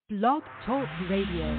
Blog Talk Radio.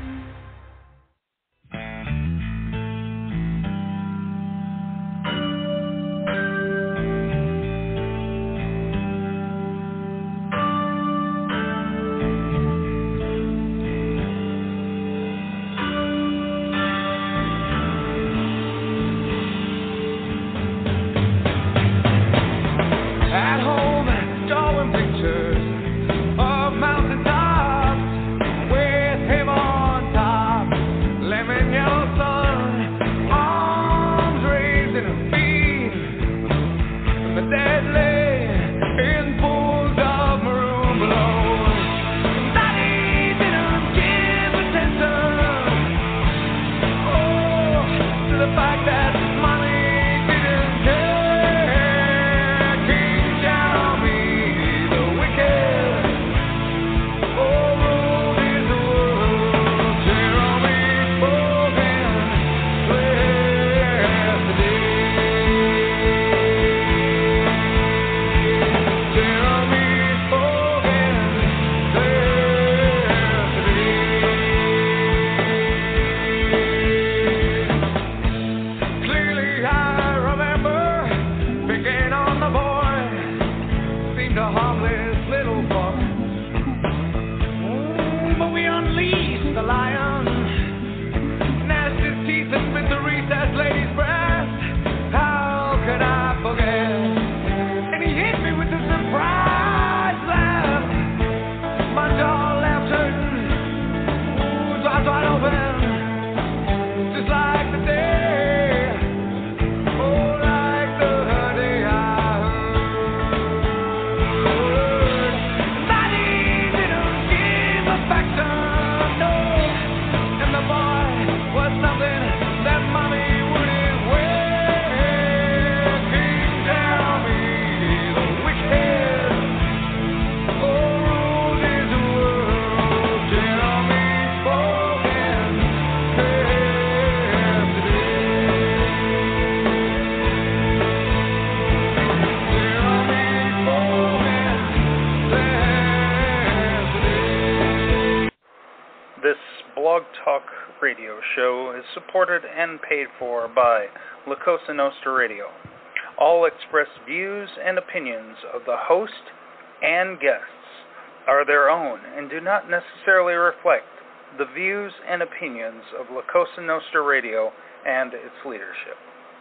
Show is supported and paid for by Cosa Nostra Radio. All expressed views and opinions of the host and guests are their own and do not necessarily reflect the views and opinions of Cosa Nostra Radio and its leadership.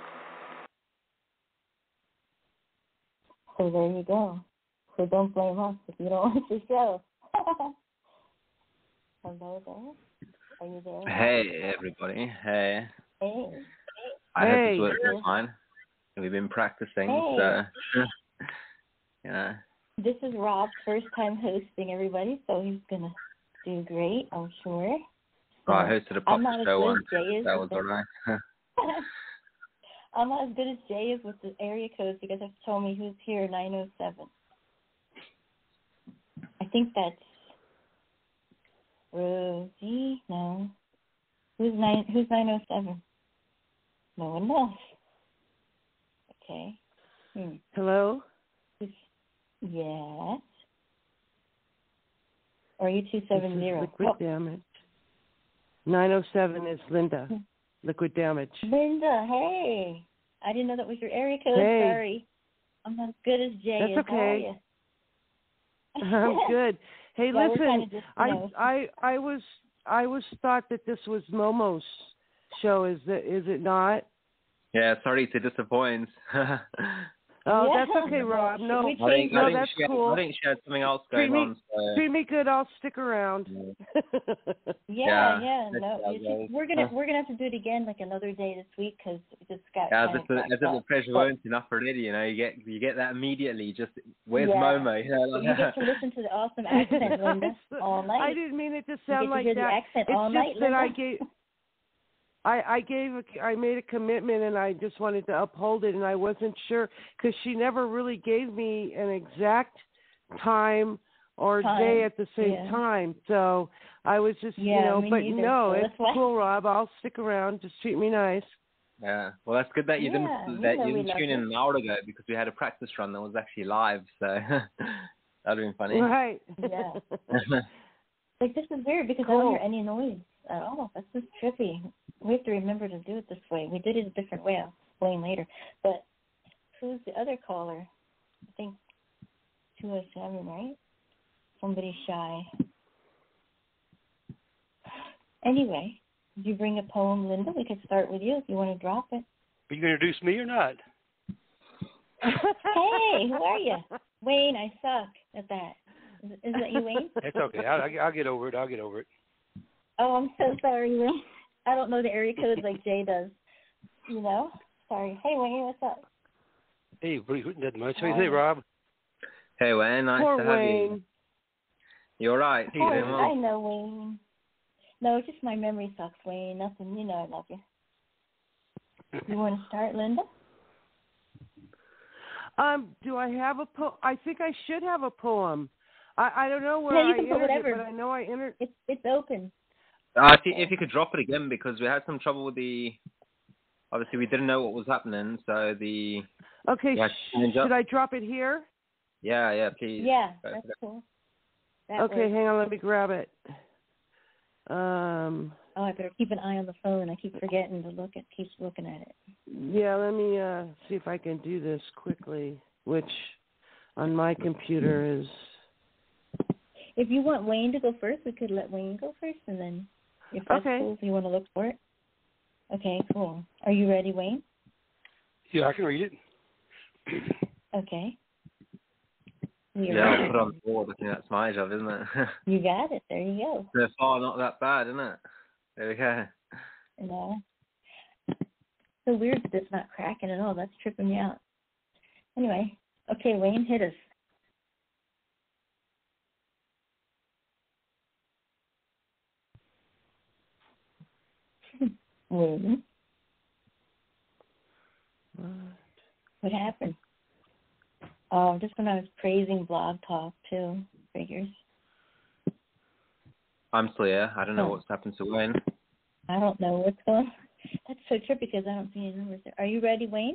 So there you go. So don't blame us if you don't want the show. Hello there. Are you there? Hey, everybody. Hey. Hey. I hope this works fine. We've been practicing, so... yeah. This is Rob's first time hosting, everybody, so he's going to do great, I'm sure. Oh, I hosted a pop show once. That was all right. I'm not as good as Jay is with the area codes. You guys have to tell me who's here, 907. I think that's Rosie? No. Who's 907? No one knows. Okay. Hello? Yes. Or are you 270? Liquid damage. 907 is Linda. Liquid damage. Linda, hey. I didn't know that was your area code. Hey. Sorry. I'm not as good as Jay. That's okay. How are you? I'm good. Hey, yeah, listen, I was thought that this was Momo's show. Is it not? Yeah, sorry to disappoint. Oh, yeah. That's okay, Rob. No, that's cool. I think she had something else going on. So. Treat me good. I'll stick around. Yeah. No, we're gonna have to do it again like another day this week because we just got. Yeah, the pleasure weren't enough already. You know, you get that immediately. Just where's Momo? You get to listen to the awesome accent, Linda, all night. I didn't mean it to sound like that. The accent all it's night, just that Linda. I made a commitment and I just wanted to uphold it, and I wasn't sure because she never really gave me an exact time or day at the same time. So I was just, but no, it's cool, Rob. I'll stick around. Just treat me nice. Yeah. Well, that's good that you didn't tune in an hour ago because we had a practice run that was actually live. So that'd have been funny. Right. Yeah. Like, this is weird because I don't hear any noise at all. That's just trippy. We have to remember to do it this way. We did it a different way. I'll explain later. But who's the other caller? I think 207, right? Somebody shy. Anyway, did you bring a poem, Linda? We could start with you if you want to drop it. Are you going to introduce me or not? Hey, who are you? Wayne, I suck at that. Is that you, Wayne? That's okay. I'll get over it. Oh, I'm so sorry, Wayne. I don't know the area codes like Jay does. You know? Sorry. Hey, Wayne, what's up? Hey, not much. What do you think, Rob? Hey, Wayne. Nice to have you. You all right? Oh, I know, Wayne. No, it's just my memory sucks, Wayne. Nothing. You know I love you. You want to start, Linda? Do I have a poem? I think I should have a poem. I don't know where you can put whatever. it, but I know I entered. It's open. If you could drop it again, because we had some trouble with the. Obviously, we didn't know what was happening, so the. Okay, should I drop it here? Yeah, please. Yeah, that's cool. Okay, hang on, let me grab it. Oh, I better keep an eye on the phone. I keep forgetting to keep looking at it. Yeah, let me see if I can do this quickly, which on my computer is. If you want Wayne to go first, we could let Wayne go first, and then if that's cool, if you want to look for it. Okay, cool. Are you ready, Wayne? Yeah, I can read it. Okay. I'll put it on the board. I think that's my job, isn't it? You got it. There you go. So far, not that bad, isn't it? There we go. No. So weird that it's not cracking at all. That's tripping me out. Anyway, okay, Wayne, hit us. Wayne? What happened? Oh, just when I was praising Blog Talk, too. Figures. I'm still here. I don't know what's happened to Wayne. I don't know what's going on. That's so trippy because I don't see any numbers there. Are you ready, Wayne?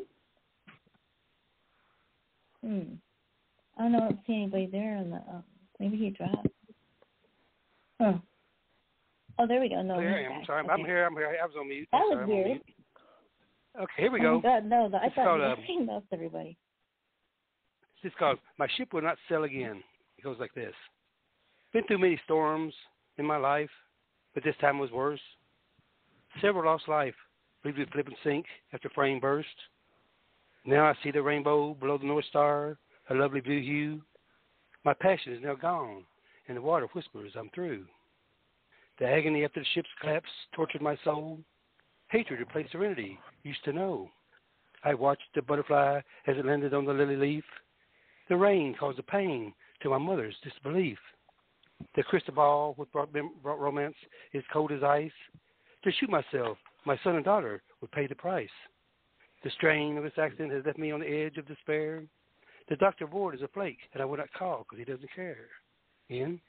I don't see anybody there on the. Maybe he dropped. Huh. Oh, there we go. No, here I am. Sorry, okay. I'm here. I was on mute. That was weird. Okay, here we go. Oh, my God, no. I thought you were everybody. It's called My Ship Will Not Sail Again. It goes like this. Been through many storms in my life, but this time was worse. Several lost life, briefly flip and sink after frame burst. Now I see the rainbow below the North Star, a lovely blue hue. My passion is now gone, and the water whispers I'm through. The agony after the ship's collapse tortured my soul. Hatred replaced serenity, used to know. I watched the butterfly as it landed on the lily leaf. The rain caused the pain to my mother's disbelief. The crystal ball which brought romance is cold as ice. To shoot myself, my son and daughter would pay the price. The strain of this accident has left me on the edge of despair. The doctor aboard is a flake, and I would not call because he doesn't care. Ian?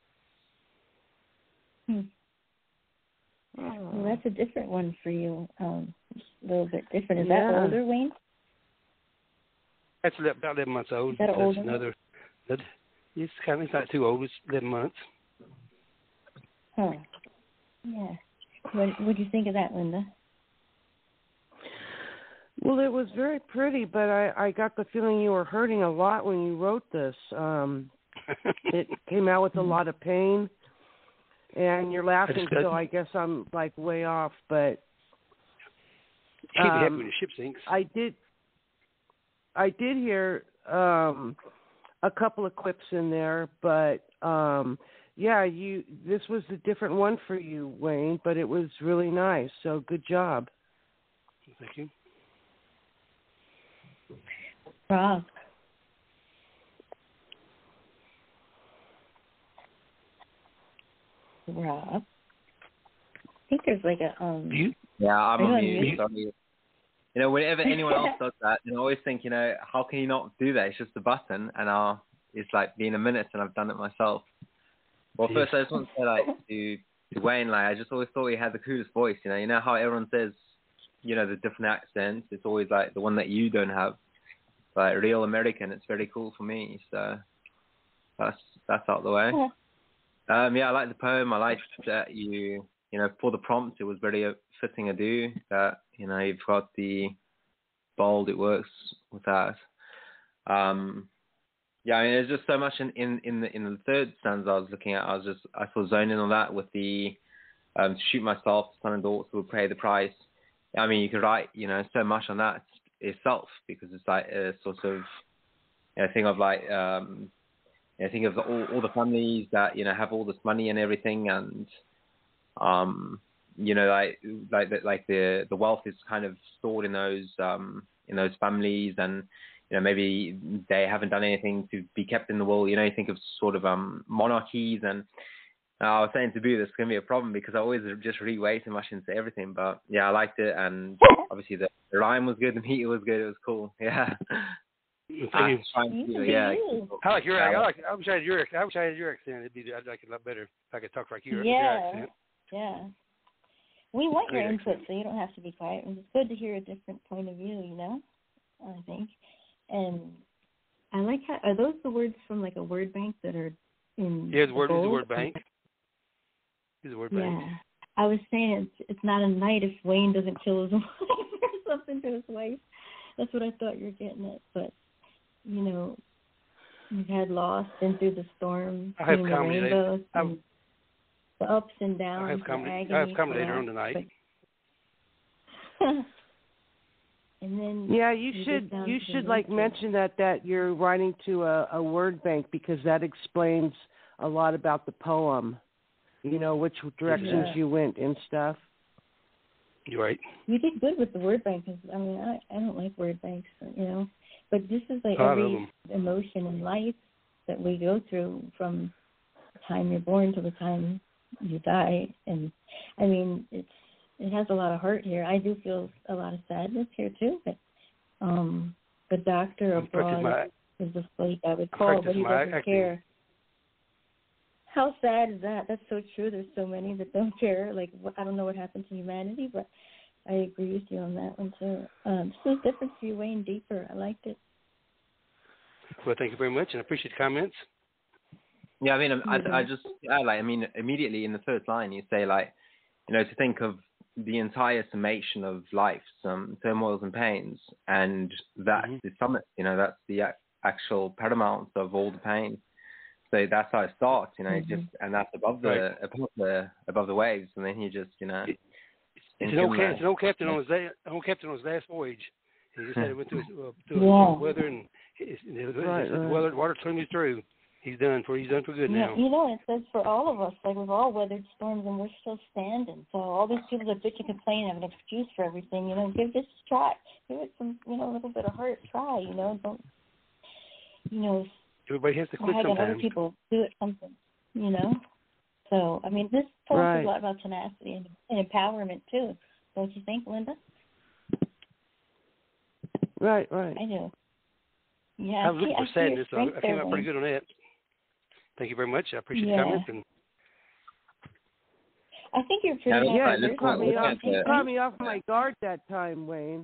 Well, that's a different one for you. A little bit different. Is that older, Wayne? That's about 11 months old. Is that older? It's not too old. It's 11 months. Huh. Yeah. What do you think of that, Linda? Well, it was very pretty, but I got the feeling you were hurting a lot when you wrote this. It came out with a lot of pain, and you're laughing, so I guess I'm like way off. But you can't be happy when the ship sinks. I did hear a couple of clips in there, but this was a different one for you, Wayne, but it was really nice. So good job. Thank you. Rob. I think there's like a mute? Yeah, I'm on mute. Sorry. You know, whenever anyone else does that, I always think, how can you not do that? It's just a button, and it's like been a minute and I've done it myself. Well, first I just want to say to Wayne, I just always thought he had the coolest voice. You know how everyone says, the different accents. It's always like the one that you don't have, like real American. It's very cool for me. So that's out of the way. Yeah, I like the poem. I liked that for the prompt, it was very fitting a do that, you've got the bold, it works with that. Yeah, I mean, there's just so much in the third stanza I was looking at. I saw zoning on that with the to shoot myself, son and daughter will pay the price. I mean, you could write, so much on that itself, because it's like a sort of thing of like, think of all the families that have all this money and everything, and like the wealth is kind of stored in those families, and maybe they haven't done anything to be kept in the will. You think of sort of monarchies, and I was saying to Boo, this is going to be a problem because I always just read way too much into everything. But yeah, I liked it, and obviously the rhyme was good, the meter was good. It was cool. Yeah. Thank you. Yeah. I like your accent. I wish I had your accent. I'd like it a lot better if I could talk like your accent. Yeah. We want your input, so you don't have to be quiet. It's good to hear a different point of view, I think. And I like how, are those the words from like a word bank that are in the word bank. Is the word bank. Yeah. I was saying it's not a night if Wayne doesn't kill his wife or something to his wife. That's what I thought you were getting at. But, you've had loss, been through the storm, seen the rainbows, the ups and downs. I have comedy later on tonight. And then you should like mention that you're writing to a word bank, because that explains a lot about the poem. Which directions you went and stuff. You're right. You did good with the word bank, because I don't like word banks, but this is like every emotion in life that we go through from the time you're born to the time you die, and I mean it has a lot of heart here. I do feel a lot of sadness here too, but the doctor abroad is the flake I would call, but he doesn't care. How sad is that? That's so true. There's so many that don't care. Like, I don't know what happened to humanity, but I agree with you on that one too. This was different for you, Wayne, deeper. I liked it. Well, thank you very much, and I appreciate the comments. Yeah, I mean, immediately in the first line, you say, like, to think of the entire summation of life's turmoils and pains, and that's the summit, that's the actual paramount of all the pain. So that's how it starts, just, and that's above the waves, and then he just, It's an old captain on his last voyage. He just said it went through weather, and water turned me through. He's done for good now. It says for all of us, like we've all weathered storms and we're still standing. So all these people that bitch and complain have an excuse for everything. Give this a try. Give it some, a little bit of heart. Try. Don't. Everybody has to quit sometimes. Other people do it something. So I mean, this talks a lot about tenacity and empowerment too. Don't you think, Linda? Right. I do. Yeah. I was looking for sadness, so I came out pretty good on that. Thank you very much. I appreciate the comments. And I think you're pretty good. You caught me off my guard that time, Wayne.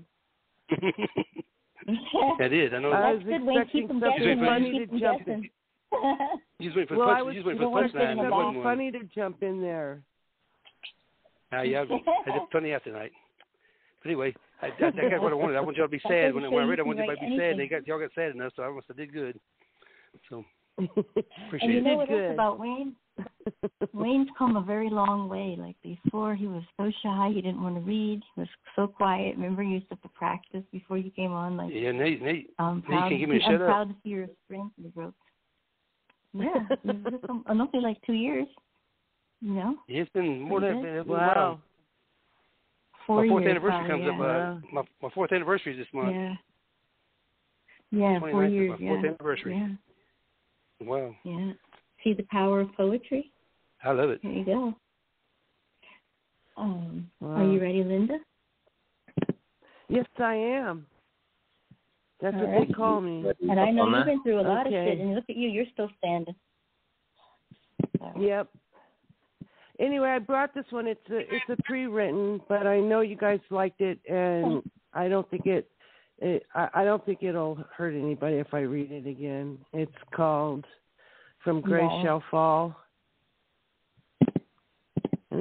That is. I know. I was expecting something funny to jump in. You just went for the punchline. It was funny to jump in there. Yeah, I did funny out tonight. But anyway, I got what I wanted. I wanted y'all to be sad. When I read, I wanted everybody to be sad. And y'all got sad enough, so I must have did good. So appreciate it. And what else about Wayne? Wayne's come a very long way. Like before, he was so shy, he didn't want to read. He was so quiet. Remember, you used to have to practice before you came on. Like, yeah, Nate, I'm can't give me a shut up. I'm proud to see your strength in the growth. Yeah, only like 2 years. Yeah, it's been more than that. Wow. 4 years. My fourth anniversary comes up. My fourth anniversary is this month. Yeah, 4 years. My fourth anniversary. Yeah. Wow. Yeah. See the power of poetry? I love it. There you go. Are you ready, Linda? Yes, I am. That's what they call me. And I know you've been through a lot of shit, and look at you, you're still standing. So. Yep. Anyway, I brought this one. It's a pre-written, but I know you guys liked it, and I don't think it'll hurt anybody if I read it again. It's called From Grace Shall Fall.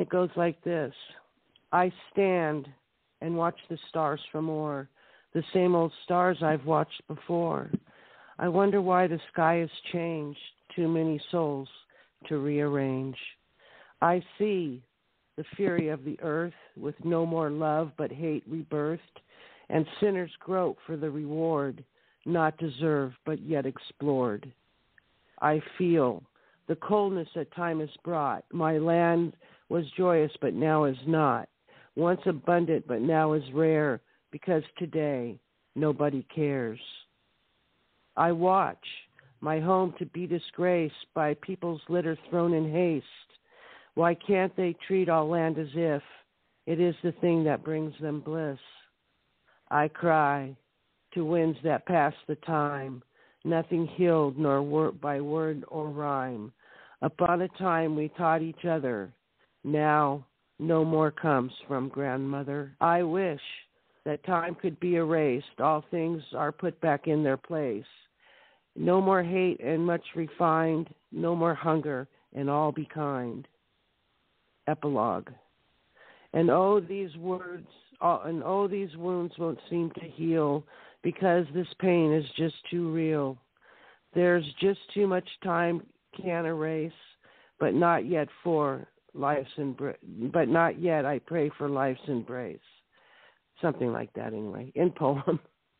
it goes like this. I stand and watch the stars from more, the same old stars I've watched before. I wonder why the sky has changed, too many souls to rearrange. I see the fury of the earth with no more love but hate rebirthed, and sinners grope for the reward not deserved but yet explored. I feel the coldness that time has brought. My land was joyous but now is not, once abundant but now is rare, because today nobody cares. I watch my home to be disgraced by people's litter thrown in haste. Why can't they treat all land as if it is the thing that brings them bliss? I cry to winds that pass the time, nothing healed nor by word or rhyme. Upon a time we taught each other, now no more comes from grandmother. I wish that time could be erased, all things are put back in their place. No more hate and much refined, no more hunger and all be kind. Epilogue. And oh, these words, and oh, these wounds won't seem to heal because this pain is just too real. There's just too much time can erase, but not yet for life's but not yet I pray for life's embrace. Something like that anyway, in poem.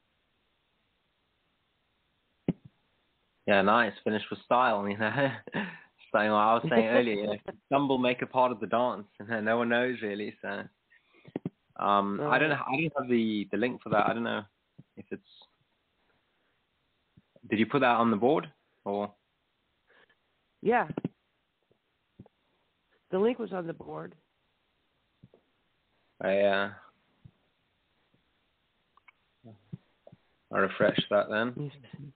Yeah, nice. Finished with style, you know. Saying what I was saying earlier, you know, stumble make a part of the dance, and no one knows really. So, I don't know. I don't have the link for that. I don't know if it's. Did you put that on the board or? Yeah, the link was on the board. I refresh that then.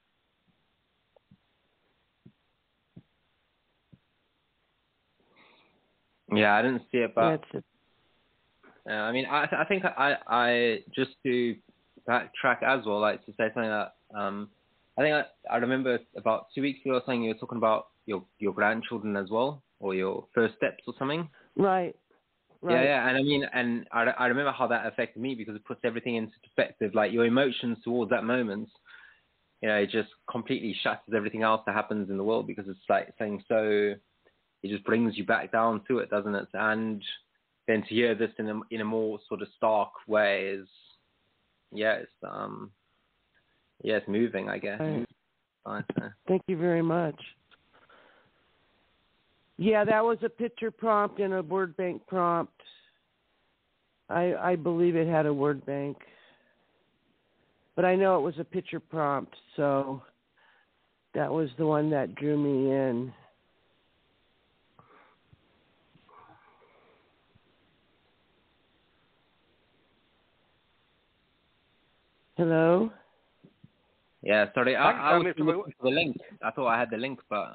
Yeah, I didn't see it, but I mean, I think I just to backtrack as well, like to say something that I think I remember about 2 weeks ago or something, you were talking about your grandchildren as well, or your first steps or something. Right. Yeah, and I mean, and I remember how that affected me because it puts everything into perspective. Like your emotions towards that moment, you know, it just completely shatters everything else that happens in the world because it's like saying so. It just brings you back down to it, doesn't it? And then to hear this in a more sort of stark way is, it's moving, I guess. Right. Thank you very much. Yeah, that was a picture prompt and a word bank prompt. I believe it had a word bank, but I know it was a picture prompt, so that was the one that drew me in. Hello? Yeah, sorry. I was looking for the link. I thought I had the link, but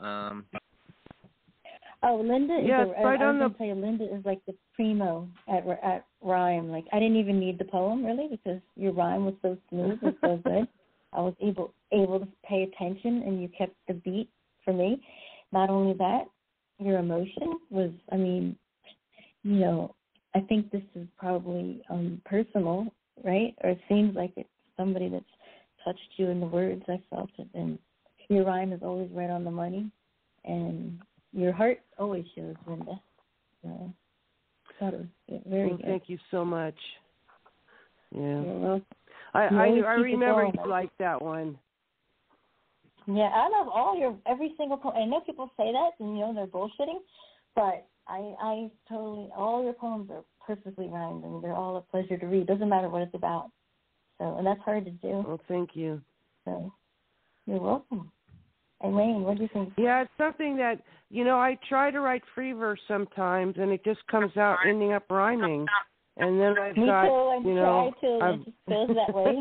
Oh, Linda is right on the. Say Linda is like the primo at rhyme. Like I didn't even need the poem really because your rhyme was so smooth and so good. I was able to pay attention, and you kept the beat for me. Not only that, your emotion was. I mean, you know, I think this is probably personal, right? Or it seems like it's somebody that's touched you in the words. I felt it, and your rhyme is always right on the money, and your heart always shows, Linda. So, that was very good. Thank you so much. Yeah. You're welcome. I remember you liked that one. Yeah, I love every single poem. I know people say that, and they're bullshitting, but I totally, all your poems are perfectly rhymed, and they're all a pleasure to read. Doesn't matter what it's about. So, and that's hard to do. Oh, thank you. So, you're welcome. And Wayne, what do you think? Yeah, it's something that, I try to write free verse sometimes, and it just comes out ending up rhyming. And then I've got, I try to. It just goes that way.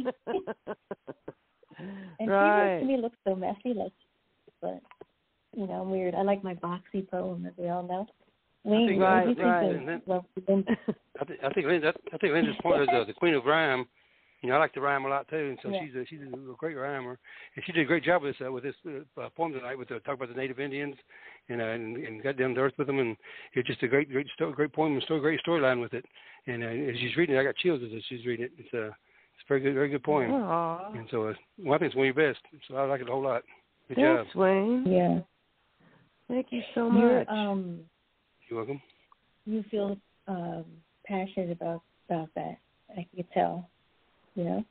And free verse to me looks so messy, but, I'm weird. I like my boxy poem, as we all know. Wayne, I think Linda's point is the Queen of Rhyme. You know, I like to rhyme a lot too, and so she's a great rhymer, and she did a great job with this poem tonight with talk about the Native Indians, and got down to earth with them, and it's just a great poem and great storyline with it. And as she's reading it, I got chills as she's reading it. It's a very good poem. Aww. And so I think it's one of your best. So I like it a whole lot. Good Thanks, job. Wayne. Yeah. Thank you so much. You're welcome. You feel passionate about that. I could tell. You know.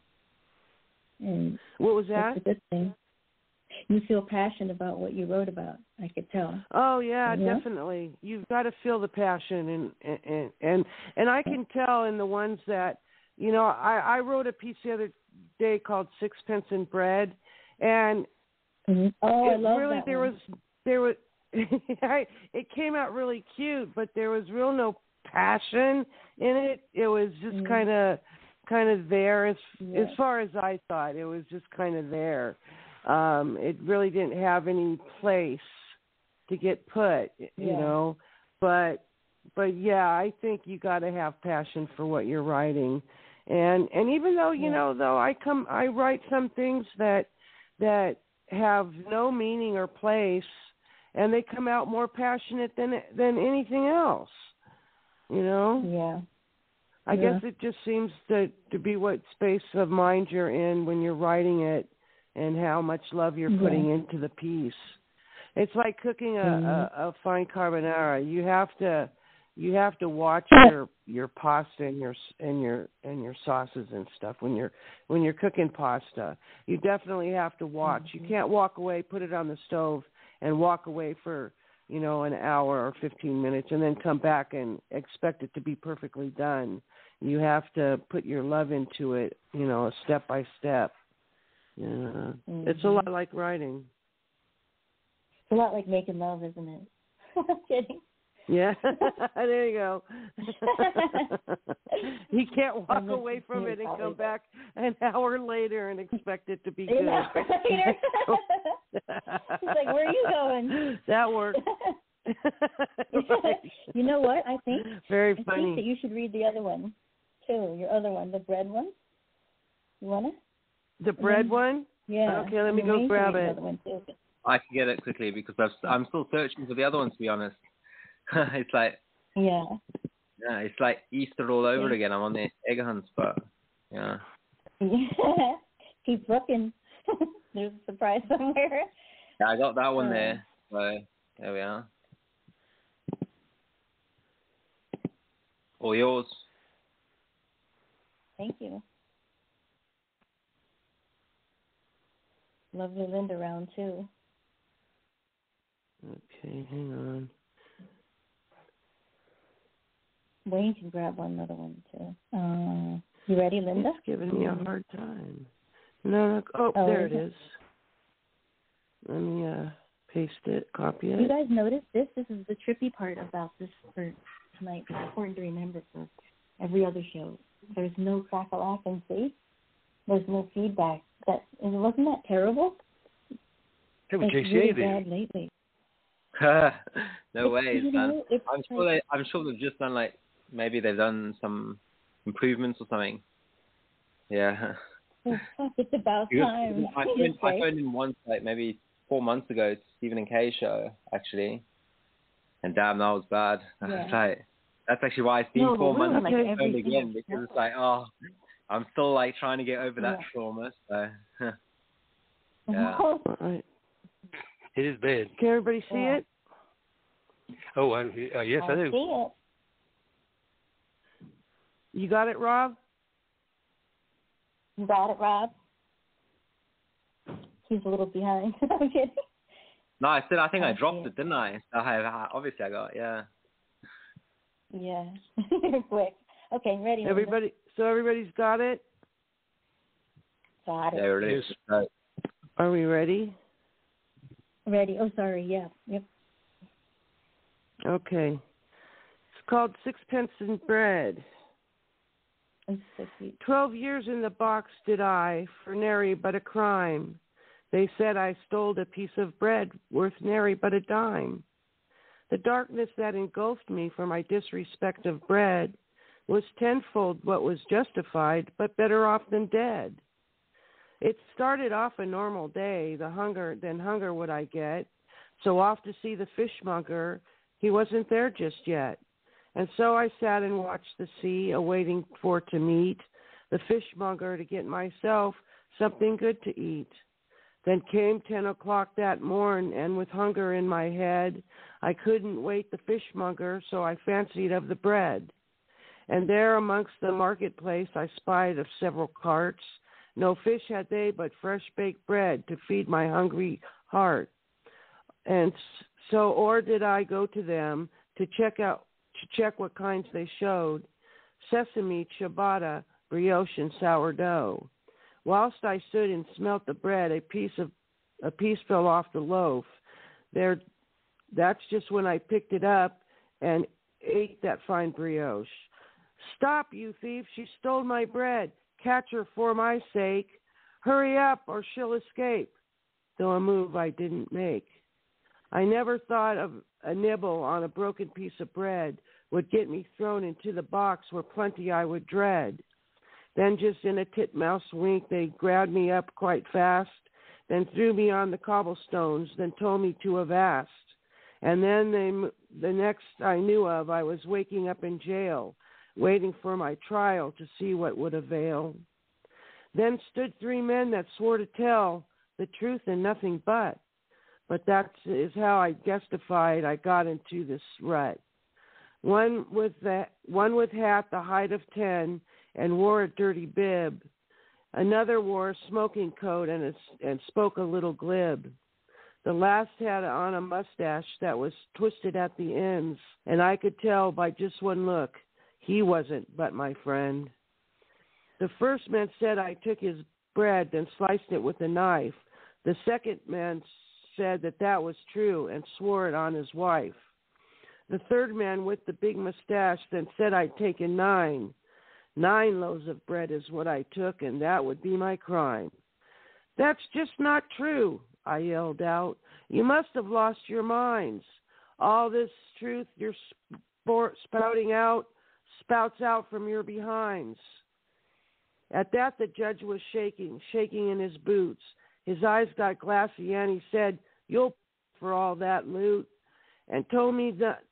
And what was that? That's a good thing. You feel passionate about what you wrote about. I could tell. Oh yeah, definitely. You've got to feel the passion, and I can tell in the ones that, you know, I wrote a piece the other day called Sixpence and Bread, and I love really that there was it came out really cute, but there was no passion in it. It was just kind of there as far as I thought. It was just kind of there. It really didn't have any place to get put, you know. But yeah, I think you got to have passion for what you're writing. And even though, you know, though I write some things that have no meaning or place, and they come out more passionate than anything else, you know. Yeah. I guess it just seems to be what space of mind you're in when you're writing it, and how much love you're putting into the piece. It's like cooking a fine carbonara. You have to watch your pasta and your sauces and stuff when you're cooking pasta. You definitely have to watch. You can't walk away, put it on the stove, and walk away for, you know, an hour or 15 minutes and then come back and expect it to be perfectly done. You have to put your love into it, you know, step by step. Yeah, it's a lot like writing. It's a lot like making love, isn't it? I'm kidding. Yeah, there you go. You can't walk away from it and come back an hour later and expect it to be good. An hour later. It's like, where are you going? That works. You know what? I think very funny. funny. I think that you should read the other one too. Your other one, the bread one. You want it? The bread one? Yeah. Okay, let me go grab it. I can get it quickly because I'm still searching for the other one, to be honest. It's like it's like Easter all over again. I'm on the egg hunts, but yeah. Keep looking. There's a surprise somewhere. Yeah, I got that one there. So there we are. All yours. Thank you. Lovely Linda round too. Okay, hang on. Wayne can grab another one too. You ready, Linda? It's giving me a hard time. No. There it is. Let me paste it, copy it. You guys notice this? This is the trippy part about this for tonight. It's important to remember for every other show. There's no crack-a-lack, see? There's no feedback. Wasn't that terrible? It was it's really bad lately. No way, man. I'm sure they've just done maybe they've done some improvements or something. Yeah. It's about time. I phoned in once, maybe 4 months ago, to Stephen and Kay's show, actually, and damn, that was bad. Yeah. That's actually why it's been 4 months since I phoned again, because it's I'm still trying to get over that trauma. So yeah. Right. It is bad. Can everybody see it? Oh, yes, I do. See it. You got it, Rob? You got it, Rob? He's a little behind. I'm kidding. No, I think I dropped it, didn't I? Obviously I got it, yeah. Yeah. You're quick. Okay, ready. Everybody's got it? Got it. There it is. Right. Are we ready? Ready. Oh, sorry. Yeah. Yep. Okay. It's called Sixpence and Bread. It's so sweet. 12 years in the box did I, for nary but a crime. They said I stole a piece of bread worth nary but a dime. The darkness that engulfed me for my disrespect of bread was tenfold what was justified, but better off than dead. It started off a normal day, then hunger would I get, so off to see the fishmonger, he wasn't there just yet. And so I sat and watched the sea, awaiting for to meet the fishmonger to get myself something good to eat. Then came 10 o'clock that morn, and with hunger in my head, I couldn't wait the fishmonger, so I fancied of the bread. And there amongst the marketplace I spied of several carts. No fish had they, but fresh baked bread to feed my hungry heart. And so or did I go to them to check what kinds they showed: sesame, ciabatta, brioche, and sourdough. Whilst I stood and smelt the bread, a piece fell off the loaf. That's just when I picked it up and ate that fine brioche. Stop, you thief! She stole my bread. Catch her for my sake. Hurry up, or she'll escape. Though a move I didn't make. I never thought of a nibble on a broken piece of bread would get me thrown into the box where plenty I would dread. Then just in a titmouse wink, they grabbed me up quite fast, then threw me on the cobblestones, then told me to avast. And then the next I knew of, I was waking up in jail, waiting for my trial to see what would avail. Then stood 3 men that swore to tell the truth and nothing but. But that is how I justified I got into this rut. One with hat the height of 10 and wore a dirty bib. Another wore a smoking coat and spoke a little glib. The last had on a mustache that was twisted at the ends, and I could tell by just one look he wasn't but my friend. The first man said I took his bread, then sliced it with a knife. The second man said that was true and swore it on his wife. The third man with the big mustache then said I'd taken 9. 9 loaves of bread is what I took, and that would be my crime. That's just not true, I yelled out. You must have lost your minds. All this truth you're spouting out spouts out from your behinds. At that, the judge was shaking in his boots. His eyes got glassy, and he said, "You'll for all that loot," and told me that.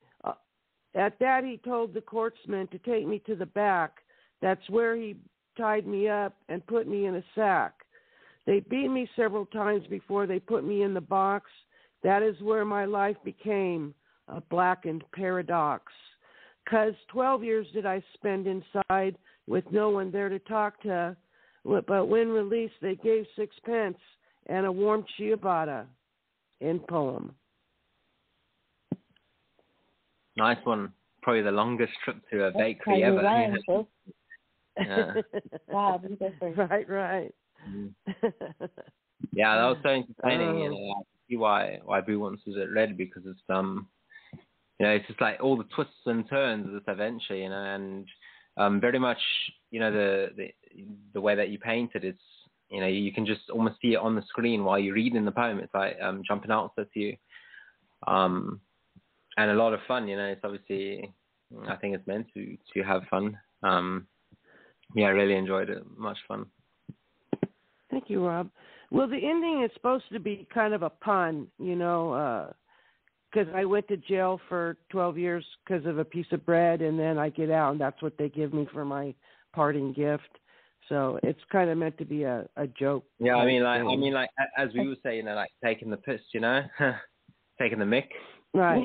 At that, he told the courtsman to take me to the back. That's where he tied me up and put me in a sack. They beat me several times before they put me in the box. That is where my life became a blackened paradox. 'Cause 12 years did I spend inside with no one there to talk to. But when released, they gave 6 pence and a warm ciabatta. End poem. Nice one. Probably the longest trip to a bakery ever. Yeah. Wow, Right. Yeah, that was so entertaining. I see why Boo wants to get read, because it's it's just like all the twists and turns of this adventure, and very much, the way that you paint it, it's, you can just almost see it on the screen while you're reading the poem. It's like jumping out to you. And a lot of fun, it's obviously, I think it's meant to have fun. I really enjoyed it. Much fun. Thank you, Rob. Well, the ending is supposed to be kind of a pun, because I went to jail for 12 years because of a piece of bread, and then I get out, and that's what they give me for my parting gift. So it's kind of meant to be a joke. Yeah, I mean, as we would say, like taking the piss, taking the mick. Right.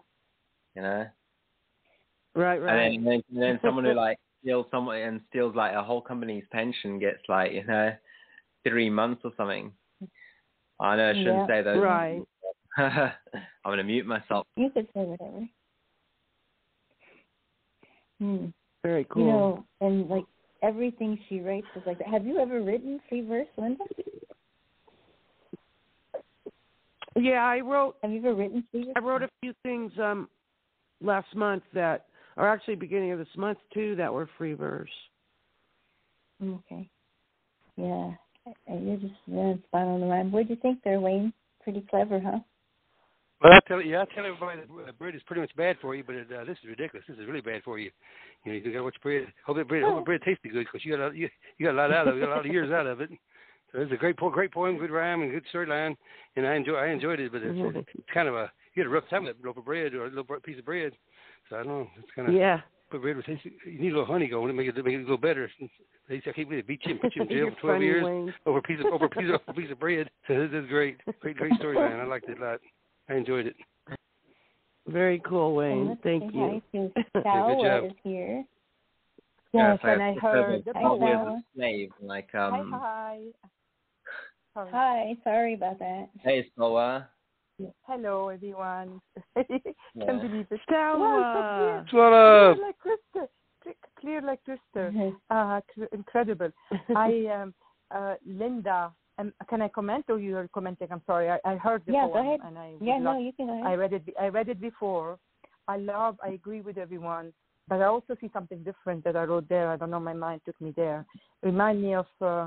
Right. And then someone who steals like a whole company's pension gets 3 months or something. I know I shouldn't say those. Right. I'm gonna mute myself. You could say whatever. Very cool. And like everything she writes is like that. Have you ever written free verse, Linda? Yeah, I wrote. Have you ever written free verse? I wrote a few things last month or actually beginning of this month too, that were free verse. Okay. Yeah, you're just spot on the line. What do you think there, Wayne? Pretty clever, huh? Well, I tell everybody that bread is pretty much bad for you, but this is ridiculous. This is really bad for you. You got to watch bread. Hope the bread tastes good because you got a lot out of it. You got a lot of years out of it. So it's a great poem, good rhyme, and good storyline, and I enjoyed it. But it's kind of you get a rough time with a loaf of bread or a little piece of bread. So I don't know. It's kind of But bread with you need a little honey going to make it a little better. They say I can't believe it. Beat you and put you in jail for 12 years Wayne. over a piece of bread. So this is great storyline. I liked it a lot. I enjoyed it. Very cool, Wayne. Let's Thank say you. Hi to Good Sarah job. is here. Yes, and I heard. the Hi, 12 years Sarah. of slave, like Hi. Sorry. Hi, sorry about that. Hey, Sloa. Hello, everyone. Can't believe it. Stella. Wow, so clear like crystal. Incredible. Linda, can I comment or you are commenting? I'm sorry. I heard the poem. Go ahead. And you can go ahead. I read it before. I agree with everyone, but I also see something different that I wrote there. I don't know, my mind took me there. Remind me of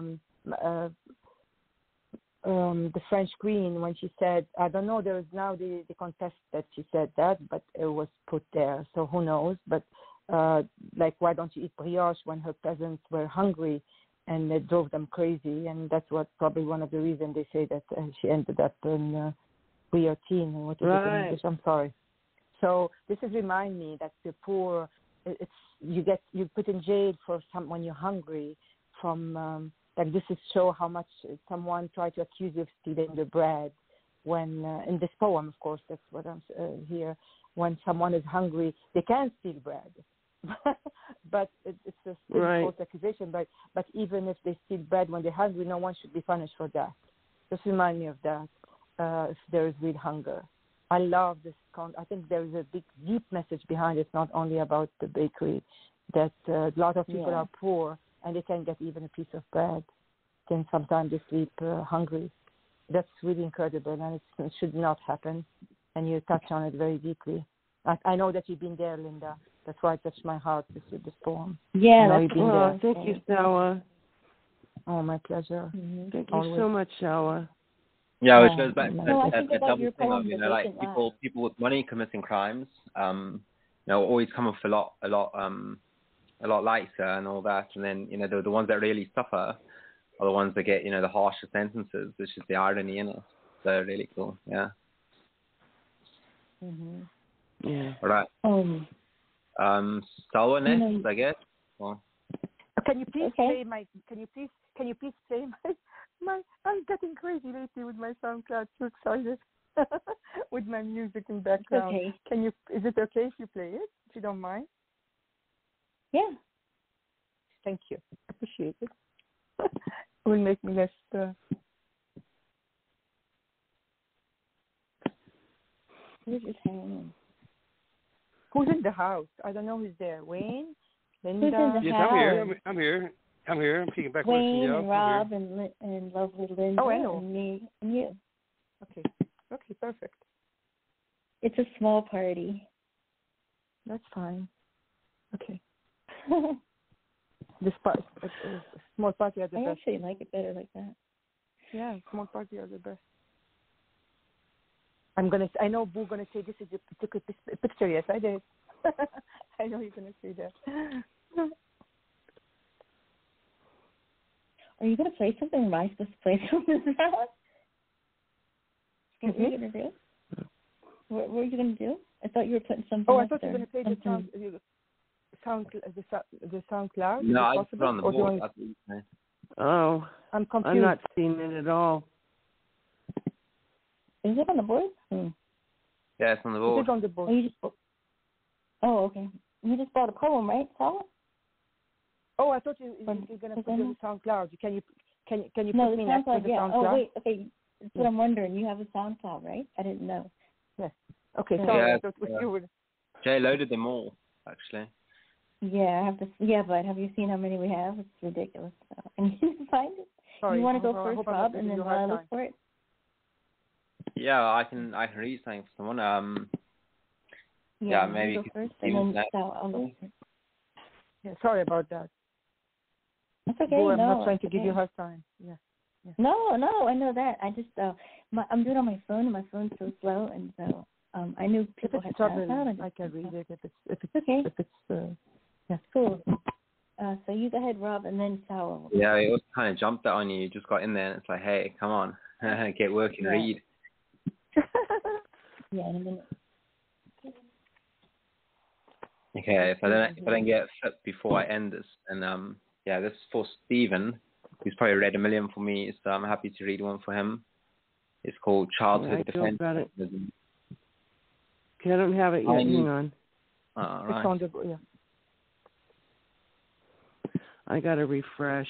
the French Queen when she said, I don't know, there is now the contest that she said that, but it was put there, so who knows. But like, why don't you eat brioche when her peasants were hungry, and it drove them crazy, and that's what probably one of the reasons they say that she ended up in guillotine. What is it in English? I'm sorry. So this is remind me that the poor, you put in jail for when you're hungry from. Like this is show how much someone tried to accuse you of stealing the bread. When in this poem, of course, that's what I'm here. When someone is hungry, they can steal bread, but it's a false accusation. But even if they steal bread when they're hungry, no one should be punished for that. Just remind me of that. If there is real hunger, I love this. I think there is a big, deep message behind it. Not only about the bakery, that a lot of people are poor. And they can't get even a piece of bread. Then sometimes they sleep hungry. That's really incredible, and it should not happen. And you touch on it very deeply. I know that you've been there, Linda. That's why it touched my heart with this poem. Yeah, you've been there. Thank you, Stella. Oh, my pleasure. Mm-hmm. Thank you so much, Stella. Yeah, which goes back to that double your thing of, poem, like people with money committing crimes, always come off a lot lighter and all that, and then the ones that really suffer are the ones that get the harsher sentences, which is the irony in it. So really cool, yeah. Mm-hmm. Yeah. All right. Salwa next, I guess. Well, can you please play my? Can you please play my? I'm getting crazy lately with my SoundCloud. So excited with my music in background. Okay. Is it okay if you play it? If you don't mind. Yeah. Thank you. Appreciate it. It will make me less. Who's just hanging? Who's in the house? I don't know who's there. Wayne, Linda. Who's in the house? I'm here. I'm kicking back. Wayne and Rob and lovely Linda and me and you. Okay, perfect. It's a small party. That's fine. Okay. This part, small party are the best. I actually like it better like that. Yeah, small party are the best. I know Boo's gonna say this is a picture. Yes, I did. I know you're gonna say that. Are you gonna play something? Am I supposed to play something now? What were you gonna do? What were you gonna do? I thought you were putting something. Oh, I thought you were gonna play the SoundCloud. No, I put it on the board. Oh, I'm confused. I'm not seeing it at all. Is it on the board? Yeah, it's on the board. It's on the board. Okay. You just bought a poem, right, Sal? Oh, I thought you were going to put it on SoundCloud. Can you put me next to the SoundCloud? Oh, wait. Okay. That's what I'm wondering. You have a SoundCloud, right? I didn't know. Yes. Okay. Sorry. Jay loaded them all, actually. Yeah, I have to. Yeah, but have you seen how many we have? It's ridiculous. So I need to find it. Sorry, you want to go first, Rob, and then look for it? Yeah, I can read something for someone. Yeah, maybe you go first, and then I'll look for it. Yeah, sorry about that. That's okay. I'm not trying to give you a hard time. Yeah. Yeah. No, I know that. I just I'm doing it on my phone, and my phone's so slow, and so I knew people had passed out. And I can read it if it's okay. If it's That's cool. So you go ahead, Rob, and then Sal. Yeah, it was kind of jumped out on you. You just got in there, and it's like, hey, come on, get working, read. Yeah, in a minute. Okay, if I don't get fit before I end this, and this is for Stephen, who's probably read a million for me, so I'm happy to read one for him. It's called Childhood Defense Mechanism. Okay, I don't have it yet. Hang on. All right. It's on the, yeah. I gotta refresh.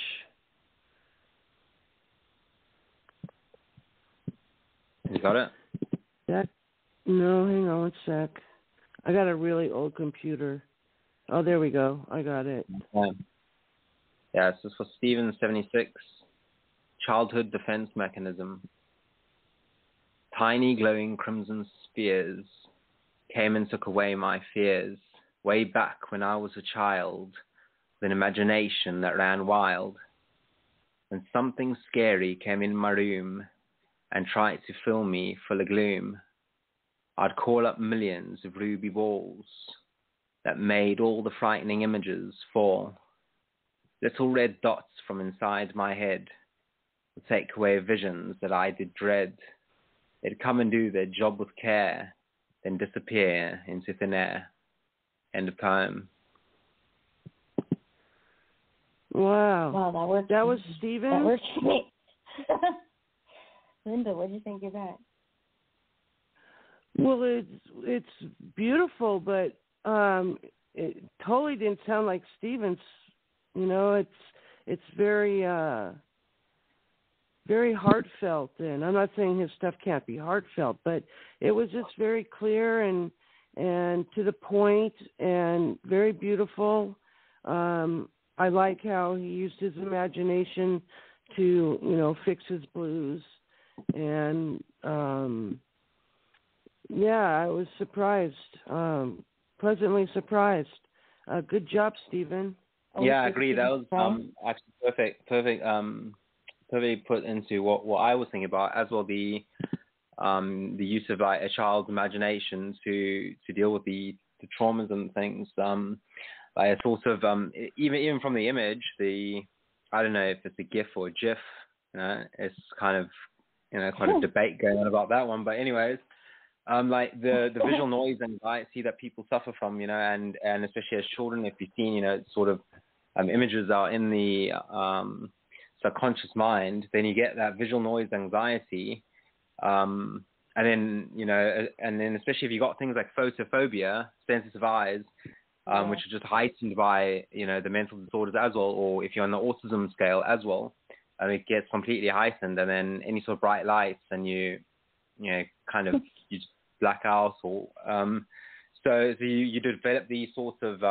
You got it? No, hang on one sec. I got a really old computer. Oh, there we go. I got it. Okay. Yeah, this is for Stephen 76. Childhood Defense Mechanism. Tiny glowing crimson spheres came and took away my fears. Way back when I was a child, with an imagination that ran wild. When something scary came in my room and tried to fill me full of gloom, I'd call up millions of ruby balls that made all the frightening images fall. Little red dots from inside my head would take away visions that I did dread. They'd come and do their job with care, then disappear into thin air. End of poem. Wow, that worked. That was Stephen? That worked for me. Linda, what do you think of that? Well, it's beautiful, but it totally didn't sound like Stephen's. You know, it's very very heartfelt, and I'm not saying his stuff can't be heartfelt, but it was just very clear and to the point and very beautiful. I like how he used his imagination to, fix his blues. And, I was surprised, pleasantly surprised. Good job, Stephen. Yeah, I agree. That was actually perfect put into what I was thinking about, as well the use of like a child's imagination to deal with the traumas and things. Like a sort of even from the image, I don't know if it's a GIF or a GIF. It's kind of quite a debate going on about that one. But anyways, like the visual noise anxiety that people suffer from, and especially as children, if you've seen, sort of images are in the subconscious mind, then you get that visual noise anxiety. And then especially if you got things like photophobia, sensitive eyes, which are just heightened by, the mental disorders as well, or if you're on the autism scale as well, it gets completely heightened, and then any sort of bright lights, and you just black out, or so you develop these sorts of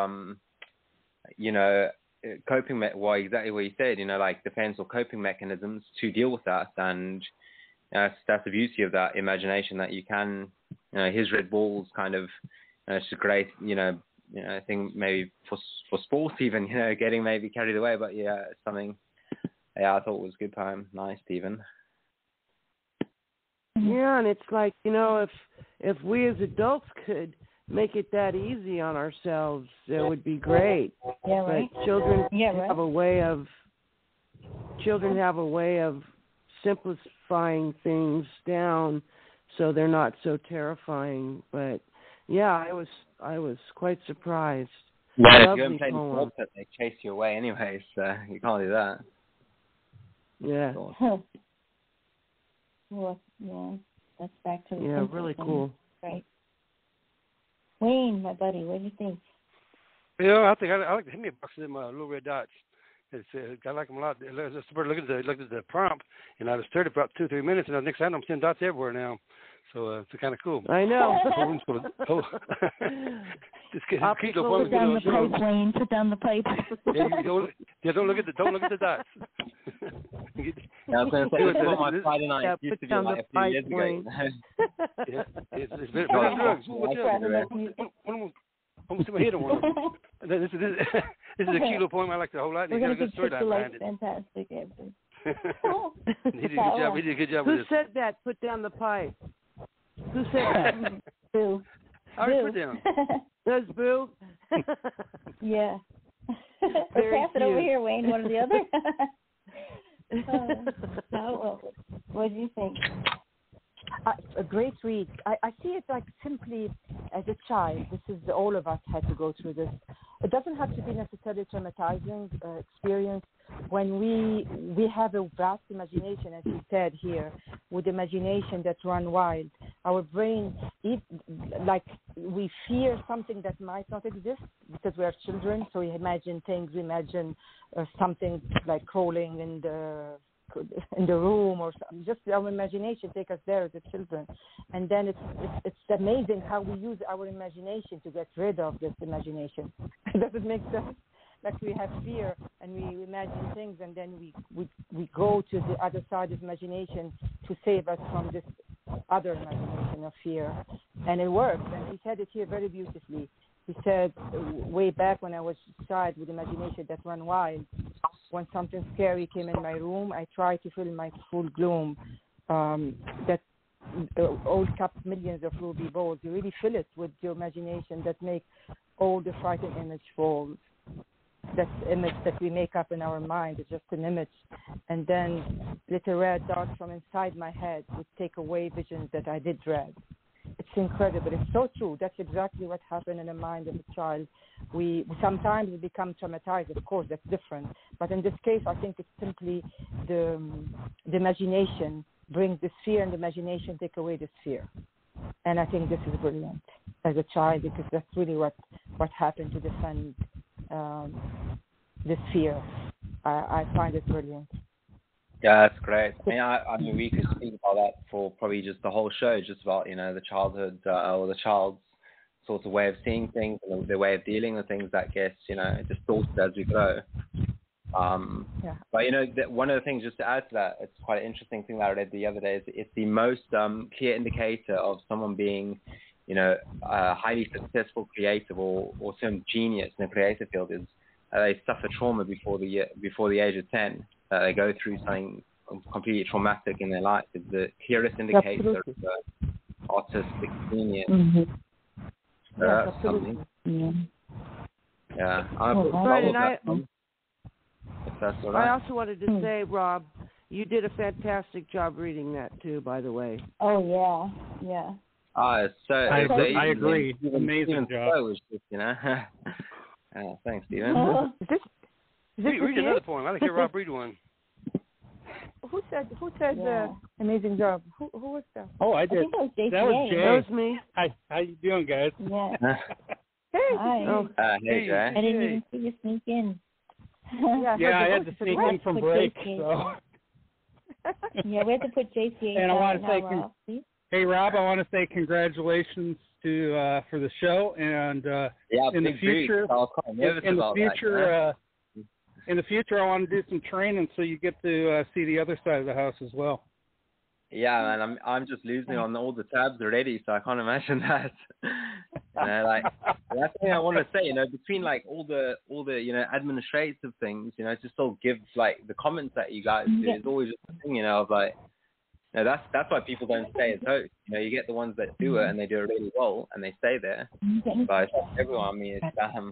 coping exactly what you said, like defense or coping mechanisms to deal with that, and that's the beauty of that imagination, that you can, his red balls kind of, it's a great, I think maybe for sports even, getting maybe carried away, but yeah, it's something, I thought was a good poem. Nice, Stephen. Yeah, and it's like, if we as adults could make it that easy on ourselves, it would be great. Yeah, right. But children have a way of simplifying things down so they're not so terrifying. But yeah, I was quite surprised. Yeah, if you go and play the sports, they chase you away anyway, so you can't do that. Yeah. Well, yeah, that's back to the really cool. Right. Wayne, my buddy, what do you think? Yeah, I think I like the hit me box of them little red dots. I like them a lot. I just looked at the prompt, and I was stirred for about 2-3 minutes, and the next time I'm seeing dots everywhere now. So it's kind of cool. I know. Just keep put down the pipe, Wayne. Put down the pipe. Don't look at the dots. I was going to say, it's not my Friday night. It used to be like a few years ago. Yeah, it's been drugs. Almost my head on one. This is a cute little poem I like the whole lot. We're going to get Chick-fil-A. Fantastic. He did a good job. He did a good job with Who this. said that? Put down the pipe. Who said that? Boo. I already put down. Does Boo? Yeah. Or Very pass it over cute. here, Wayne, one or the other. What do you think? A great read. I see it like simply as a child. This is all of us had to go through this. It doesn't have to be necessarily traumatizing experience. When we have a vast imagination, as you said here, with imagination that run wild, our brain, like we fear something that might not exist because we are children. So we imagine things. We imagine something like crawling in the room or something. Just our imagination take us there as a children, and then it's amazing how we use our imagination to get rid of this imagination. Does it make sense? Like we have fear and we imagine things, and then we go to the other side of imagination to save us from this other imagination of fear, and it works. And he said it here very beautifully. He said, way back when I was a child with imagination that ran wild, when something scary came in my room, I tried to fill my full gloom. That old cup, millions of ruby balls, you really fill it with your imagination that make all the frightened image fall. That image that we make up in our mind is just an image. And then little red dots from inside my head would take away visions that I did dread. It's incredible. It's so true. That's exactly what happened in the mind of a child. We sometimes become traumatized. Of course, that's different. But in this case, I think it's simply the imagination brings this fear, and the imagination take away this fear. And I think this is brilliant as a child, because that's really what happened to defend this fear. I find it brilliant. Yeah, that's great. I mean, we could speak about that for probably just the whole show, just about, the childhood or the child's sort of way of seeing things and their way of dealing with things that gets, distorted as we grow. Yeah. But, one of the things, just to add to that, it's quite an interesting thing that I read the other day, is it's the most clear indicator of someone being, a highly successful creative or some genius in the creative field is they suffer trauma before the age of 10. They go through something completely traumatic in their life. Is the clearest indicator of artistic genius. Mm-hmm. That's something. Yeah. If that's all right. I also wanted to say, Rob, you did a fantastic job reading that too, by the way. Oh yeah. I agree. Amazing job. So was just, thanks, Stephen. Read another poem. I'd like to hear Rob read one. Who said amazing job? Who was that? Oh, I did. I think that was JCA. That was Jay. That was me. Hi, how you doing, guys? Yeah. Hey. Hi. Hey, Jay. I didn't even see you sneak in. Yeah, I had to sneak in from break. So. Yeah, we have to put JCA and I want to say, Rob, please. Hey, Rob, I want to say congratulations to for the show, and in the future, in the future, I want to do some training so you get to see the other side of the house as well. Yeah, man, I'm just losing on all the tabs already, so I can't imagine that. That's the thing I want to say. Between like all the administrative things, just still give like the comments that you guys do is always just a thing, of like. That's why people don't stay as hosts. You get the ones that do it and they do it really well and they stay there. But it's not everyone. I mean, it's damn,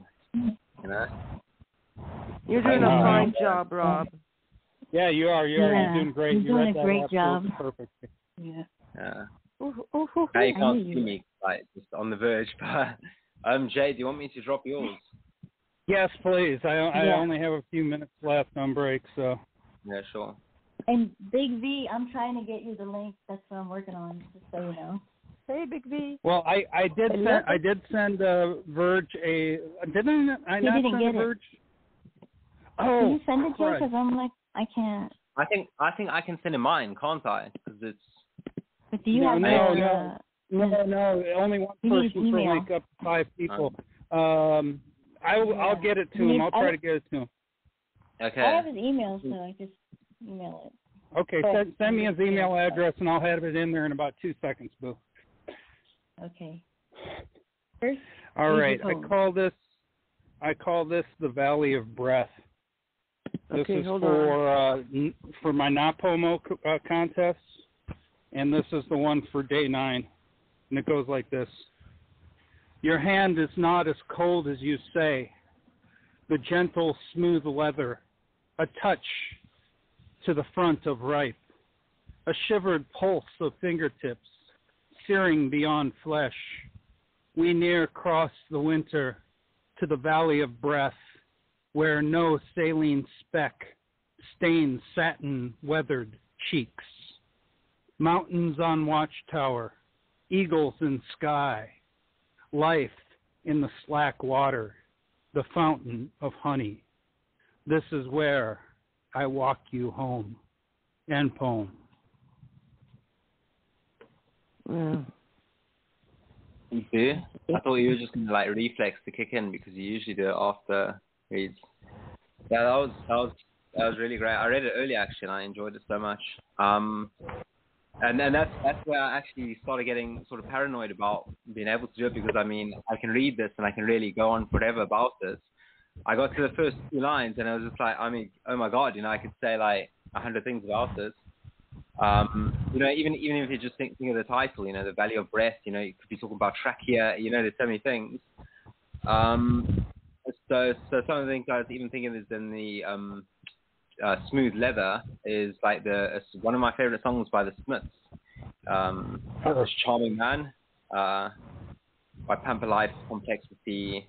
You're doing a fine job, Rob. Yeah, you are. You're doing great. You're doing a great job. Perfect. Yeah. Now you can't see me, like, just on the verge. But Jay, do you want me to drop yours? Yes, please. I only have a few minutes left on break, so. Yeah, sure. And Big V, I'm trying to get you the link. That's what I'm working on, just so you know. Hey, Big V. Well, I did send Verge a. Didn't I not send Verge? Oh, can you send it, Jay? Christ. Because I'm like, I can't. I think I can send him mine, can't I? Because it's. But do you have No. Only one person for like up to 5 people. I'll get it to him. I'll try to get it to him. Okay. I have his email, so I just email it. Okay, send me his email address and I'll have it in there in about 2 seconds, Boo. Okay. First, all right. I call this the Valley of Breath. This is for my NaPoMo contest, and this is the one for day 9, and it goes like this. Your hand is not as cold as you say, the gentle, smooth leather, a touch to the front of ripe, a shivered pulse of fingertips, searing beyond flesh. We near cross the winter to the valley of breath, where no saline speck stains satin weathered cheeks. Mountains on watchtower, eagles in sky, life in the slack water, the fountain of honey. This is where I walk you home. End poem. Thank you. I thought you were just going to like reflex to kick in because you usually do it after reads. Yeah, that was really great. I read it earlier actually, and I enjoyed it so much. And that's where I actually started getting sort of paranoid about being able to do it, because I mean I can read this and I can really go on forever about this. I got to the first 2 lines and I was just like, I mean, oh my God, you know, I could say like 100 things about this. You know, even if you just think of the title, you know, the Valley of Breath, you know, you could be talking about trachea, you know, there's so many things. So some of the things I was even thinking is in the Smooth Leather is like one of my favorite songs by the Smiths. Charming Man, by Pamper Life Complexity,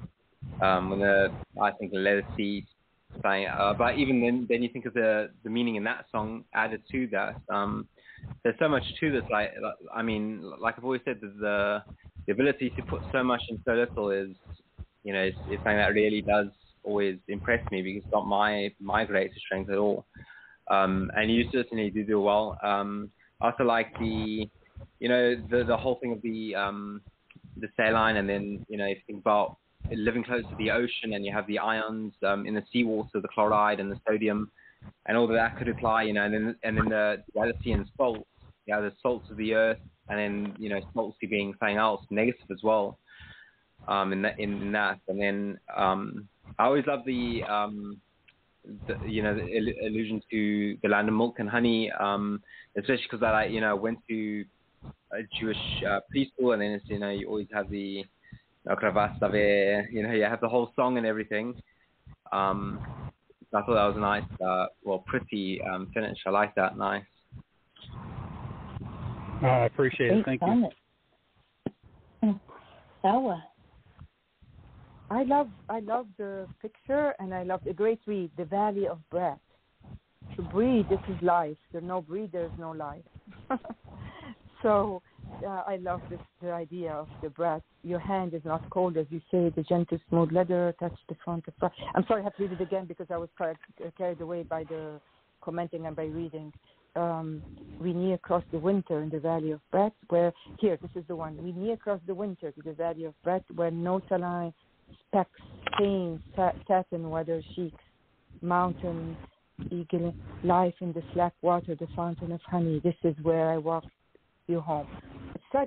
I think the Leather Seed thing. But even then you think of the meaning in that song added to that. There's so much to this. I mean, like I've always said, the ability to put so much in so little is, you know, it's something that really does always impress me, because it's not my greatest strength at all. And you certainly do well. I also like the whole thing of the saline, and then, you know, if you think about living close to the ocean and you have the ions in the seawater, the chloride and the sodium, and all that could apply, you know, and then the duality in salts, you know, the salts of the earth, and then, you know, salty being something else negative as well. In that, and then I always love the allusion to the land of milk and honey, especially because I went to a Jewish preschool, and then it's, you know, you always have the you have the whole song and everything. So I thought that was a nice, pretty finish. I like that. Nice. I appreciate it. Thank you. Sawa. I love the picture, and I love the great read, The Valley of Breath. To breathe, this is life. There's no breathe, there's no life. So I love the idea of the breath. Your hand is not cold, as you say, the gentle, smooth leather, touch the front of. I'm sorry, I have to read it again because I was carried away by the commenting and by reading. We near across the winter in the Valley of Breath, this is the one. We near across the winter to the Valley of Breath, where no saline specks, stains, satin weather cheeks, mountain, eagle, life in the slack water, the fountain of honey. This is where I walk you home. It's like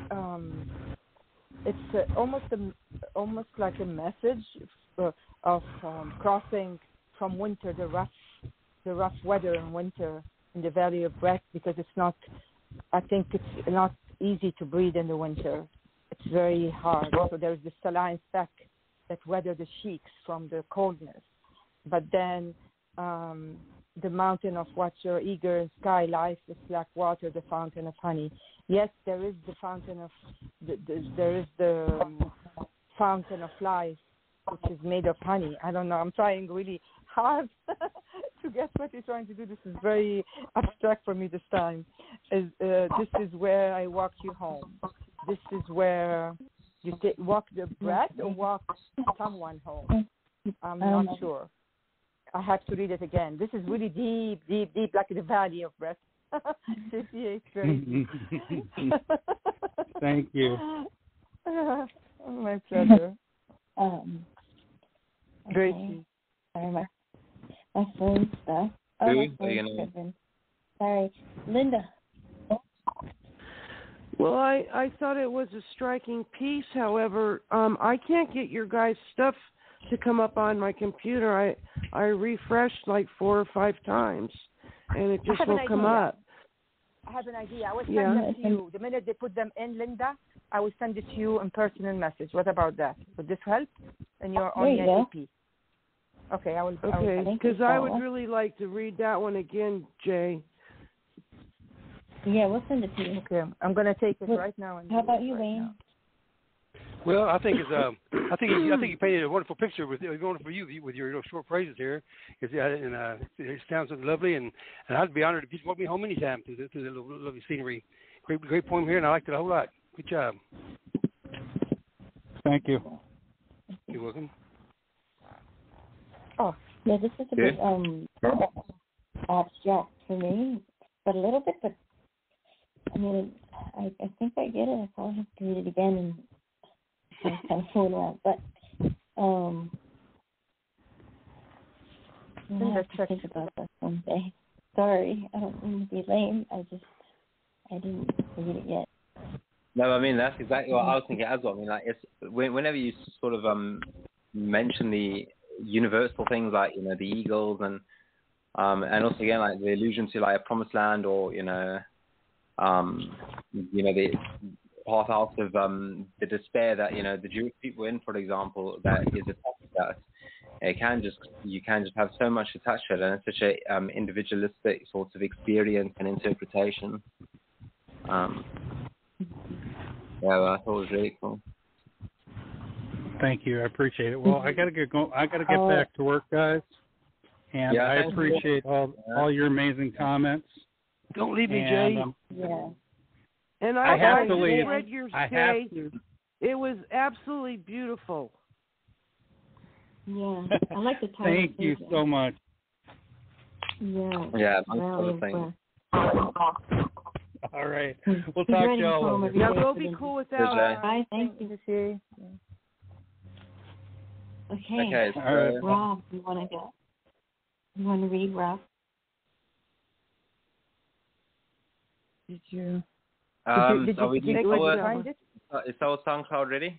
it's almost like a message of crossing from winter, the rough weather in winter in the Valley of Breath, because I think it's not easy to breathe in the winter. It's very hard. So there's the saline speck that weather the cheeks from the coldness. But then the mountain of water, eager sky, life, the slack water, the fountain of honey. Yes, there is the fountain of the fountain of life, which is made of honey. I don't know. I'm trying really hard to guess what you're trying to do. This is very abstract for me this time. This is where I walk you home. This is where you walk the breath or walk someone home. I'm not sure. I have to read it again. This is really deep, deep, deep, like the Valley of Breath. It's very deep. Thank you. My pleasure. Great. Sorry, my phone stuff. My phone's tripping. Sorry. Linda. Well, I thought it was a striking piece. However, I can't get your guys' stuff to come up on my computer, I refreshed like 4 or 5 times, and it just won't come up. I have an idea. I will send them to you. The minute they put them in, Linda, I will send it to you in personal message. What about that? Would this help? And you're on your AP. Okay, I will. Okay, because I would really like to read that one again, Jay. Yeah, we'll send it to you. Okay, I'm gonna take it right now. How about you, Wayne? Well, I think it's I think you painted a wonderful picture with going for you with your short phrases here. It sounds lovely, and I'd be honored if you brought me home anytime to the lovely scenery. Great poem here, and I liked it a whole lot. Good job. Thank you. You're welcome. Oh, yeah, this is a bit abstract for me, but a little bit. But I mean, I think I get it. I probably have to read it again and kind of fooling around. But I have to think about that someday. Sorry, I don't mean to be lame. I didn't read it yet. No, I mean that's exactly what I was thinking as well. I mean, like, it's whenever you sort of mention the universal things like the eagles and also again like the allusion to like a promised land or the path out of the despair that the Jewish people in, for example, that is attached to that. You can just have so much attached to it, and it's such a individualistic sort of experience and interpretation. Yeah, I thought it was really cool. Thank you, I appreciate it. Well, I gotta get back to work, guys. And I appreciate all your amazing comments. Don't leave me, Jay. Yeah. And I have to leave. Read your I stay. have to. It was absolutely beautiful. Yeah, I like the title. Thank you so much. Yeah. Yeah, Well, all right. We'll talk to y'all later. Now go be cool with that. Bye. Thank you. Okay. So, Rob, you want to go? You want to read, Rob? Did you? Is our SoundCloud ready?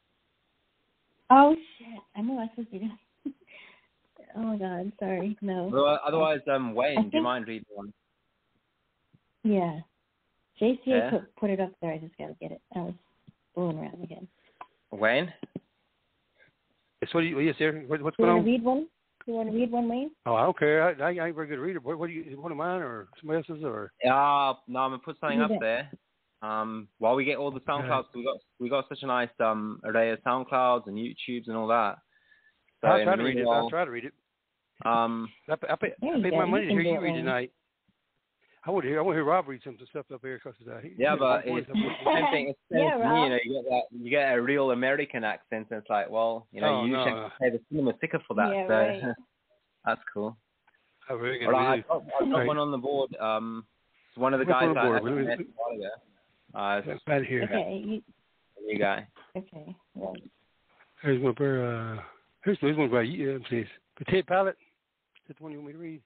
Oh shit! I know I supposed to do. Oh my God! Sorry, no. Well, otherwise, Wayne, do you mind reading one? Yeah. JCA put it up there. I just gotta get it. I was fooling around again. Wayne? Yes, sir. What's going on? Read one? You want to read one, Wayne? Oh, I don't care. I ain't a very good reader. What do you? One of mine or somebody else's or? No, I'm gonna put something up there. While we get all the SoundClouds, we got such a nice array of SoundClouds and YouTubes and all that. So I'll try to read it. I paid my money to hear you read tonight. I want to hear Rob read some stuff up here because but it's the same thing. It's the same to me, you get a real American accent, and it's like, well, you should pay the cinema ticket for that. Yeah, so right. that's cool. I've got one on the board. It's one of the guys I met a while ago. Right here. Okay. New guy. Okay. Well. Here's one for here's one by you, please. Potato Palette. That's the one you want me to read.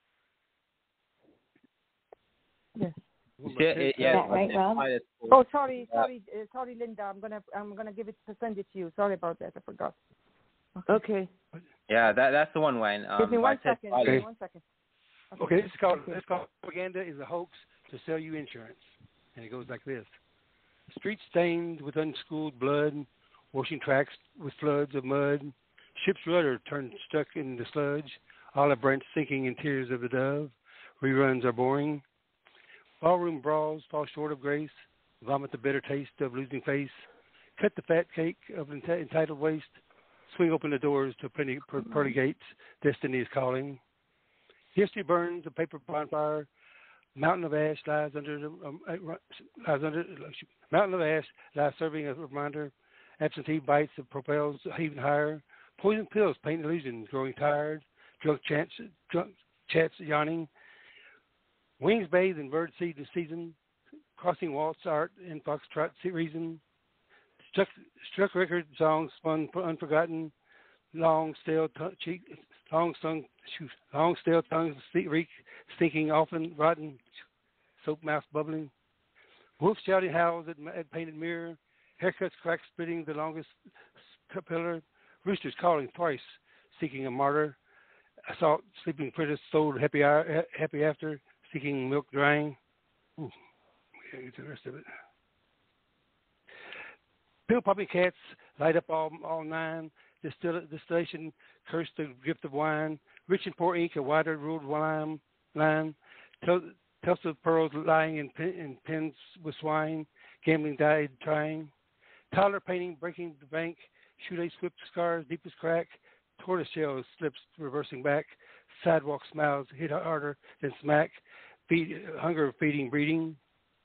Yes. Yeah, right, Rob? Oh, sorry, Linda. I'm gonna send it to you. Sorry about that. I forgot. Okay. Yeah, that's the one, Wayne. Give me 1 second. Okay. 1 second. Okay, it's called Propaganda is a Hoax to Sell You Insurance. And it goes like this. Streets stained with unschooled blood, washing tracks with floods of mud, ship's rudder turned stuck in the sludge, olive branch sinking in tears of the dove, reruns are boring. Ballroom brawls fall short of grace, vomit the bitter taste of losing face, cut the fat cake of entitled waste, swing open the doors to pearly gates, destiny is calling. History burns a paper bonfire, mountain of ash lies mountain of ash lies serving as a reminder, absentee bites of propels even higher, poison pills paint illusions growing tired, drunk chats yawning, wings bathed in bird seed this season, crossing waltz art and foxtrot reason, struck record songs spun unforgotten, long stale tongues reek, stinking often rotten, soap mouth bubbling, wolf shouting howls at painted mirror, haircuts cracked spitting the longest pillar, Roosters calling twice, seeking a martyr. I saw sleeping princess sold happy after, seeking milk drying. Ooh, can't get to the rest of it. Pill popping cats light up all nine. Distillation cursed the gift of wine. Rich and poor ink, a wider ruled line. Tufts of pearls lying in pens with swine. Gambling died trying. Toddler painting breaking the bank. Shoelace whipped scars deepest crack. Tortoise shell slips reversing back. Sidewalk smiles hit harder than smack. Hunger feeding breeding.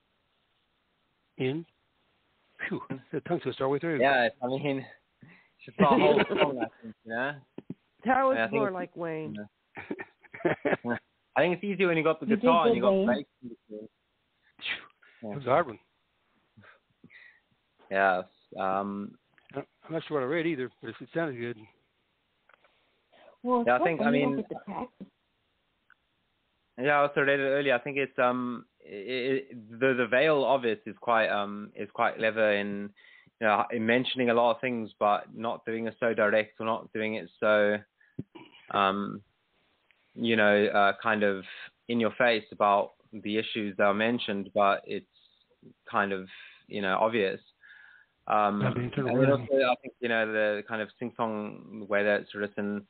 In. Phew, the tongue twister all the way through. Yeah, I mean, it's a whole song, I think, you know? That was more like Wayne. I think it's easier when you got the guitar and you got bass. It was a hard one. Yeah. I'm not sure what I read either, but it sounded good. Well, yeah, I also read it earlier. I think it's the veil of it is quite clever in, you know, in mentioning a lot of things, but not doing it so direct or not doing it so you know, kind of in your face about the issues that are mentioned, but it's kind of, you know, obvious. And then also, I think, you know, the kind of sing-song way that it's written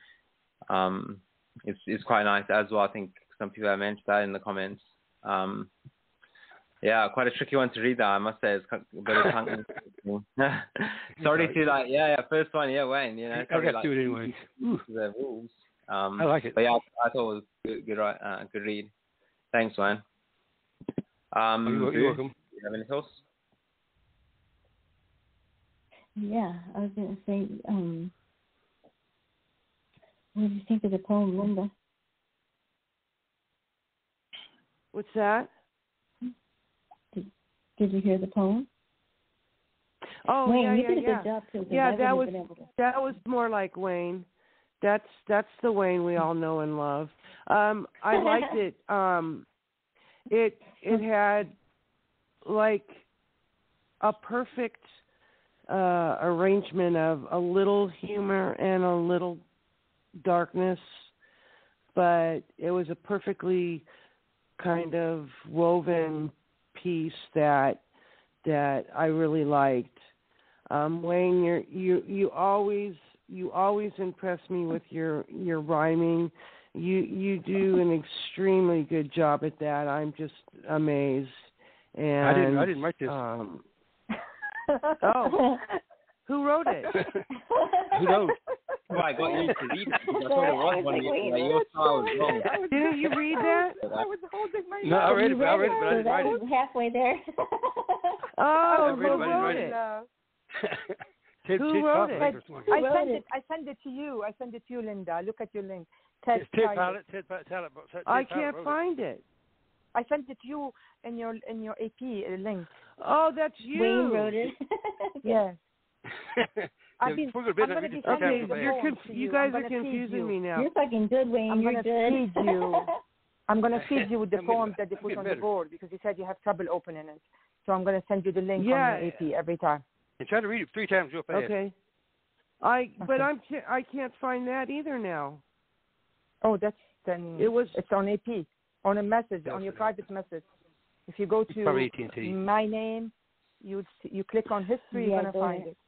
is quite nice as well. I think some people have mentioned that in the comments. Yeah, quite a tricky one to read that, I must say. It's a bit of tongue. Sorry to, like, first one, Wayne, you know. I got to do it anyway. The rules. I like it. But yeah, I thought it was good read. Thanks, Wayne. You're welcome. Do you have any thoughts? Yeah, I was going to say, what did you think of the poem, Linda? What's that? Did you hear the poem? Oh, Wayne, yeah, you did a good job too. Yeah, that was more like Wayne. That's the Wayne we all know and love. I liked it. It had like a perfect arrangement of a little humor and a little darkness, but it was a perfectly kind of woven piece that I really liked. Wayne, you always impress me with your rhyming. You do an extremely good job at that. I'm just amazed. And I didn't write this. Oh, who wrote it? Who knows? Well, I got you to read it. I thought it was one of your style was wrong. Didn't you read that? I was holding my No, I read it, but I didn't that write it. was halfway there. Oh, who wrote it? Who wrote it? I sent it to you. I sent it to you, Linda. Look at your link. Ted Pilot. I can't find it. I sent it to you in your AP link. Oh, that's you. Wayne wrote it. Yes. You guys are confusing me now. You're fucking good, Wayne. I'm You're gonna good. feed you. I'm gonna feed you with the poems that they put on the board because you said you have trouble opening it. So I'm gonna send you the link on your AP every time. And try to read it 3 times real fast. Okay. But I can't find that either now. Oh, it's on AP, on a message, on your private message. If you go to my name, you click on history, you're gonna find it.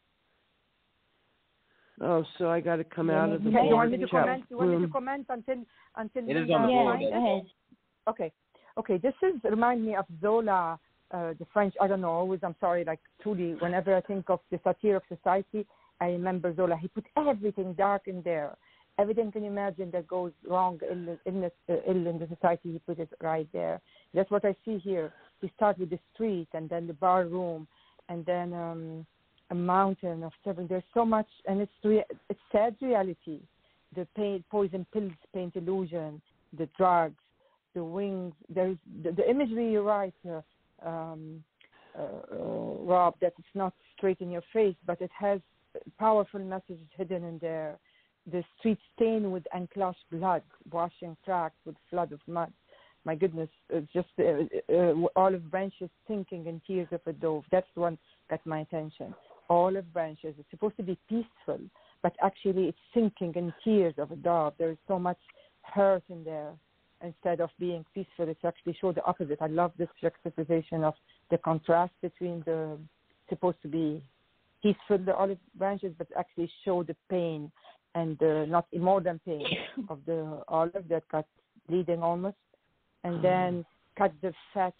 Oh, so I got to come out of the board. You want me to comment? You want me to comment until it is on the board. Go ahead. Okay. This remind me of Zola, the French. I don't know. Always, I'm sorry. Like truly, whenever I think of the satire of society, I remember Zola. He put everything dark in there. Everything can you imagine that goes wrong in the society. He put it right there. That's what I see here. We start with the street, and then the bar room, and then a mountain of seven. There's so much, and it's sad reality. The poison pills paint illusion, the drugs, the wings. There's the imagery you write, Rob, that it's not straight in your face, but it has powerful messages hidden in there. The street stained with unclosed blood, washing tracks with flood of mud. My goodness, it's just olive branches sinking in tears of a dove. That's the one that got my attention. Olive branches. It's supposed to be peaceful, but actually it's sinking in tears of a dove. There is so much hurt in there. Instead of being peaceful, it's actually show the opposite. I love this juxtaposition of the contrast between the supposed to be peaceful, the olive branches, but actually show the pain and not more than pain of the olive that got bleeding almost, and then cut the fat.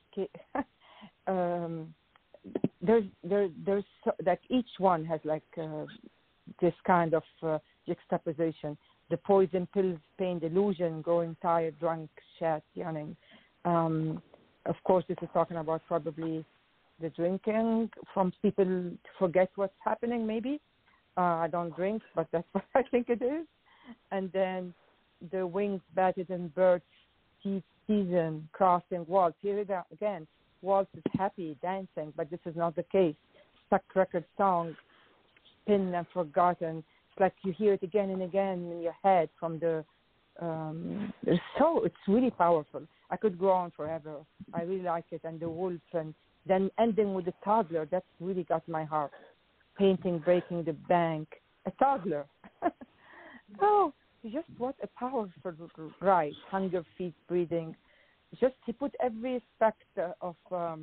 There's like each one has like this kind of juxtaposition. The poison pills, pain, delusion, growing tired, drunk, shat, yawning. Of course, this is talking about probably the drinking from people to forget what's happening, maybe. I don't drink, but that's what I think it is. And then the wings batted and birds, season, crossing waltz. Here it again. Waltz is happy, dancing, but this is not the case. Stuck record song, pinned and forgotten. It's like you hear it again and again in your head from the it's really powerful. I could go on forever. I really like it. And the wolf, and then ending with the toddler, that's really got my heart. Painting, breaking the bank, a toddler. Oh, just what a powerful ride. Hunger, feet, breathing. Just he put every aspect of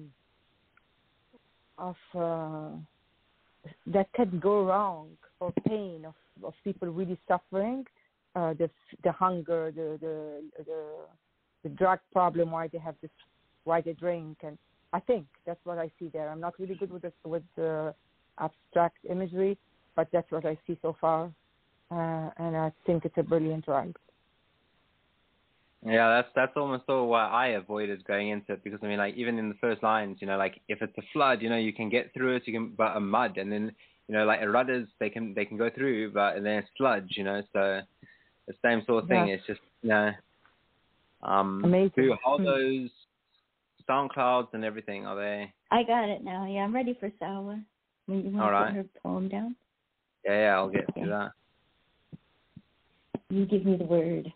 that can go wrong, or pain of people really suffering, the hunger, the drug problem, why they have this, why they drink, and I think that's what I see there. I'm not really good with abstract imagery, but that's what I see so far, and I think it's a brilliant ride. Yeah, that's almost all why I avoided going into it, because I mean, like, even in the first lines, you know, like if it's a flood, you know, you can get through it, but a mud, and then, you know, like rudders, they can go through, but and then sludge, you know, so the same sort of thing. Yeah. It's just, you know, amazing. through all those SoundClouds and everything, are they? I got it now. Yeah, I'm ready for Sawa. When you want to put her poem down? Yeah, I'll get through that. You give me the word.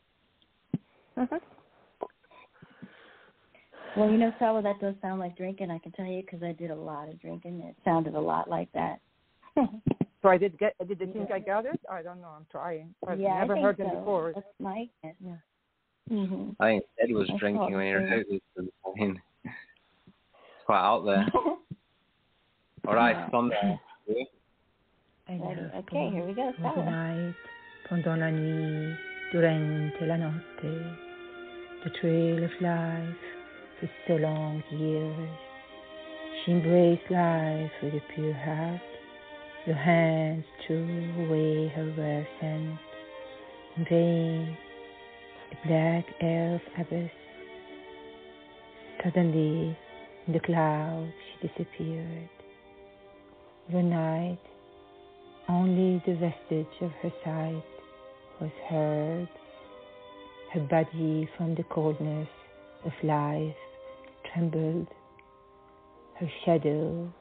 Well, you know, Sawa, that does sound like drinking, I can tell you, because I did a lot of drinking. It sounded a lot like that. So I did they think I got it? I don't know. I'm trying. I've never heard it before. That's my guess. Yeah. Mm-hmm. I think Ed was drinking when he wrote this. I mean, it's quite out there. All right, Sunday. Okay, here we go. Night, pendant la nuit, durante la notte, the trail of life for so long years. She embraced life with a pure heart. Your hands threw away her rare scent. In vain, a black elf abyss. Suddenly, in the clouds, she disappeared. Overnight, only the vestige of her sight was heard. Her body from the coldness of life trembled. Her shadow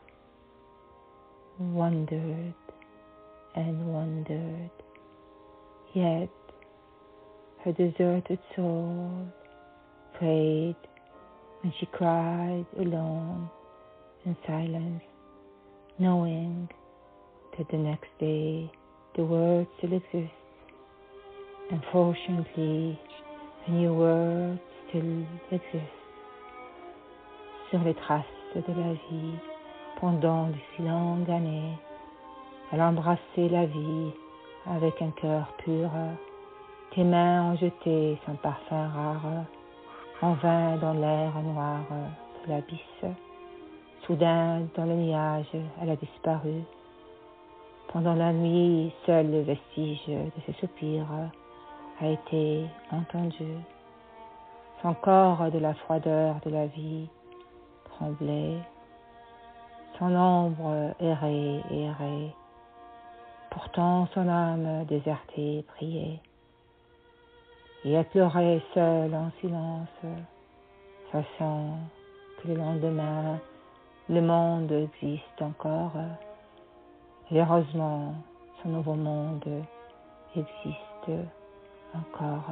wandered and wandered. Yet her deserted soul prayed when she cried alone in silence, knowing that the next day the world still exists. Unfortunately, a new world still exists. Sur les traces de la vie, pendant de si longues années, elle embrassait la vie avec un cœur pur. Tes mains ont jeté son parfum rare, en vain dans l'air noir de l'abysse. Soudain, dans le nuage, elle a disparu. Pendant la nuit, seul le vestige de ses soupirs a été entendu. Son corps de la froideur de la vie tremblait. Son ombre errait et errait. Pourtant son âme désertée priait. Et elle pleurait seule en silence, sachant que le lendemain, le monde existe encore. Et heureusement, ce nouveau monde existe encore.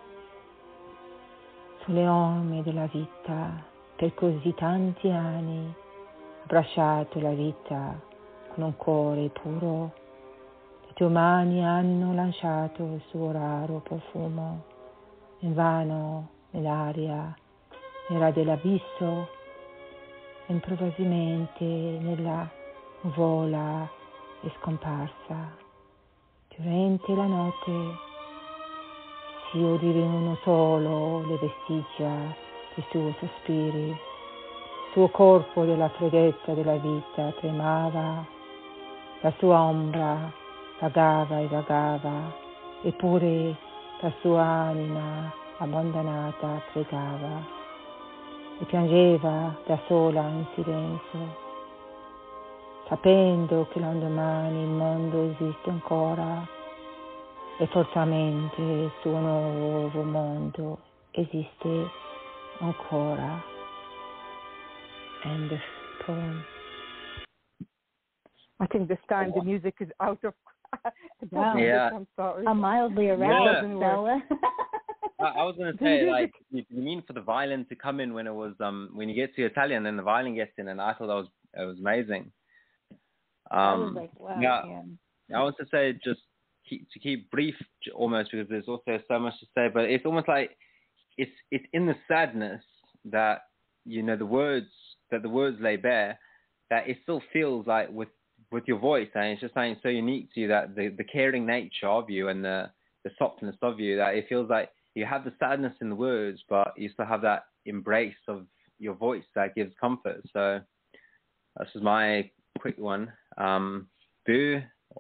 Sulle orme della vita, per così tanti anni, abbracciato la vita con un cuore puro, I tuoi mani hanno lanciato il suo raro profumo, invano nell'aria nera dell'abisso, improvvisamente nella nuvola è scomparsa. Durante la notte si udivano solo le vestigia dei suoi sospiri. Il suo corpo della freddezza della vita tremava, la sua ombra vagava e vagava, eppure la sua anima abbandonata pregava e piangeva da sola in silenzio, sapendo che l'indomani il mondo esiste ancora e forzamente il suo nuovo mondo esiste ancora. End of poem. I think this time the music is out of. Wow. Yeah. I'm sorry. I'm mildly aroused, Yeah. Stella. I was gonna say, like, you mean for the violin to come in when it was when you get to Italian and the violin gets in, and I thought it was amazing. I was like, wow. Yeah. I want to say just to keep brief almost, because there's also so much to say, but it's almost like it's in the sadness that the words lay bare, that it still feels like with your voice, and it's just something so unique to you, that the caring nature of you and the softness of you, that it feels like you have the sadness in the words, but you still have that embrace of your voice that gives comfort. So this is my quick one. Boo.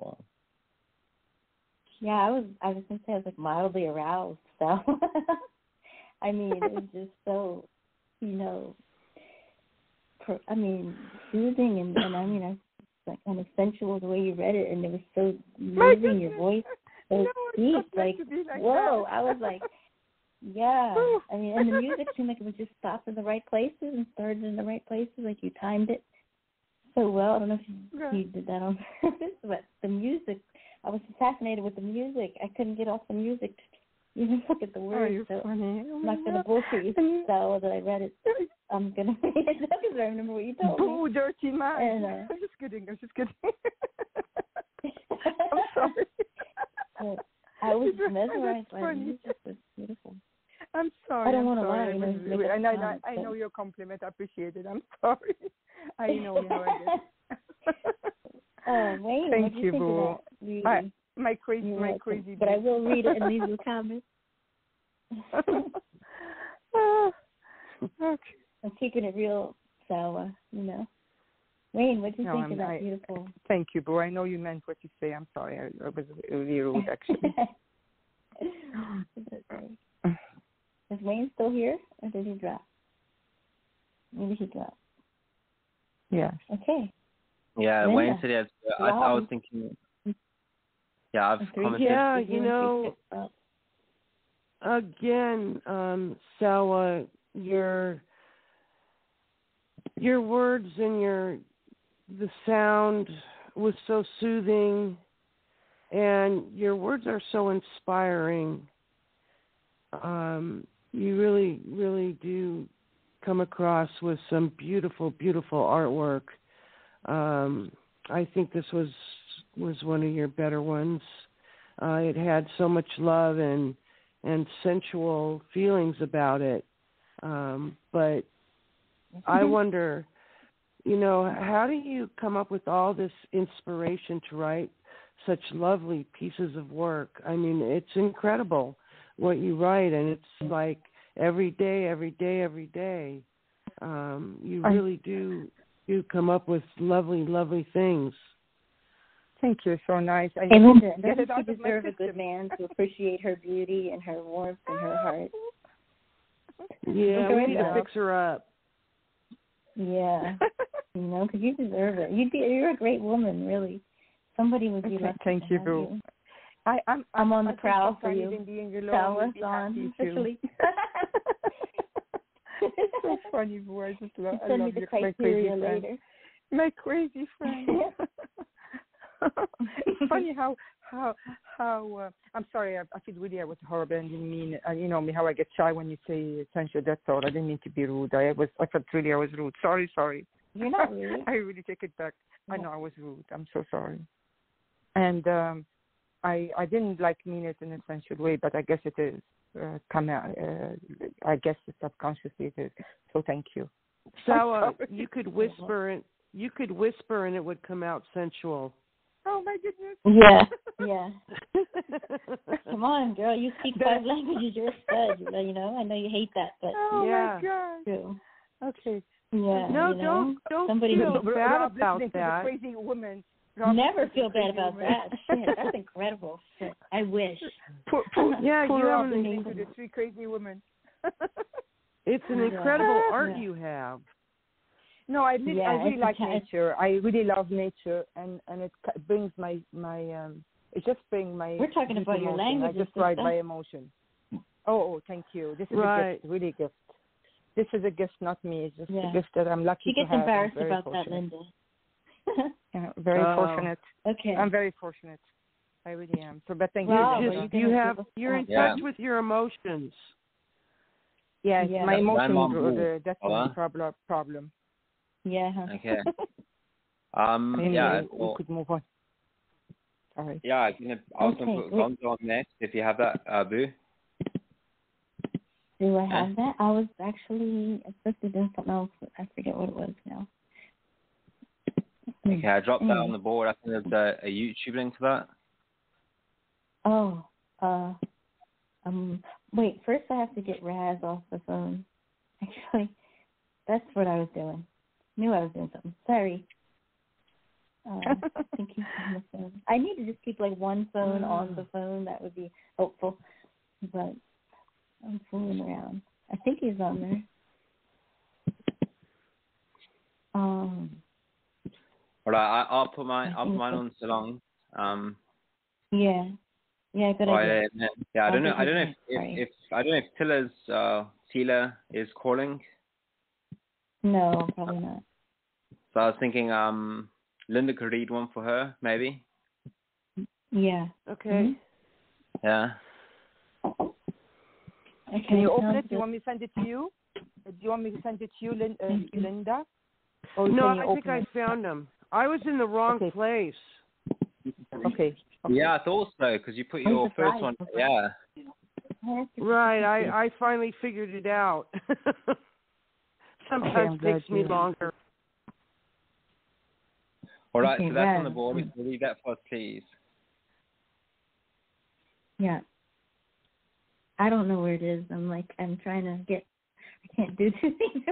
Yeah, I was gonna say I was like mildly aroused. So I mean, it was just so, soothing and I mean, I like kind of sensual the way you read it, and it was so moving. Your voice so deep, like whoa! I was like, yeah. I mean, and the music seemed like it was just stopped in the right places and started in the right places, like you timed it so well. I don't know if you did that on purpose, but the music, I was fascinated with the music. I couldn't get off the music to even look at the words. Oh, you're funny. I'm not going to bullshit you, so that I read it. I'm going to read it because I remember what you told me. Boo, dirty man. And, I'm just kidding. I'm sorry. I was mesmerized by the music. It was beautiful. I'm sorry. I don't want to lie. I know your compliment. I appreciate it. I'm sorry. I know how I get. Wayne, thank you, Boo. My crazy. But I will read it and leave you a comment. Okay. I'm keeping it real sour, Wayne, what do you think of that beautiful? Thank you, Boo. I know you meant what you say. I'm sorry. I was really rude, actually. Is Wayne still here, or did he drop? Maybe he dropped. Yes. Okay. Yeah, Linda. Wayne said he has. I was thinking. Yeah, I've commented. Yeah, again, Sala, your words and the sound was so soothing, and your words are so inspiring. You really, really do come across with some beautiful, beautiful artwork. I think this was one of your better ones. It had so much love and sensual feelings about it. But I wonder, how do you come up with all this inspiration to write such lovely pieces of work? I mean, it's incredible what you write, and it's like every day. You really do come up with lovely, lovely things. Thank you. So nice. Hey, Linda, doesn't she deserve a good man to appreciate her beauty and her warmth and her heart? Yeah, we need to fix her up. Yeah, because you deserve it. You're a great woman, really. Somebody would be lucky. Thank you, Boo. I'm on the prowl for you. Tell us on officially. It's so funny, Boo. I just love. Send me the criteria later. My crazy friend. It's funny how I'm sorry, I feel really I was horrible and didn't mean me how I get shy when you say sensual. That's all. I didn't mean to be rude. I felt really I was rude. Sorry. You're not rude. I really take it back. I know I was rude. I'm so sorry. And I didn't mean it in a sensual way, but I guess it is. I guess subconsciously it is. So thank you. So you could whisper and it would come out sensual. Oh my goodness. Yeah. Come on, girl. You speak 5 languages. You're a stud. You know. I know you hate that, but my God. True. Okay. Yeah. No, don't feel bad about that. Crazy woman. Never feel bad about that. Shit, that's incredible. Shit, I wish. Poor you have listening to the 3 crazy women. It's an incredible art you have. No, I really like nature. I really love nature, and it brings my it just brings my. We're talking about emotion. your language. I just write by emotion. Oh, thank you. This is a gift, really a gift. This is a gift, not me. It's just a gift that I'm lucky to have. She gets embarrassed about that, Linda. Very fortunate. Okay. I'm very fortunate. I really am. So, but thank you. You're in touch with your emotions. Yes, my emotions. That's my problem. Yeah. Okay. We could move on. Sorry. Yeah, I was going to put Gonzo on next if you have that, Boo. Do I have that? I was actually supposed to do something else. I forget what it was now. Okay, I dropped that on the board. I think there's a YouTube link to that. Oh. Wait, first I have to get Raz off the phone. Actually, that's what I was doing. Knew I was doing something. Sorry. I think he's on the phone. I need to just keep one phone on the phone. That would be helpful. But I'm fooling around. I think he's on there. All right, I'll put mine on so long. Yeah, good idea. I don't know if Tila is calling. No, probably not. So I was thinking Linda could read one for her, maybe. Yeah. Okay. Mm-hmm. Yeah. Okay. Can you open it? Do you want me to send it to you? Do you want me to send it to you, Linda? Or no, I think I found them. I was in the wrong place. Okay. Yeah, I thought so, because you put your first one. Yeah. Right. I finally figured it out. Sometimes it takes me longer. All right, so that's on the board. We'll leave that for us, please. Yeah. I don't know where it is. I'm trying to get. I can't do 2 things.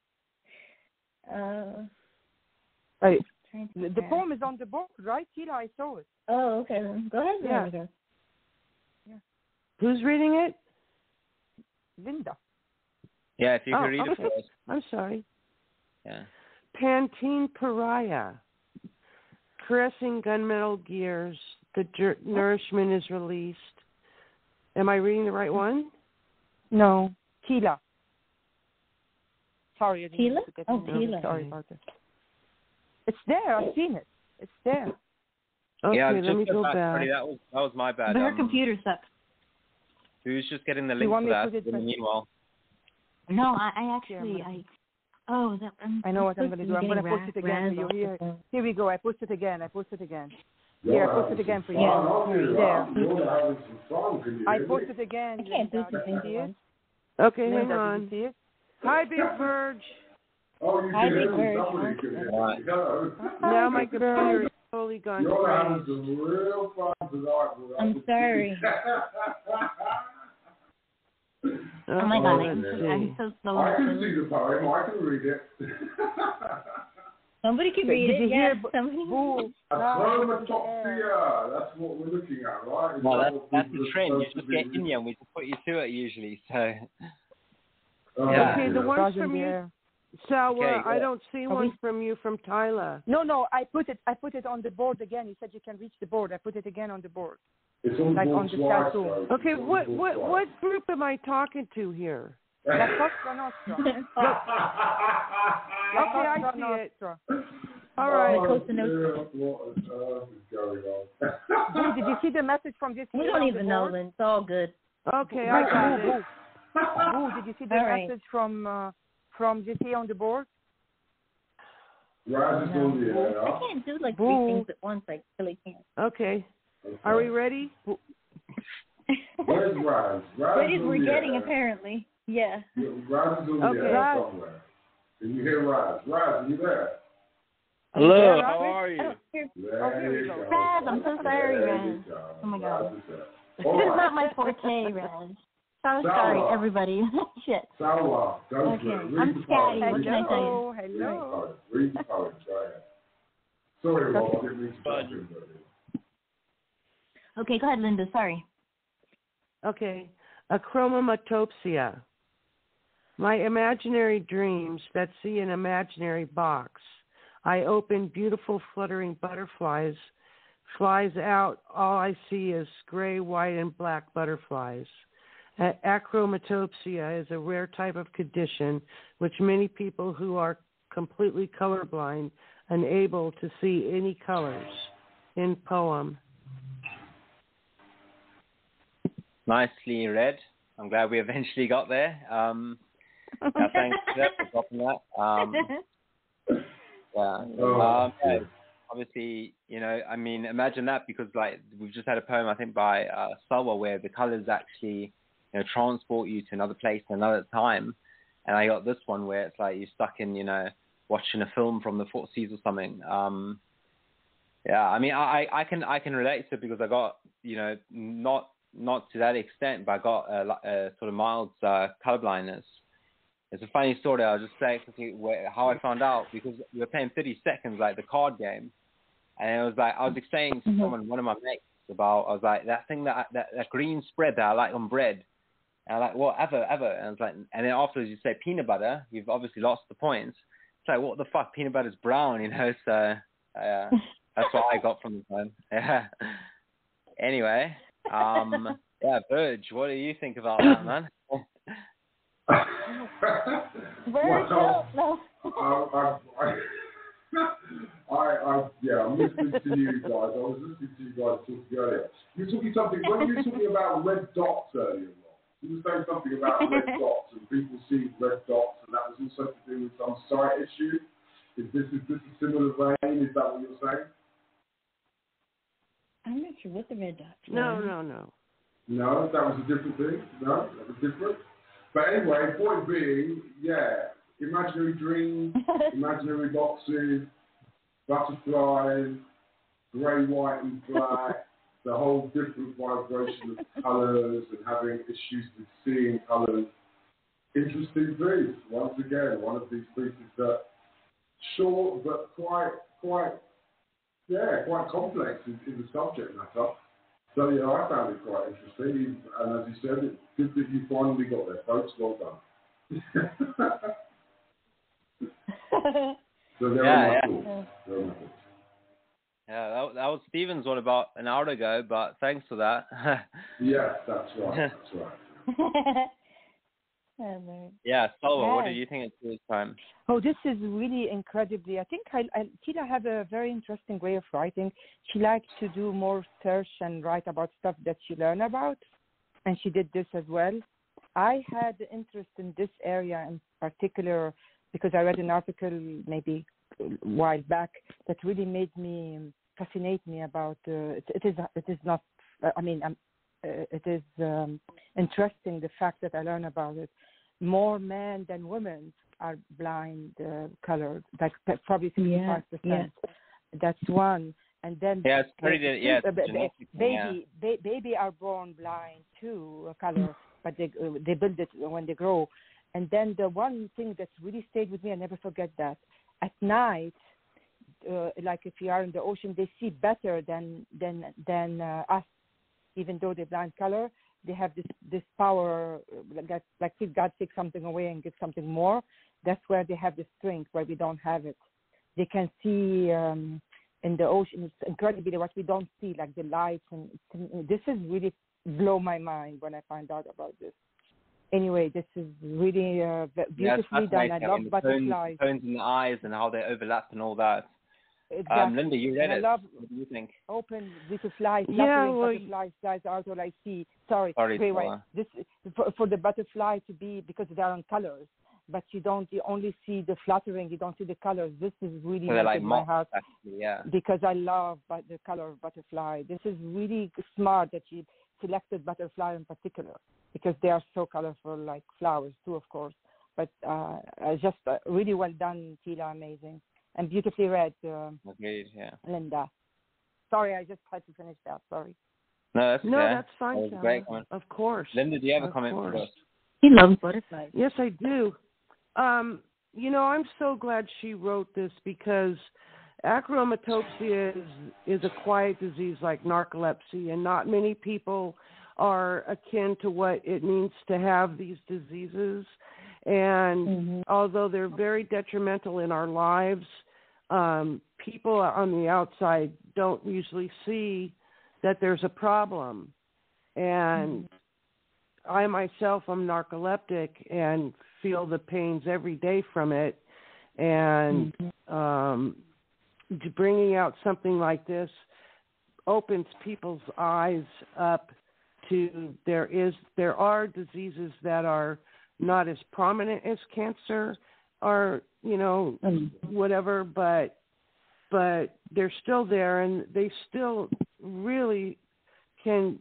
The poem is on the board, right, Tila? I saw it. Oh, okay. Go ahead. Yeah. Who's reading it? Linda. Yeah, if you can read it for us. I'm sorry. Yeah. Pantene Pariah. Caressing gunmetal gears, the nourishment is released. Am I reading the right one? No. Tila. Sorry. Tila? Oh, Tila. Sorry about that. It's there. I've seen it. It's there. Okay, yeah, let me go back. Sorry, that was my bad. But her computer sucks. Who's just getting the link for that in the meanwhile? No, I actually, I know what I'm going to do. I'm going to post it again for you. Here we go. I post it again. Here, I post it again for you. There. I post it again. I can't do something. Okay, hang on. See it? Hi, Big Verge. Hi, Big Verge. Now my computer is totally gone crazy. I'm sorry. Oh my God, I'm so slow. I can see the poem. I can read it. Somebody can read it. Yeah, somebody. A chromatopsia. That's what we're looking at, right? Well, that's the trend. You just get in and we just put you to it usually. So. Yeah. Okay, the ones from you. So okay, I don't see one from you from Tyler. No, I put it on the board again. You said you can reach the board. I put it again on the board. It's on on the tattoo. Okay, what group am I talking to here? La Cosa Nostra. Okay, I see it. All right. Cosa Nostra. Did you see the message from this? We don't even know, Lynn. It's all good. Okay, I got it. Did you see the message from JC on the board? No. I can't do 3 things at once. I really can't. Okay. Okay. Are we ready? Where's Raz? Ready as we're getting, apparently. Yeah. Raz is on the air somewhere. Can you hear Raz? Raz, are you there? Hello, how are you? There you go. Raz, I'm so sorry, Raz. Oh my God. This is not my forte, Raz. So sorry, everybody. Shit. Sawa, go for it. I'm scatty. What can I tell you? Hello. Read the poem. Go ahead. Sorry, Rob, I didn't mean to jump in, Okay, go ahead, Linda. Sorry. Okay. Achromatopsia. My imaginary dreams that see an imaginary box. I open beautiful fluttering butterflies. Flies out, all I see is gray, white, and black butterflies. Achromatopsia is a rare type of condition which many people who are completely colorblind, unable to see any colors. In poem. Nicely read. I'm glad we eventually got there. Thanks for dropping that. Yeah. Obviously, I mean, imagine that, because like we've just had a poem, I think, by Salwa, where the colors actually, transport you to another place, another time. And I got this one where it's like you're stuck in, watching a film from the 40s or something. Yeah, I mean, I can relate to it, because I got, not to that extent, but I got a sort of mild colorblindness. It's a funny story. I'll just say quickly how I found out, because we were playing 30 seconds, like the card game. And it was like, I was explaining to someone, one of my mates, about, I was like, that thing, that green spread that I like on bread. And I'm like, what, ever? And I was like, and then afterwards you say peanut butter, you've obviously lost the points. It's like, what the fuck, peanut butter's brown, so that's what I got from the time. Yeah. Anyway, Burge, what do you think about that, man? Virgil, no. I'm listening to you guys. I was listening to you guys talking earlier. You were talking something, when you were talking about red dots earlier, you were saying something about red dots and people seeing red dots, and that was also to do with some sight issue. Is this a similar vein? Is that what you're saying? I'm not sure what the red dots were. No. No, that was a different thing? No, that was different? But anyway, point being, imaginary dreams, imaginary boxes, butterflies, grey, white and black, the whole different vibration of colours and having issues with seeing colours. Interesting piece, once again, one of these pieces that short but quite complex in the subject matter. So I found it quite interesting, and as you said, it's good that you finally got there, folks. Well done. So there are my thoughts. Yeah, that was Stephen's one about an hour ago, but thanks for that. Yes, that's right. Yeah, Salwa, what did you think of this time? Oh, this is really incredibly. I think Tila have a very interesting way of writing. She likes to do more search and write about stuff that she learned about, and she did this as well. I had interest in this area in particular because I read an article maybe a while back that really made me fascinate me about. It is not. I mean, it is interesting the fact that I learned about it. More men than women are blind colored, like probably 65%. Yeah. That's one. And then baby are born blind too, color, but they build it when they grow. And then the one thing that's really stayed with me, I never forget that. At night, like if you are in the ocean, they see better than us, even though they're blind color. They have this power, like if God takes something away and gives something more, that's where they have the strength, where we don't have it. They can see in the ocean, it's incredibly what we don't see, like the lights. And this is really blow my mind when I find out about this. Anyway, this is really beautifully done. I love butterflies. The tones in the eyes and how they overlap and all that. Exactly. Linda, you read it. What do you think? Open butterflies, butterflies, guys, are all I see. Sorry, wait. This for the butterfly to be, because they are on colors, but you only see the fluttering, you don't see the colors. This is really So they're like my heart, actually, yeah. because I love the color of butterfly. This is really smart that you selected butterfly in particular, because they are so colorful, like flowers too, of course. But just really well done, Tila, amazing. And beautifully read, Agreed, yeah. Linda. Sorry, I just tried to finish that, sorry. No, that's okay. No, that's fine, that was a great comment. Of course. Linda, do you have a comment for us? He loves butterflies. Yes, I do. I'm so glad she wrote this, because achromatopsia is a quiet disease like narcolepsy, and not many people are akin to what it means to have these diseases. And although they're very detrimental in our lives, people on the outside don't usually see that there's a problem. And I myself am narcoleptic and feel the pains every day from it. And bringing out something like this opens people's eyes up to there are diseases that are not as prominent as cancer or whatever, but they're still there, and they still really can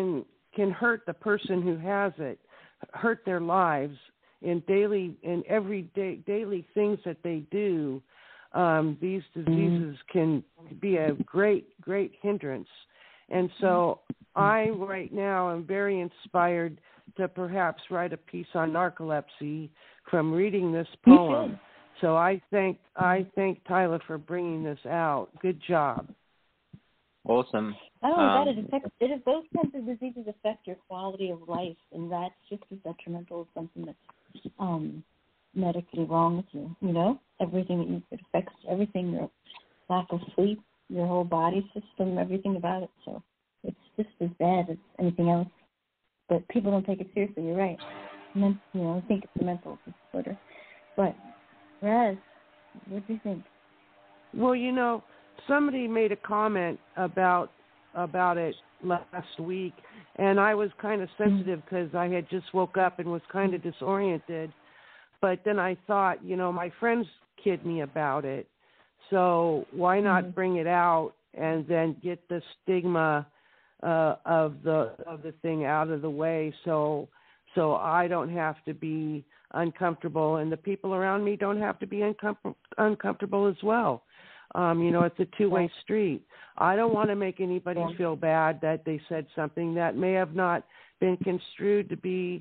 hurt the person who has it, hurt their lives in everyday daily things that they do. These diseases can be a great hindrance. And so I right now am very inspired to perhaps write a piece on narcolepsy from reading this poem. So I thank Tyler for bringing this out. Good job. Awesome. Those kinds of diseases affect your quality of life, and that's just as detrimental as something that's medically wrong with you. Everything it affects everything, your lack of sleep, your whole body system, everything about it. So it's just as bad as anything else. But people don't take it seriously. You're right. I think it's a mental disorder. But Raz, what do you think? Well, somebody made a comment about it last week, and I was kind of sensitive because I had just woke up and was kind of disoriented. But then I thought, my friends kid me about it, so why not bring it out and then get the stigma of the thing out of the way, so I don't have to be uncomfortable, and the people around me don't have to be uncomfortable as well. It's a two-way street. I don't want to make anybody feel bad that they said something that may have not been construed to be,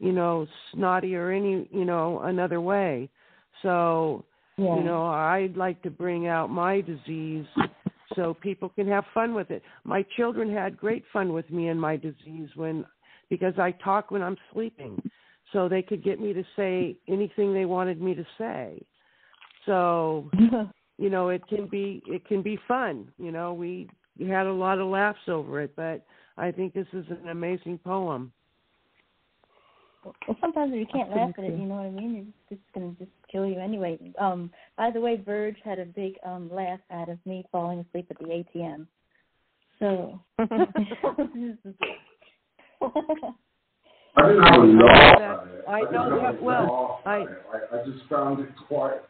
snotty or any, another way. So, I'd like to bring out my disease so people can have fun with it. My children had great fun with me and my disease because I talk when I'm sleeping, so they could get me to say anything they wanted me to say. So, it can be fun. We had a lot of laughs over it, but I think this is an amazing poem. Well, sometimes if you can't laugh at it, you know what I mean? It's going to just kill you anyway. By the way, Verge had a big laugh out of me falling asleep at the ATM. So. I didn't have a laugh at it. I know that well. I just found it quite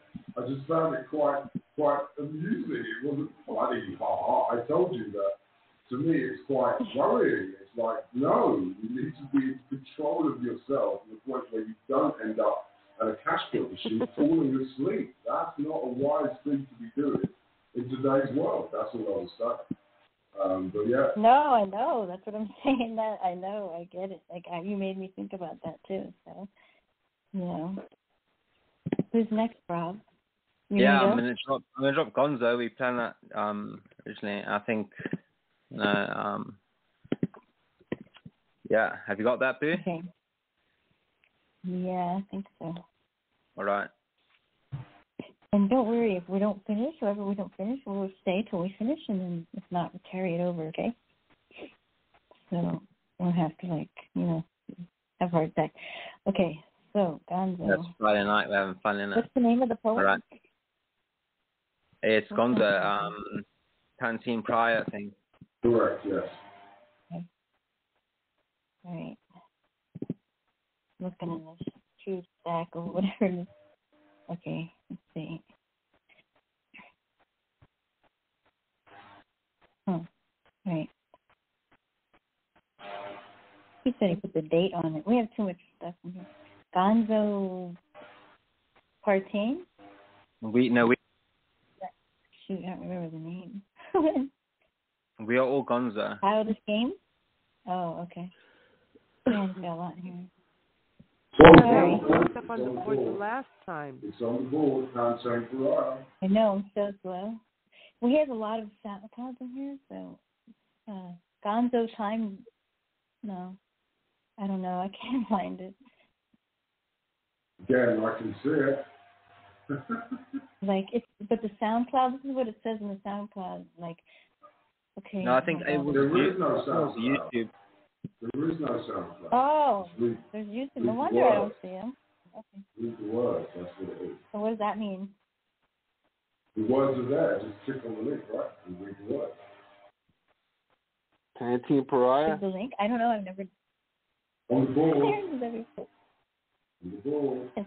amusing. It wasn't funny. I told you that. To me, it's quite worrying. It's like, no, you need to be in control of yourself to the point where you don't end up at a cash flow machine falling asleep. That's not a wise thing to be doing in today's world. That's all I was saying. But yeah. No, I know. That's what I'm saying. That I know. I get it. You made me think about that too. So, who's next, Rob? I'm gonna drop Gonzo. We planned that originally. I think. Have you got that, Boo? Okay. Yeah, I think so. All right. And don't worry if we don't finish. However, we don't finish, we'll stay till we finish, and then if not, we'll carry it over. Okay. So we'll have to have a heart attack. Okay. So Gonzo. That's Friday night. We're having fun in it. What's the name of the poem? All right. It's Gonzo. Pantene Prior, I think. Correct, yes. Okay. All right. Looking in this true stack or whatever it is. Okay, let's see. Right. He said he put the date on it. We have too much stuff in here. Gonzo Partain? We Shoot, I don't remember the name. we are all Gonzo. Childish Game? Oh, okay. Yeah, he's got a lot in here. Sorry. It's up on the board the last time. It's on the board. Can't say for a while. I know, I'm so slow. We have a lot of SoundClouds in here, so Gonzo Time, no. I don't know, I can't find it. Again, I can see it. Like, but the SoundCloud, this is what it says in the SoundCloud, like, okay. No, I think it was there is no SoundCloud. YouTube. There is no SoundCloud. Oh, there's YouTube. No wonder I don't see him. Okay. Read the words, that's what it is. So what does that mean? The words are there, just click on the link, right? And read the words. Pantene Pariah? The link? I don't know, I've never... On the board. On the board. Yes.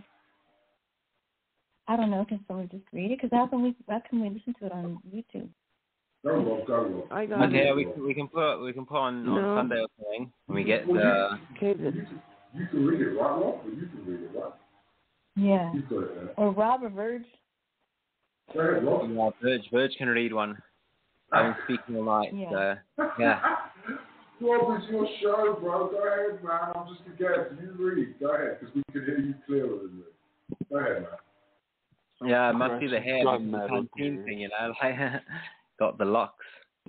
I don't know, can someone just read it? Because how can we listen to it on YouTube? Go. I got okay, it. we can put on Sunday or something when we get the. Okay, you can read it, right, Rob? Or you can read it, right? Yeah. You got it there. Or Rob or Verge. Go ahead, Rob. Yeah, Verge can read one. I've been speaking all night, so yeah. Rob, it's your show, bro. Go ahead, man. I'm just a guest. You read. Go ahead, because we can hear you clearer than me. Go ahead, man. Yeah, it must be the hair, the Pantene thing, you know, like got the locks.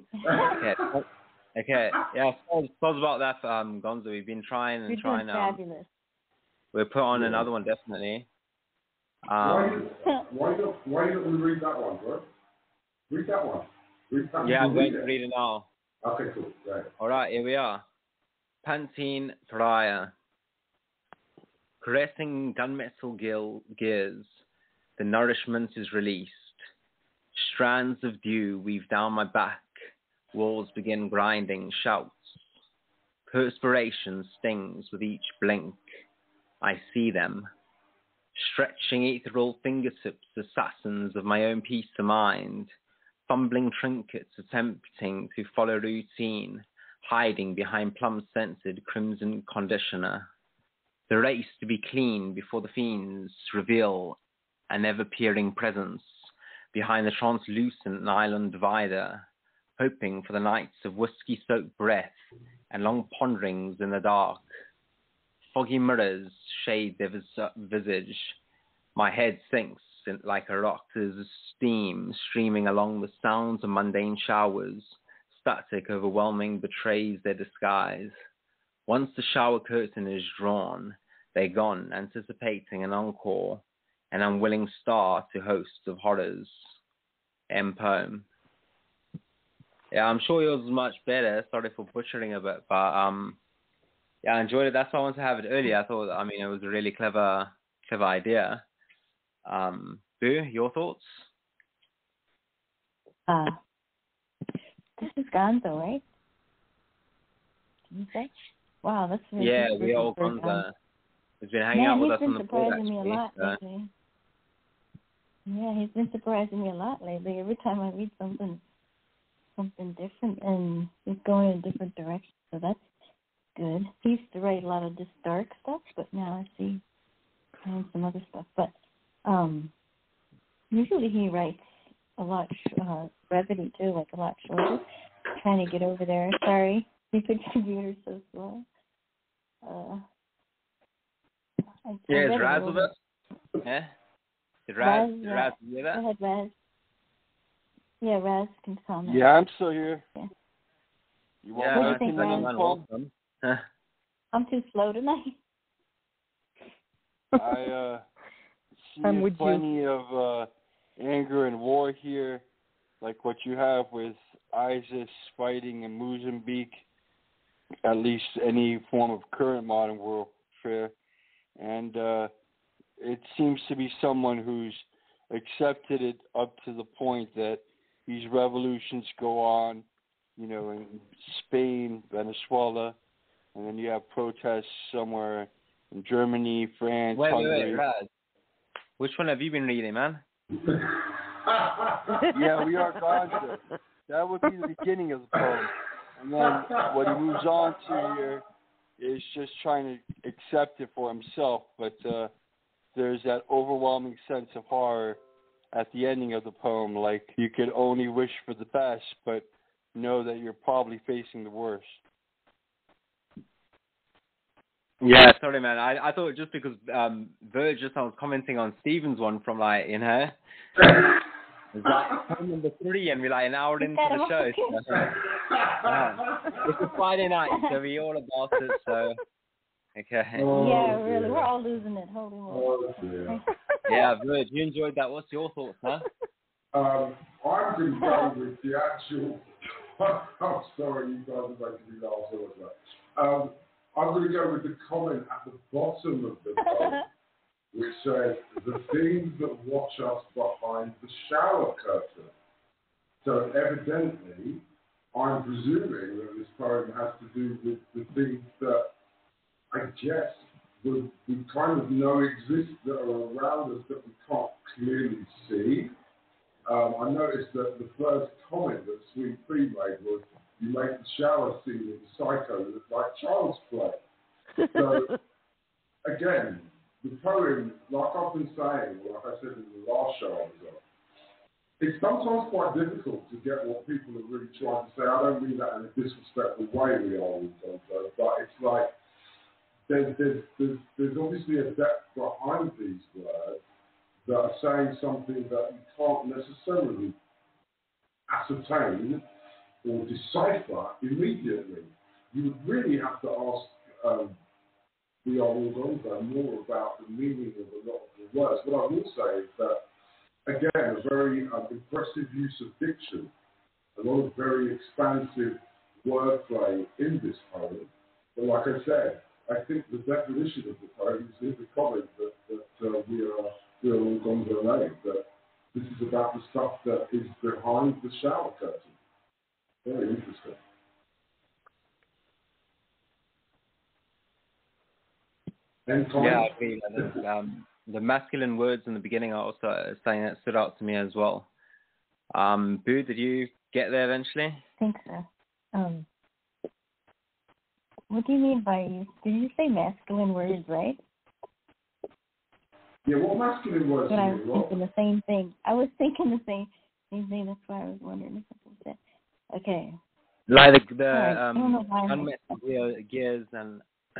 Okay. Yeah, suppose about that for Gonzo. We've been trying. You're doing fabulous. We'll put on another one definitely. Why don't we read that one, bro? Read that one. Yeah, I'm going to read it now. Okay, cool. Right. All right, here we are. Pantene Pariah. Caressing gunmetal gears, the nourishment is released. Strands of dew weave down my back. Walls begin grinding, shouts. Perspiration stings with each blink. I see them. Stretching ethereal fingertips, assassins of my own peace of mind. Fumbling trinkets attempting to follow routine. Hiding behind plum-scented crimson conditioner. The race to be clean before the fiends reveal an ever-peering presence behind the translucent nylon divider, hoping for the nights of whiskey-soaked breath and long ponderings in the dark. Foggy mirrors shade their visage. My head sinks like a rock as steam streaming along the sounds of mundane showers. Static overwhelming betrays their disguise. Once the shower curtain is drawn, they're gone, anticipating an encore, an unwilling star to hosts of horrors. End poem. Yeah, I'm sure yours was much better. Sorry for butchering a bit, but yeah, I enjoyed it. That's why I wanted to have it earlier. I thought, it was a really clever idea. Boo, your thoughts? This is Gonzo, right? Did you say? Wow, that's really yeah, we are all Gonzo. He's been hanging out with us on the board, actually. He's been surprising me a lot lately. Yeah, he's been surprising me a lot lately. Every time I read something different, and he's going in a different direction, so that's good. He used to write a lot of just dark stuff, but now I see some other stuff. But usually he writes a lot brevity too, like a lot shorter. Trying to get over there. Sorry, the computer's so slow. Is Raz with us? Yeah. Did Raz hear that? Go ahead, Raz. Yeah, Raz can comment. Yeah, I'm still here. Yeah. You want what do you think, Raz? I'm too slow tonight. I see plenty of anger and war here, like what you have with ISIS fighting in Mozambique, at least any form of current modern warfare. And it seems to be someone who's accepted it up to the point that these revolutions go on, in Spain, Venezuela, and then you have protests somewhere in Germany, France, wait, Hungary. Raz. Which one have you been reading, man? Yeah, we are Ganja. That would be the beginning of the poem. And then what he moves on to here is just trying to accept it for himself. But there's that overwhelming sense of horror at the ending of the poem, like you could only wish for the best, but know that you're probably facing the worst. Yeah, sorry, man. I thought just because Verge just was commenting on Steven's one from like in her. It's like poem number 3, and we're like an hour into the show. So, it's a Friday night, so we all about it. So, okay. Yeah, really, we're all losing it. Holy moly. Yeah, Verge, you enjoyed that. What's your thoughts, man? I'm going to go with the actual. I'm sorry, you guys are making me laugh so much. I'm going to go with the comment at the bottom of the poem, which says, the things that watch us behind the shower curtain. So evidently, I'm presuming that this poem has to do with the things that I guess we kind of know exist, that are around us that we can't clearly see. I noticed that the first comment that Sweet Pea made was, you make the shower scene in Psycho look like child's play. So, again, the poem, like I've been saying, like I said in the last show I was on, it's sometimes quite difficult to get what people are really trying to say. I don't mean that in a disrespectful way, we are all done, but it's like there's obviously a depth behind these words that are saying something that you can't necessarily ascertain or decipher immediately. You would really have to ask the old Gonzo more about the meaning of a lot of the words. What I will say is that, again, a very impressive use of diction, a lot of very expansive wordplay in this poem. But like I said, I think the definition of the poem is in the comment that we are all Gonzo made, that this is about the stuff that is behind the shower curtain. Very interesting. Yeah, I agree. The masculine words in the beginning are also something that stood out to me as well. Boo, did you get there eventually? I think so. What do you mean by, did you say masculine words, right? Yeah, what masculine words do you mean? I was thinking the same thing. I was thinking the same thing. That's why I was wondering if it was that. Okay. Like the gears and...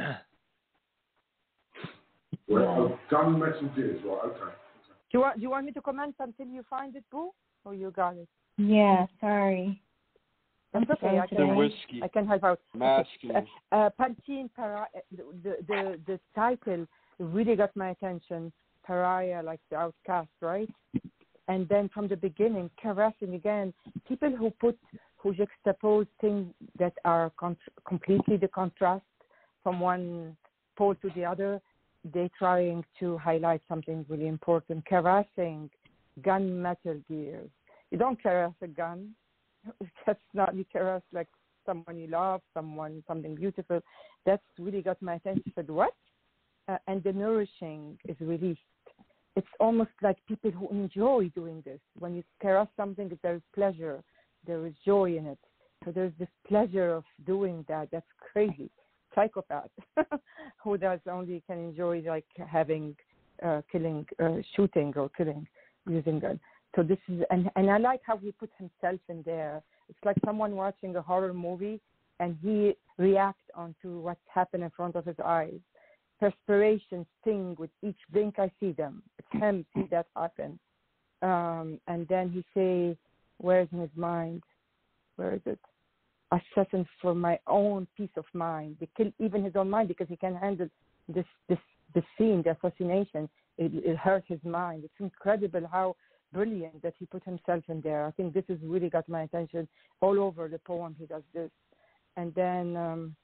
Gun metal gears, right, okay. Do you want me to comment until you find it, Boo? Or you got it? Yeah, sorry. That's okay. I can help out. Masculine. Pantene, the title really got my attention. Pariah, like the outcast, right? And then from the beginning, caressing again. People who juxtapose things that are completely the contrast from one pole to the other. They're trying to highlight something really important. Caressing gun metal gears. You don't caress a gun. That's not, you caress like someone you love, something beautiful. That's really got my attention. I said, what? And the nourishing is released. It's almost like people who enjoy doing this. When you caress something, there is pleasure. There is joy in it. So there's this pleasure of doing that. That's crazy. Psychopath who can enjoy like having shooting or killing using gun. So this is and I like how he put himself in there. It's like someone watching a horror movie and he reacts onto what's happened in front of his eyes. Perspiration sting with each blink. I see them. It's him see that happen. And then he say, where's in his mind? Where is it? Assassin for my own peace of mind. They kill even his own mind because he can't handle the scene, the assassination. It hurt his mind. It's incredible how brilliant that he put himself in there. I think this has really got my attention all over the poem. He does this. And then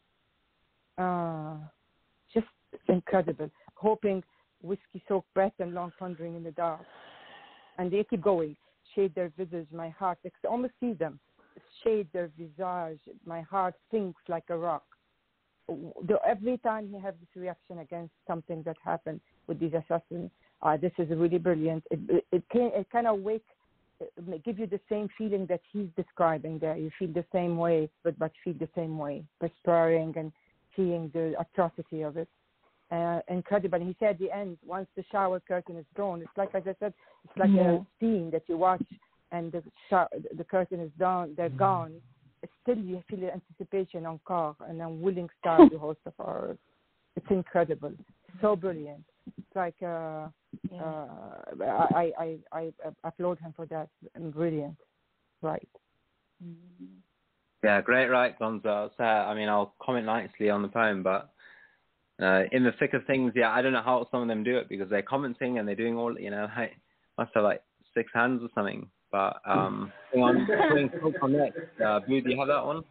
just incredible. Hoping whiskey soaked breath and long pondering in the dark. And they keep going. Shade their visage, my heart. I almost see them. Shade their visage, my heart sinks like a rock. every time he has this reaction against something that happened with these assassins. This is really brilliant. It kind of give you the same feeling that he's describing there. You feel the same way, but feel the same way, perspiring and seeing the atrocity of it. Incredible. And he said at the end, once the shower curtain is drawn, it's like, as I said, it's like a scene that you watch, and the curtain is down, they're gone. Still, you feel the anticipation encore and then willing star to host of horror. It's incredible, so brilliant. It's like I applaud him for that. Brilliant, right? Yeah, great, right, Gonzo. So, I mean, I'll comment nicely on the poem, but in the thick of things, I don't know how some of them do it because they're commenting and they're doing all, must have like 6 hands or something. But on next. Boo, do you have that one?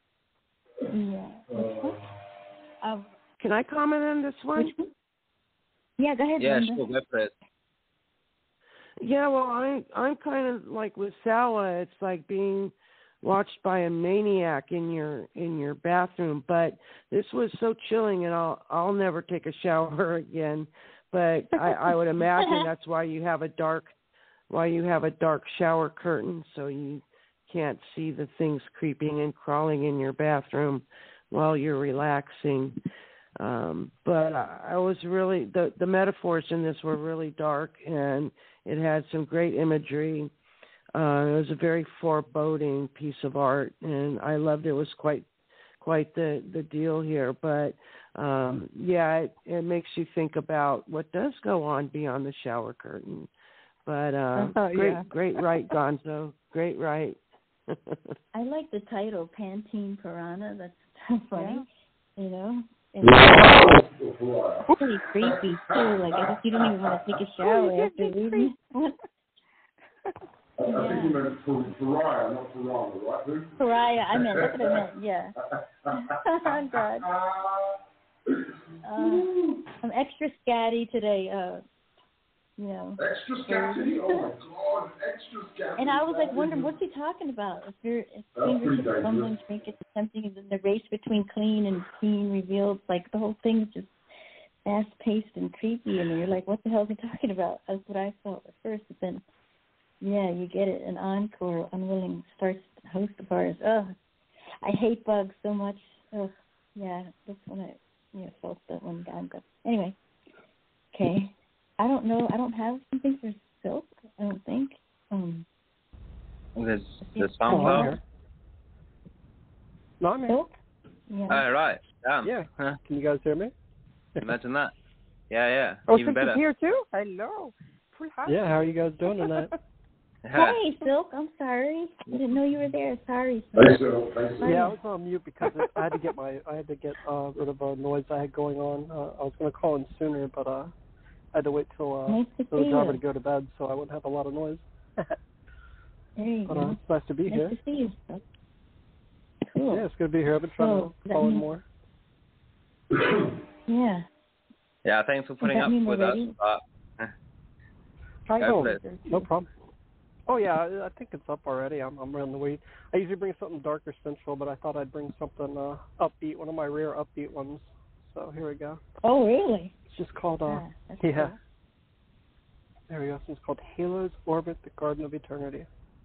Yeah. Can I comment on this one? Yeah, go ahead. Yeah, Linda. sure, go for it. Yeah, well, I'm kind of like with Sala. It's like being watched by a maniac in your bathroom. But this was so chilling, and I'll never take a shower again. But I would imagine that's why you have a dark shower curtain, so you can't see the things creeping and crawling in your bathroom while you're relaxing. But I was really, the metaphors in this were really dark, and it had some great imagery. It was a very foreboding piece of art, and I loved it. It was quite the deal here. But it makes you think about what does go on beyond the shower curtain. But great write, Gonzo. Great write. I like the title, Pantene Piranha. That's so funny, And it's pretty creepy too. Like, I guess you don't even want to take a shower after leaving. I think you meant pariah, not piranha, right? Pariah, that's what I meant, yeah. Oh, God. I'm extra scatty today, Extra scatty? Oh, my God, extra scatty. And I was like wondering, what's he talking about? If fingers are fumbling, trinkets, something, and then the race between clean and clean revealed, like the whole thing's just fast-paced and creepy, and you're like, what the hell is he talking about? That's what I thought at first, but then, you get it, an encore, unwilling starts to host the bars. Oh, I hate bugs so much. Oh, yeah, that's when I felt that one guy. But anyway, okay. I don't know. I don't have something for Silk, I don't think. There's sound here. No, I'm here. Silk? Yeah. Oh, right. Damn. Yeah. Can you guys hear me? Imagine that. Yeah. Oh, even Silk better. is here too? Hello. Yeah, how are you guys doing tonight? Hey, Silk. I'm sorry. I didn't know you were there. Sorry. Yeah, I was on mute because I had to get rid of a noise I had going on. I was going to call in sooner, but I had to wait till the driver to go to bed so I wouldn't have a lot of noise. There you go. It's nice to be here. Nice to see you, Silk. Cool. Yeah, it's good to be here. I've been trying to call in more. Yeah. Yeah, thanks for putting up with us. No problem. Oh yeah, I think it's up already. I'm running the weed. I usually bring something dark or sensual, but I thought I'd bring something upbeat, one of my rare upbeat ones. So here we go. Oh really? It's just called Cool. There we go. It's called Halos Orbit the Garden of Eternity.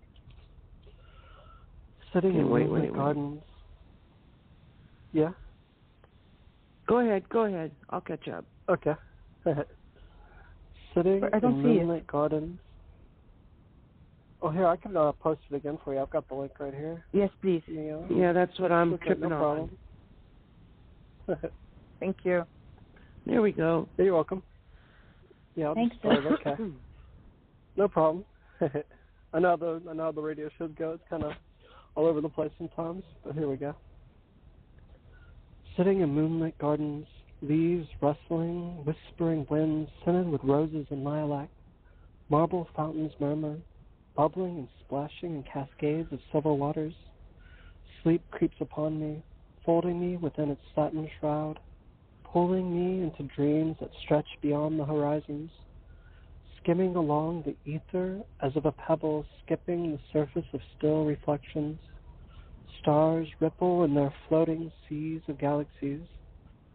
Sitting in wait. Gardens. Yeah. Go ahead. I'll catch up. Okay. Sitting in moonlit gardens. Oh, here, I can post it again for you. I've got the link right here. Yes, please. Yeah, that's what I'm tripping no on. Problem. Thank you. There we go. You're welcome. Yeah, Thanks. Okay. No problem. I know how the radio shows go. It's kind of all over the place sometimes, but here we go. Sitting in moonlit gardens, leaves rustling, whispering winds scented with roses and lilac, marble fountains murmur, bubbling and splashing in cascades of silver waters. Sleep creeps upon me, folding me within its satin shroud, pulling me into dreams that stretch beyond the horizons, skimming along the ether as of a pebble skipping the surface of still reflections. Stars ripple in their floating seas of galaxies,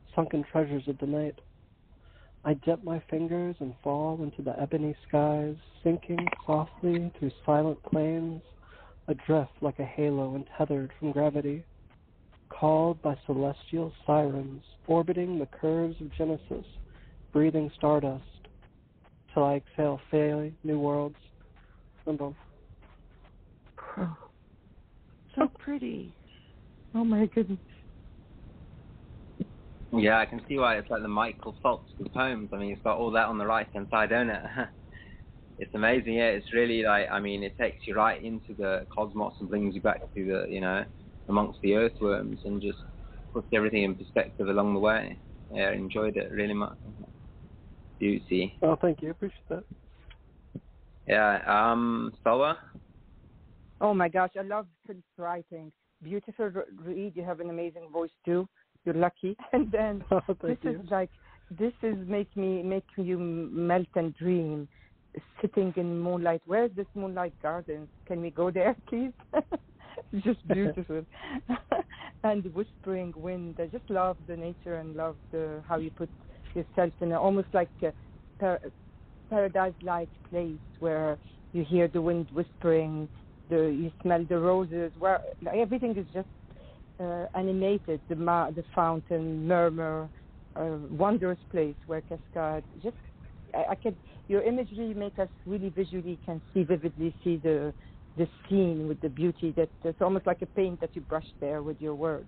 sunken treasures of the night. I dip my fingers and fall into the ebony skies, sinking softly through silent plains, adrift like a halo and tethered from gravity, called by celestial sirens, orbiting the curves of Genesis, breathing stardust, till I exhale failing new worlds. Symbol. Oh, so pretty. Oh my goodness. Yeah, I can see why it's like the Michael Phelps of poems. I mean, it's got all that on the right-hand side, don't it? It's amazing, yeah. It's really like, I mean, it takes you right into the cosmos and brings you back to the, you know, amongst the earthworms and just puts everything in perspective along the way. Yeah, I enjoyed it really much. Beauty. Oh, thank you. Appreciate that. Yeah, Sola? Oh my gosh, I love Phil's writing. Beautiful read. You have an amazing voice too. You're lucky. And then this is make you melt and dream. Sitting in moonlight. Where's this moonlight garden? Can we go there, please? Just beautiful. And whispering wind. I just love the nature and love how you put yourself in almost like a paradise-like place where you hear the wind whispering, you smell the roses, where everything is just animated. The fountain, murmur, wondrous place where cascade. Just your imagery make us really visually can vividly see the scene with the beauty that it's almost like a paint that you brush there with your words,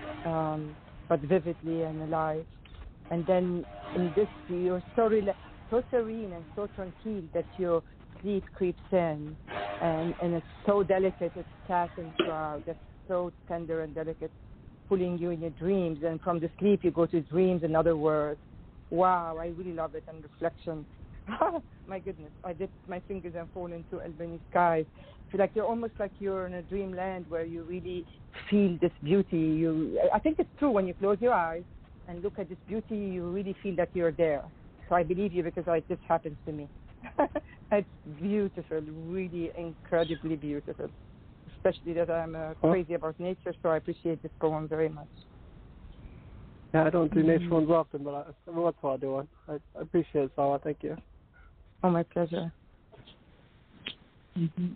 but vividly and alive. And then in this, you're so serene and so tranquil that your sleep creeps in, and it's so delicate. It's satin shroud that's so tender and delicate, pulling you in your dreams. And from the sleep, you go to dreams and other words. Wow, I really love it. And reflection. My goodness, I dip my fingers and fall into ebony skies. I feel like you're in a dreamland where you really feel this beauty. I think it's true when you close your eyes and look at this beauty, you really feel that you're there. So I believe you because this happens to me. It's beautiful, really incredibly beautiful. Especially that I'm crazy about nature, so I appreciate this poem very much. Yeah, I don't do nature ones often, but every once in a while I do one. I appreciate it, Sawa. Thank you. Oh, my pleasure. Mm-hmm.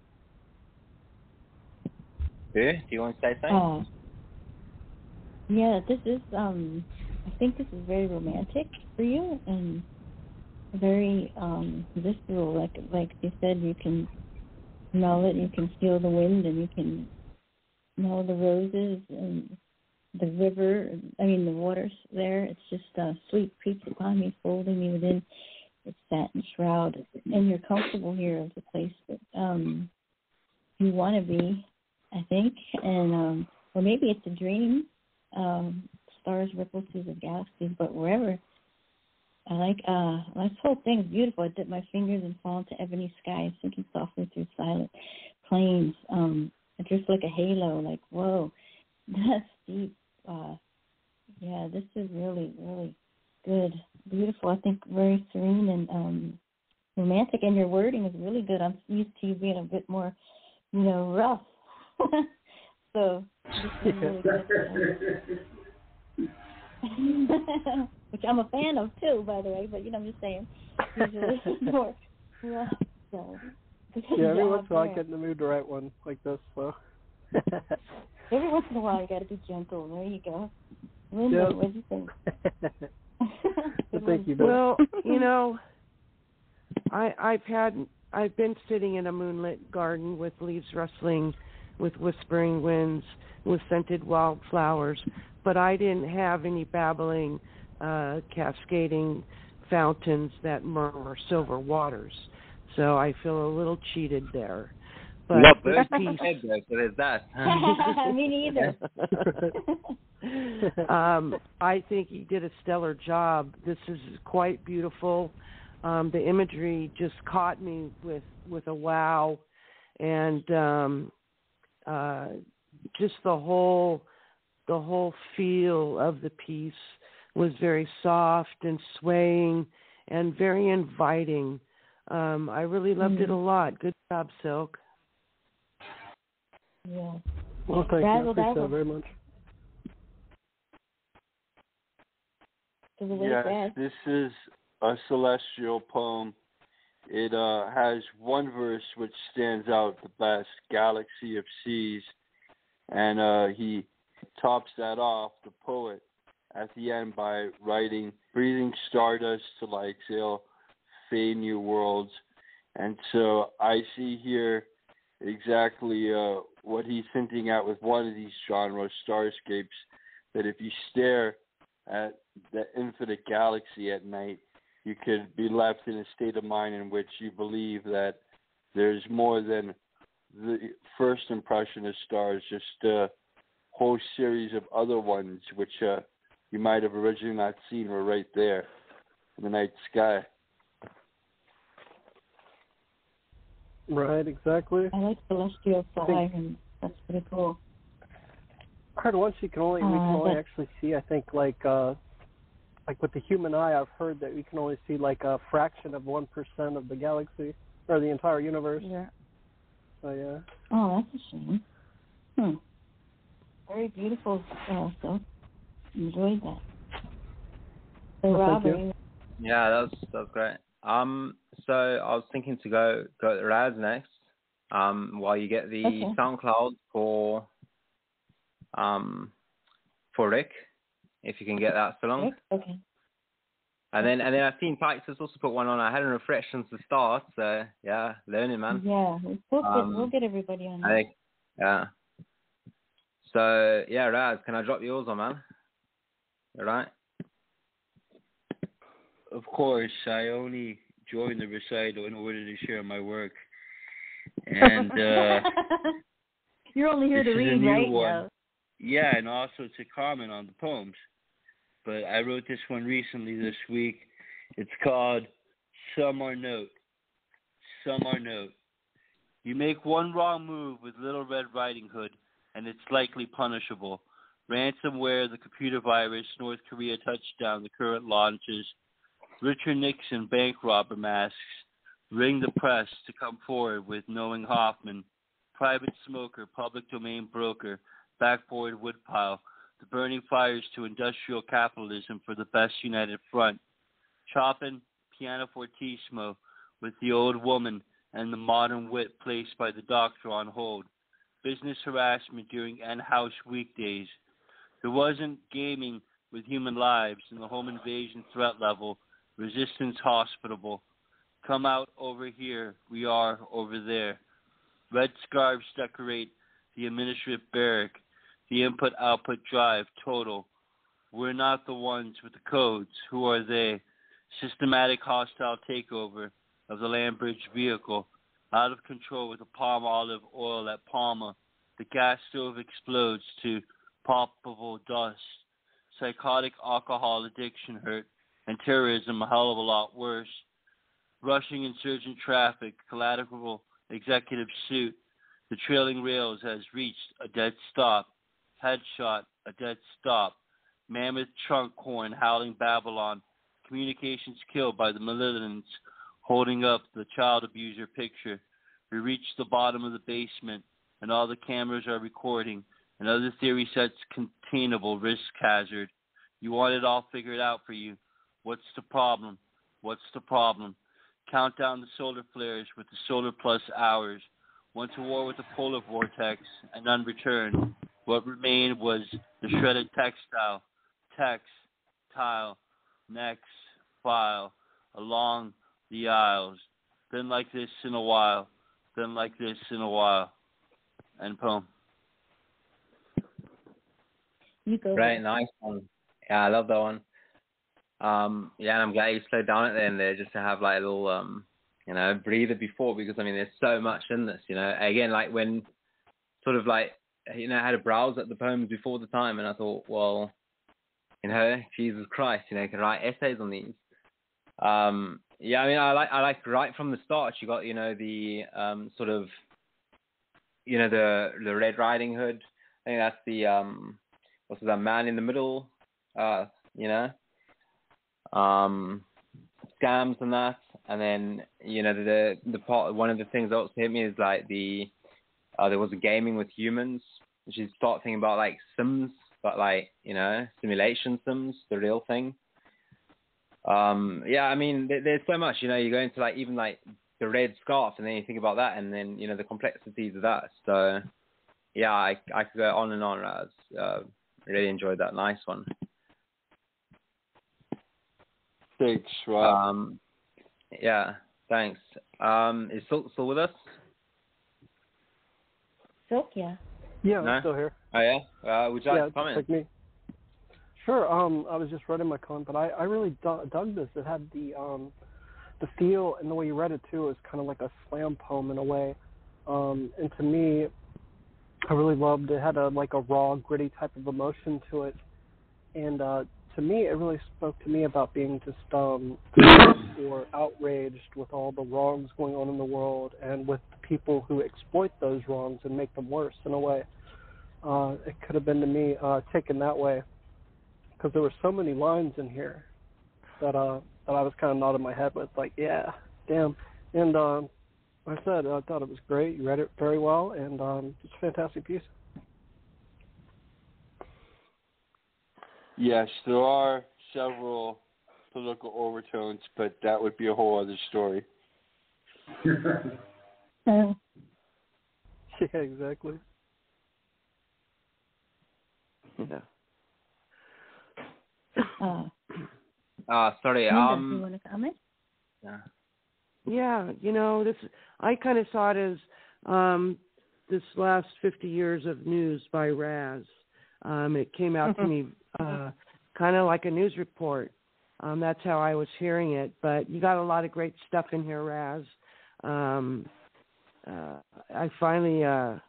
Do you want to say something? Yeah, this is, I think this is very romantic for you and very visceral. Like you said, you can smell it, you can feel the wind, and you can smell the roses and the river. I mean, the water's there. It's just sweet creeps upon me, folding me within its satin shroud. And you're comfortable here of the place that you want to be, I think. And or maybe it's a dream. Stars ripple through the galaxies, but wherever. I like this whole thing is beautiful. I dip my fingers and fall into ebony skies, sinking softly through silent plains. It's just like a halo. Like, whoa, that's deep. Yeah, this is really, really good, beautiful. I think very serene and romantic, and your wording is really good. I'm used to you being a bit more, rough. So this is really good. Which I'm a fan of too, by the way. But I'm just saying, usually more rough. So yeah, every once in a while I get in the mood to write one like this. So every once in a while you got to be gentle. There you go. Linda, what do you think? Thank you. Well, I've been sitting in a moonlit garden with leaves rustling, with whispering winds, with scented wildflowers, but I didn't have any babbling, cascading fountains that murmur silver waters. So I feel a little cheated there. But this piece, so there's that. Me neither. I think he did a stellar job. This is quite beautiful. The imagery just caught me with a wow, and just the whole feel of the piece was very soft and swaying and very inviting. I really loved it a lot. Good job, Silk. Yeah. Well, thank you. I appreciate it very much. Yes, this is a celestial poem. It has one verse which stands out the best, Galaxy of Seas, and he tops that off, the poet, at the end by writing, breathing stardust till I exhale, fade new worlds. And so I see here exactly what he's hinting at with one of these genres, starscapes, that if you stare at the infinite galaxy at night, you could be left in a state of mind in which you believe that there's more than the first impression of stars, just a whole series of other ones which you might have originally not seen were right there in the night sky. Right, exactly. I like celestial fire, and that's pretty cool. I heard once we can only actually see, I think, like with the human eye, I've heard that we can only see like a fraction of 1% of the galaxy or the entire universe. Yeah. So yeah. Oh, that's a shame. Very beautiful stuff. Enjoyed that. So Robert. Yeah, that's great. So I was thinking to go to Raz next. While you get the SoundCloud for Rick, if you can get that still on. Okay. And then I've seen Pikes has also put one on. I hadn't refreshed since the start, so yeah, learning, man. Yeah, we'll get everybody on that. Yeah. So yeah, Raz, can I drop yours on, man? All right. Of course, I only joined the recital in order to share my work, and you're only here to read, right? One. Yeah, and also to comment on the poems. But I wrote this one recently this week. It's called Some Are Note. Some Are Note. You make one wrong move with Little Red Riding Hood, and it's likely punishable. Ransomware, the computer virus, North Korea touchdown, the current launches, Richard Nixon bank robber masks, ring the press to come forward with knowing Hoffman, private smoker, public domain broker, backboard woodpile, the burning fires to industrial capitalism for the best united front, Chopin, pianofortissimo with the old woman and the modern wit placed by the doctor on hold, business harassment during N-House weekdays. There wasn't gaming with human lives and the home invasion threat level, resistance hospitable. Come out over here, we are over there. Red scarves decorate the administrative barrack, the input-output drive total. We're not the ones with the codes. Who are they? Systematic hostile takeover of the land bridge vehicle. Out of control with the palm olive oil at Palma. The gas stove explodes to poppable dust. Psychotic alcohol addiction hurt. And terrorism a hell of a lot worse. Rushing insurgent traffic. Collateral executive suit. The trailing rails has reached a dead stop. Headshot, a dead stop. Mammoth trunk horn howling Babylon. Communications killed by the malignants holding up the child abuser picture. We reach the bottom of the basement and all the cameras are recording. Another theory sets containable risk hazard. You want it all figured out for you. What's the problem? What's the problem? Count down the solar flares with the solar plus hours. Went to war with the polar vortex and none returned. What remained was the shredded textile, text, tile, next, file, along the aisles. Been like this in a while, been like this in a while. End poem. You go. Right, nice one. Yeah, I love that one. Yeah, and I'm glad you slowed down at the end there just to have like a little, breather before, because I mean, there's so much in this, Again, like when sort of like, I had a browse at the poems before the time, and I thought, well, Jesus Christ, you can write essays on these. Yeah, I mean, I like right from the start. You got, the sort of, the Red Riding Hood. I think that's the what's that man in the middle? Scams and that, and then the part. One of the things that also hit me is like there was a gaming with humans, which is start thinking about like Sims, but like simulation Sims, the real thing. Yeah, I mean, there's so much, you know, you go into like even like the red scarf, and then you think about that, and then, you know, the complexities of that. So, yeah, I could go on and on. Really enjoyed that. Nice one. Thanks, Rob. Yeah, thanks. Is Silk still with us? Silk, yeah. Yeah, No? I'm still here. Oh, yeah? Would you like to comment? Like me. Sure. I was just writing my comment, but I really dug this. It had the feel, and the way you read it too is kind of like a slam poem in a way. And to me, I really loved it. It had a raw, gritty type of emotion to it, and to me, it really spoke to me about being just or outraged with all the wrongs going on in the world, and with the people who exploit those wrongs and make them worse in a way. It could have been to me taken that way, because there were so many lines in here that I was kind of nodding my head with, like, yeah, damn. And like I said, I thought it was great. You read it very well, and it's a fantastic piece. Yes, there are several political overtones, but that would be a whole other story. Yeah, exactly. Yeah. Sorry. Linda, do you want to comment? Yeah. Yeah, you know, I kind of saw it as this last 50 years of news by Raz. It came out to me kind of like a news report. That's how I was hearing it. But you got a lot of great stuff in here, Raz. I finally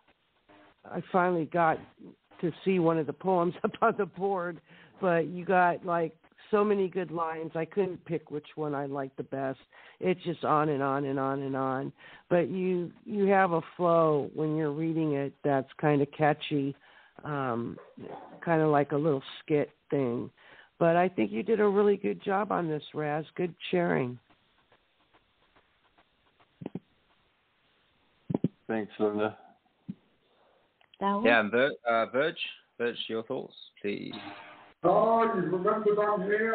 got to see one of the poems up on the board, but you got like so many good lines. I couldn't pick which one I liked the best. It's just on and on and on and on. But you have a flow when you're reading it that's kind of catchy, kind of like a little skit thing. But I think you did a really good job on this, Raz. Good sharing. Thanks, Linda. Yeah, and Verge, your thoughts, please. Oh, you remembered I'm here.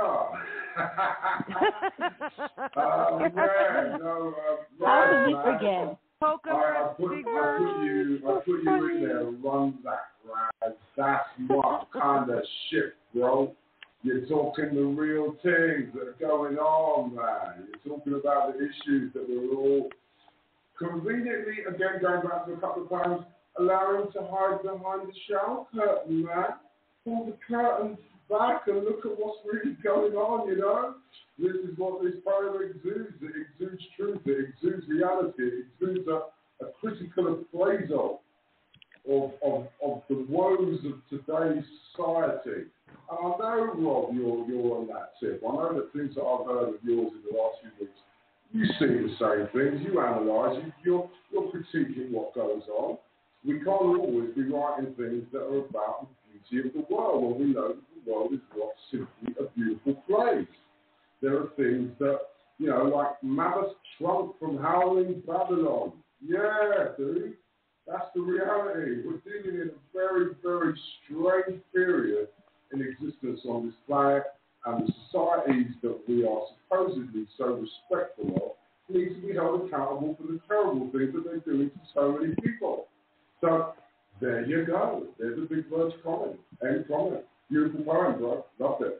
Yeah, no, how could we forget? I put you in there, run that ride. That's what kind of shit, bro. You're talking the real things that are going on, man. You're talking about the issues that we're all conveniently, again, going back to a couple of times, allowing to hide behind the shower curtain, man. Pull the curtains back and look at what's really going on, you know? This is what this poem exudes. It exudes truth. It exudes reality. It exudes a critical appraisal of the woes of today's society. And I know, Rob, you're on that tip. I know the things that I've heard of yours in the last few weeks. You see the same things. You analyse. You're critiquing what goes on. We can't always be writing things that are about the beauty of the world when we know that the world is not simply a beautiful place. There are things that, you know, like mammoth trunk from howling Babylon. Yeah, dude, that's the reality. We're dealing in a very, very strange period in existence on this planet, and the societies that we are supposedly so respectful of need to be held accountable for the terrible things that they're doing to so many people. So, there you go. There's a big Verge comment. End comment. Beautiful poem, bro. Loved it.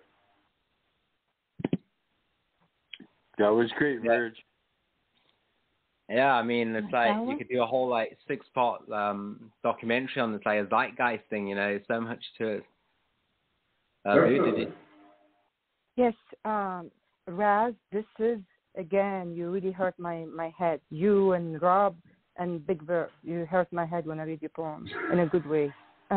That was great, Verge. Yeah, I mean, it's like you could do a whole like 6-part documentary on this like a zeitgeist thing. You know, there's so much to it. Who did it? Yes, Raz, this is, again, you really hurt my head. You and Rob and Big Verb, you hurt my head when I read your poem in a good way. So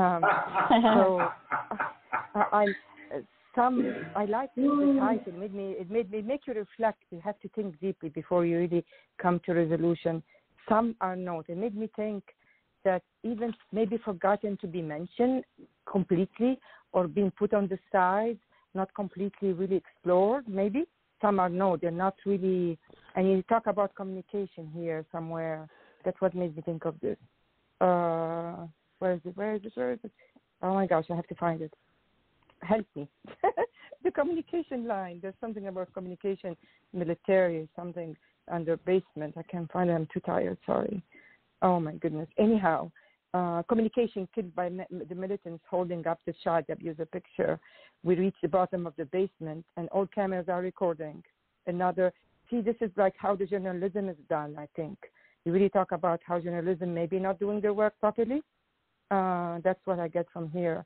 I like the title. It made me make you reflect. You have to think deeply before you really come to resolution. Some are not. It made me think that even maybe forgotten to be mentioned completely or being put on the side, not completely really explored, maybe. Some are no, they're not really. And you talk about communication here somewhere. That's what made me think of this. Where is it? Oh my gosh, I have to find it. Help me. the communication line. There's something about communication, military, something under basement. I can't find it. I'm too tired. Sorry. Oh my goodness. Anyhow, communication killed by the militants holding up the shot. That use a picture. We reached the bottom of the basement, and all cameras are recording. See, this is like how the journalism is done. I think you really talk about how journalism maybe not doing their work properly. That's what I get from here.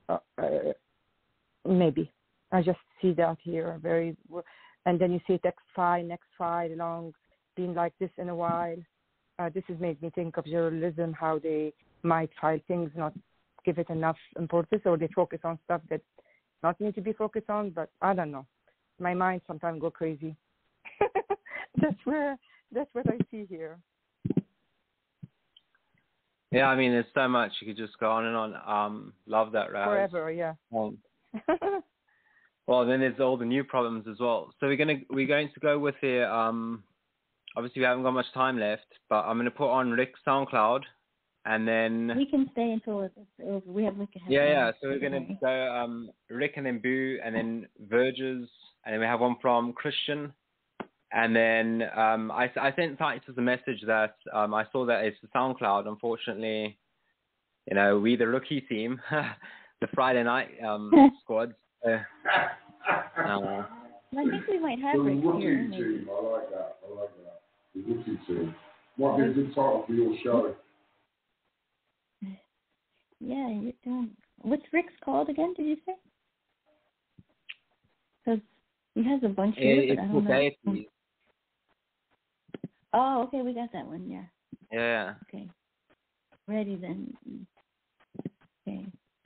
Maybe I just see that here and then you see next file, long, been like this in a while. This has made me think of journalism, how they might file things, not give it enough importance, or they focus on stuff that not need to be focused on. But I don't know. My mind sometimes go crazy. That's what I see here. Yeah, I mean, there's so much. You could just go on and on. Love that, Raz. Forever, yeah. Well, then there's all the new problems as well. So we're going to go with the obviously we haven't got much time left, but I'm going to put on Rick's SoundCloud, and then we can stay until it's over. We have yeah. So we're going to go Rick, and then Boo, and then Verges, and then we have one from Christian, and then I sent Titus a message that I saw that it's the SoundCloud. Unfortunately, we the rookie team, the Friday night squad. I think we might have Rick here. Team. I like that. The rookie team. Might be a good title for your show. Yeah, you're doing. What's Rick's called again? Did you say? Because he has a bunch here, but I don't know. Oh, okay, we got that one. Yeah. Yeah. Okay. Ready then. Okay.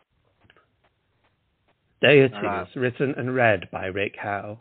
Deities, written and read by Rick Howe.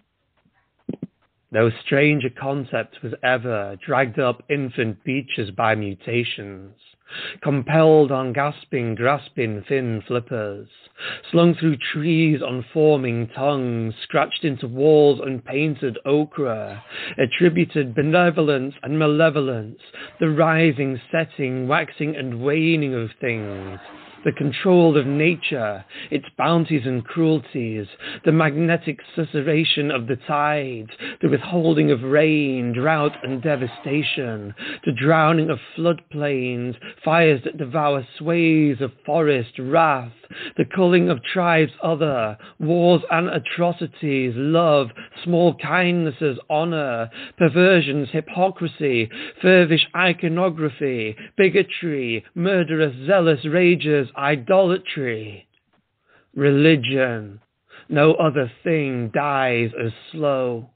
No stranger concept was ever dragged up infant beaches by mutations, compelled on gasping, grasping thin flippers, slung through trees on forming tongues, scratched into walls unpainted ochre, attributed benevolence and malevolence, the rising, setting, waxing and waning of things, the control of nature, its bounties and cruelties, the magnetic susurration of the tides, the withholding of rain, drought and devastation, the drowning of floodplains, fires that devour sways of forest, wrath, the culling of tribes other, wars and atrocities, love, small kindnesses, honor, perversions, hypocrisy, furvish iconography, bigotry, murderous, zealous rages, idolatry, religion. No other thing dies as slow.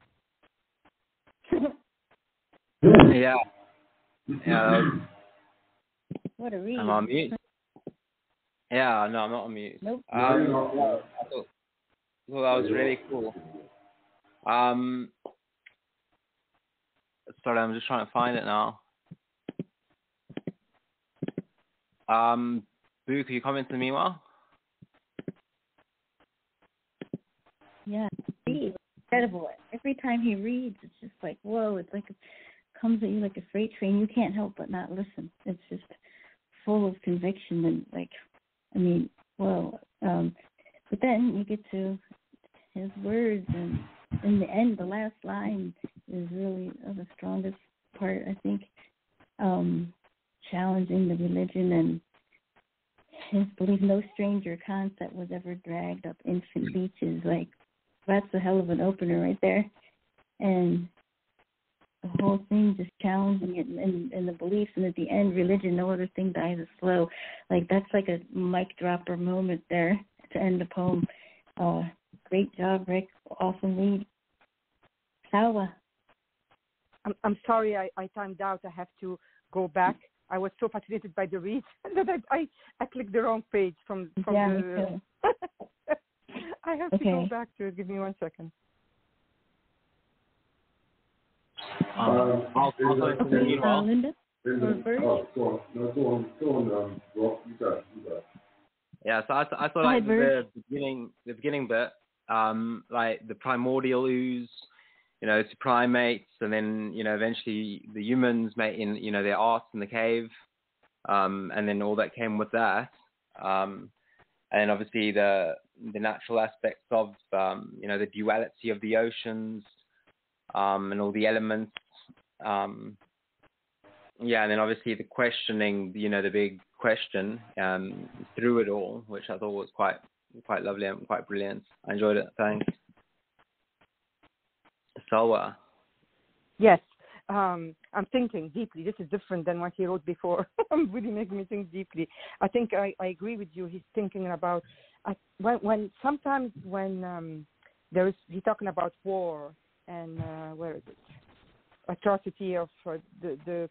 Yeah. What a read. I'm on mute. Yeah, no, I'm not on mute. Nope. I thought that was really cool. Sorry, I'm just trying to find it now. Boo, can you comment in the meanwhile? Yeah, it's incredible. Every time he reads, it's just like, whoa, it's like it comes at you like a freight train. You can't help but not listen. It's just full of conviction and whoa. But then you get to his words, and in the end, the last line is really the strongest part, I think, challenging the religion and his belief. No stranger concept was ever dragged up infant beaches. Like, that's a hell of an opener right there. And the whole thing just challenging it and the beliefs, and at the end, religion, no other thing dies as slow. Like, that's like a mic dropper moment there to end the poem. Great job, Rick. Awesome read. Salwa. I'm sorry, I timed out. I have to go back. I was so fascinated by the read that I clicked the wrong page from me the... too. I have to go back to it. Give me 1 second. I'll Linda? Go on, Rob. You got it. Yeah, so I thought like the beginning bit, like the primordial ooze, to primates, and then eventually the humans made in their arts in the cave, and then all that came with that, and then obviously the the natural aspects of, the duality of the oceans, and all the elements. And then obviously the questioning, the big question through it all, which I thought was quite lovely and quite brilliant. I enjoyed it. Thanks. So, yes, I'm thinking deeply. This is different than what he wrote before. Really making me think deeply. I think I agree with you. He's thinking about sometimes when he's talking about war and where is it? Atrocity of the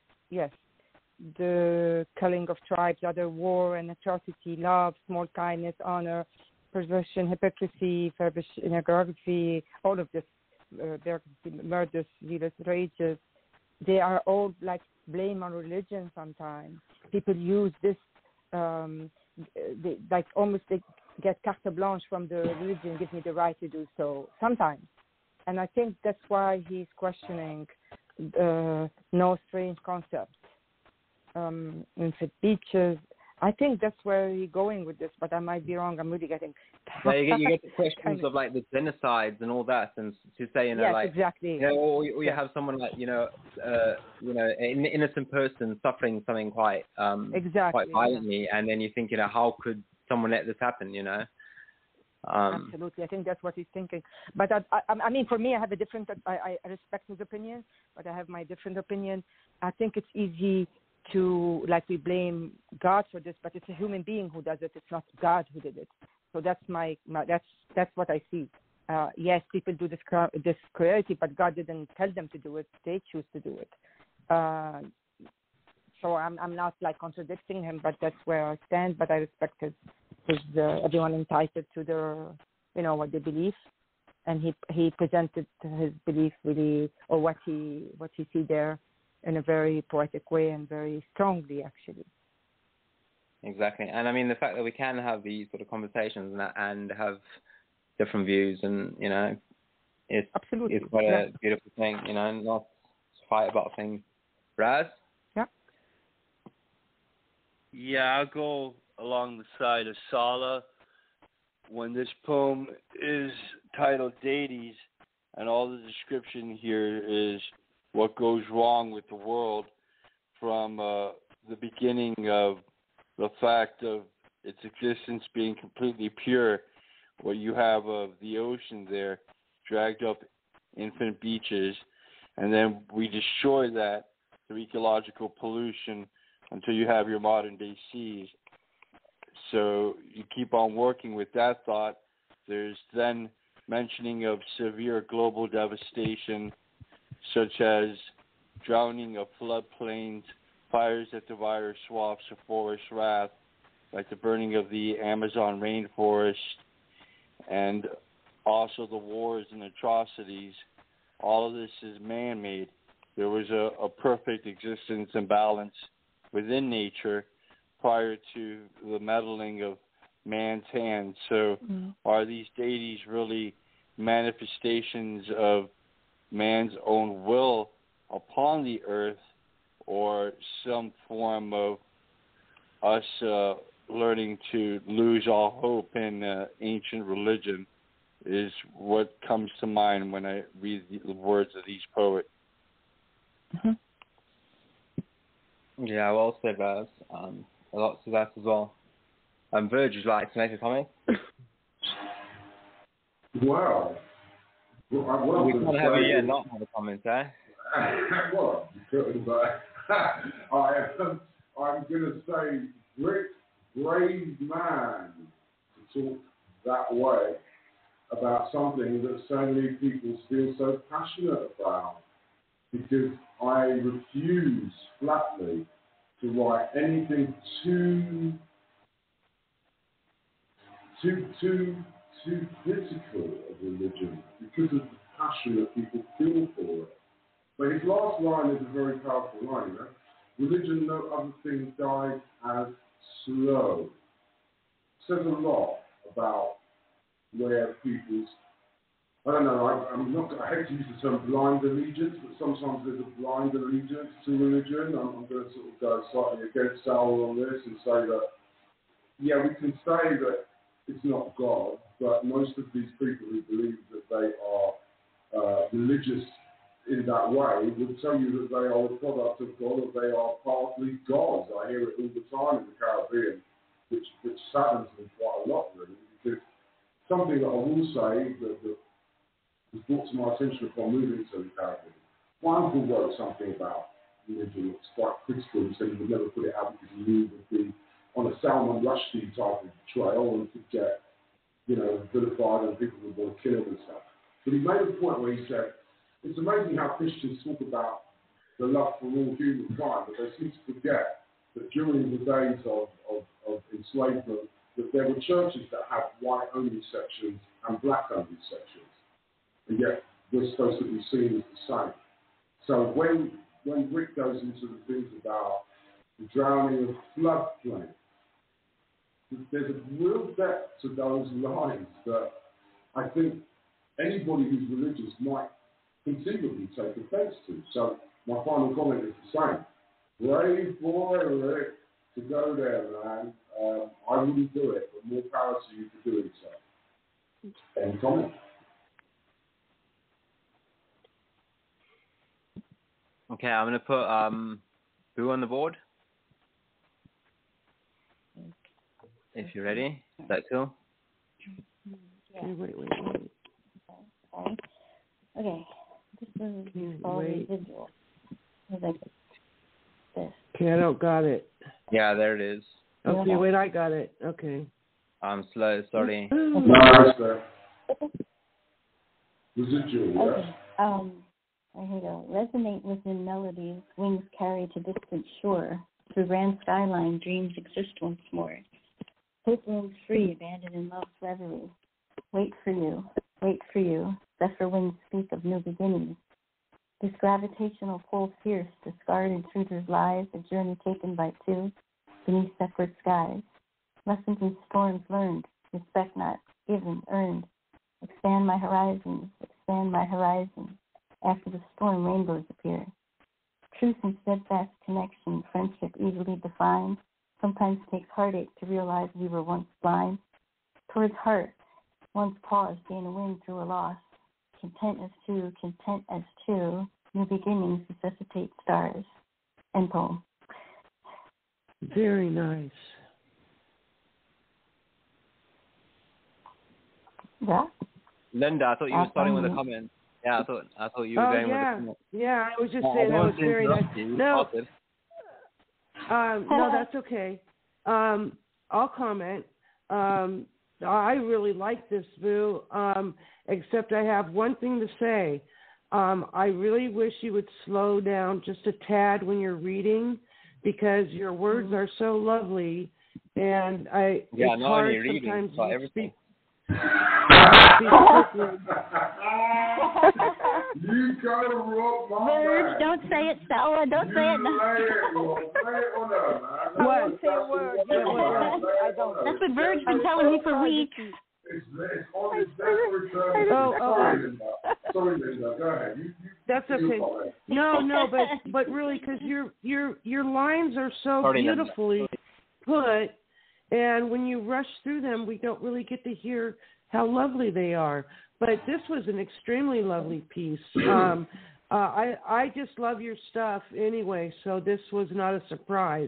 killing of tribes, other war and atrocity, love, small kindness, honor, perversion, hypocrisy, pornography, all of this, murders, zealous rages. They are all like blame on religion sometimes. People use this, they get carte blanche from the religion, give me the right to do so sometimes. And I think that's why he's questioning no strange concepts. Infant beaches. I think that's where he's going with this, but I might be wrong. I'm really getting. Yeah, you get the questions of like the genocides and all that, and to say, yes, like, exactly. Or you have someone like, an innocent person suffering something quite violently, and then you think, how could someone let this happen, Absolutely, I think that's what he's thinking. But I mean, for me, I have a different. I respect his opinion, but I have my different opinion. I think it's easy to we blame God for this, but it's a human being who does it. It's not God who did it. So that's that's what I see. Yes, people do this cruelty, but God didn't tell them to do it. They choose to do it. So I'm not contradicting him, but that's where I stand. But I respect his everyone entitled to their what they believe, and he presented his belief really, or what he see there, in a very poetic way and very strongly, actually. Exactly. And I mean, the fact that we can have these sort of conversations and have different views, and, it's quite a beautiful thing, not fight about things. Raz? Yeah. Yeah, I'll go along the side of Sala when this poem is titled Deities, and all the description here is what goes wrong with the world from the beginning of the fact of its existence being completely pure. What you have of the ocean there, dragged up infinite beaches, and then we destroy that through ecological pollution until you have your modern day seas. So you keep on working with that thought. There's then mentioning of severe global devastation, such as drowning of floodplains, fires that devour swaths of forest wrath, like the burning of the Amazon rainforest, and also the wars and atrocities. All of this is man-made. There was a perfect existence and balance within nature prior to the meddling of man's hands. So are these deities really manifestations of man's own will upon the earth, or some form of us learning to lose all hope in ancient religion, is what comes to mind when I read the words of these poets. Mm-hmm. Yeah, well said, Raz. A lot to that as well. Virg, would you like to make a comment? Wow. Well, we can't have you not have a comment, eh? Well, but I'm going to say, brave man to talk that way about something that so many people feel so passionate about, because I refuse flatly to write anything too critical of religion because of the passion that people feel for it. But his last line is a very powerful line. Religion, no other thing, dies as slow. Says a lot about where people's, I don't know, I hate to use the term blind allegiance, but sometimes there's a blind allegiance to religion. I'm going to sort of go slightly against Sauer on this and say that, yeah, we can say that it's not God, but most of these people who believe that they are religious in that way would tell you that they are a product of God or they are partly gods. I hear it all the time in the Caribbean, which saddens me quite a lot, really, because something that I will say that was brought to my attention upon moving to the Caribbean. My uncle wrote something about religion that's quite critical. He said he would never put it out because he knew it would be on a Salman Rushdie type of trail and could get, vilified and people would want to kill him and stuff. But he made a point where he said, it's amazing how Christians talk about the love for all humankind, but they seem to forget that during the days of enslavement, that there were churches that had white-only sections and black-only sections. And yet, we're supposed to be seen as the same. So when Rick goes into the things about the drowning of floodplains, there's a real depth to those lines that I think anybody who's religious might conceivably take offense to. So my final comment is the same. Brave boy, Rick, to go there, man. I wouldn't do it, but more power to you for doing so. Any comment? Okay, I'm going to put Boo on the board. If you're ready. Is that cool? Yeah. Wait. Okay. This is called residual. Like this. Okay, I don't got it. Yeah, there it is. Okay, wait, I got it. Okay. I'm slow, sorry. No, residual, okay. Here we go. Resonate within melodies, wings carry to distant shore. Through grand skyline, dreams exist once more. Hope roams free, abandoned in love's reverie. Wait for you. Zephyr wings speak of new beginnings. This gravitational pull fierce, discarded intruders' lives, a journey taken by two, beneath separate skies. Lessons in storms learned, respect not given, earned. Expand my horizons. After the storm, rainbows appear. Truth and steadfast connection, friendship easily defined. Sometimes takes heartache to realize we were once blind. Towards heart, once paused, gain a win through a loss. Content as two, new beginnings resuscitate stars. End poem. Very nice. Yeah? Linda, I thought you were starting with a comment. Yeah, I thought you were going with a comment. Yeah, I was just saying that was very nice. No, that's okay. I'll comment. I really like this, Boo, except I have one thing to say. I really wish you would slow down just a tad when you're reading, because your words are so lovely, and it's hard sometimes to speak. You gotta roll my Words, don't say it, Stella. Don't say it. What? Say a word. I don't. That's what Verge's been telling me for weeks. It's on his Sorry, Linda. Go ahead. That's okay. No, but really, because your lines are so beautifully put, and when you rush through them, we don't really get to hear how lovely they are. But this was an extremely lovely piece. I just love your stuff anyway, so this was not a surprise.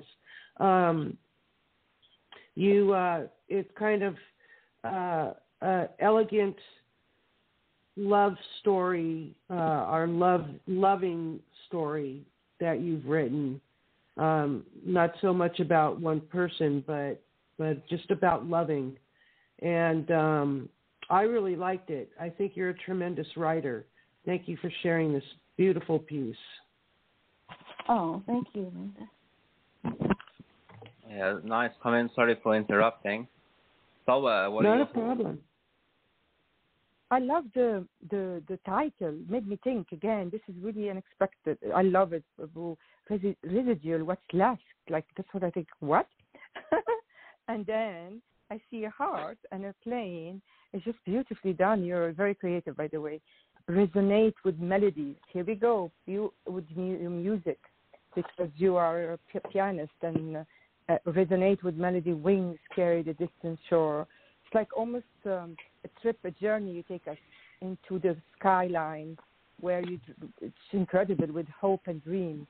It's kind of elegant love story, or loving story that you've written. Not so much about one person, but just about loving. And I really liked it. I think you're a tremendous writer. Thank you for sharing this beautiful piece. Oh, thank you, Linda. Yeah, nice comment. Sorry for interrupting. So, what Not a problem. I love the title. Made me think again. This is really unexpected. I love it. Residual. What's left? Like, that's what I think. What? And then I see a heart and a plane. It's just beautifully done. You're very creative, by the way. Resonate with melodies. Here we go. You with music, because you are a pianist, and resonate with melody. Wings carry the distant shore. like almost a trip, a journey. You take us into the skyline where it's incredible with hope and dream.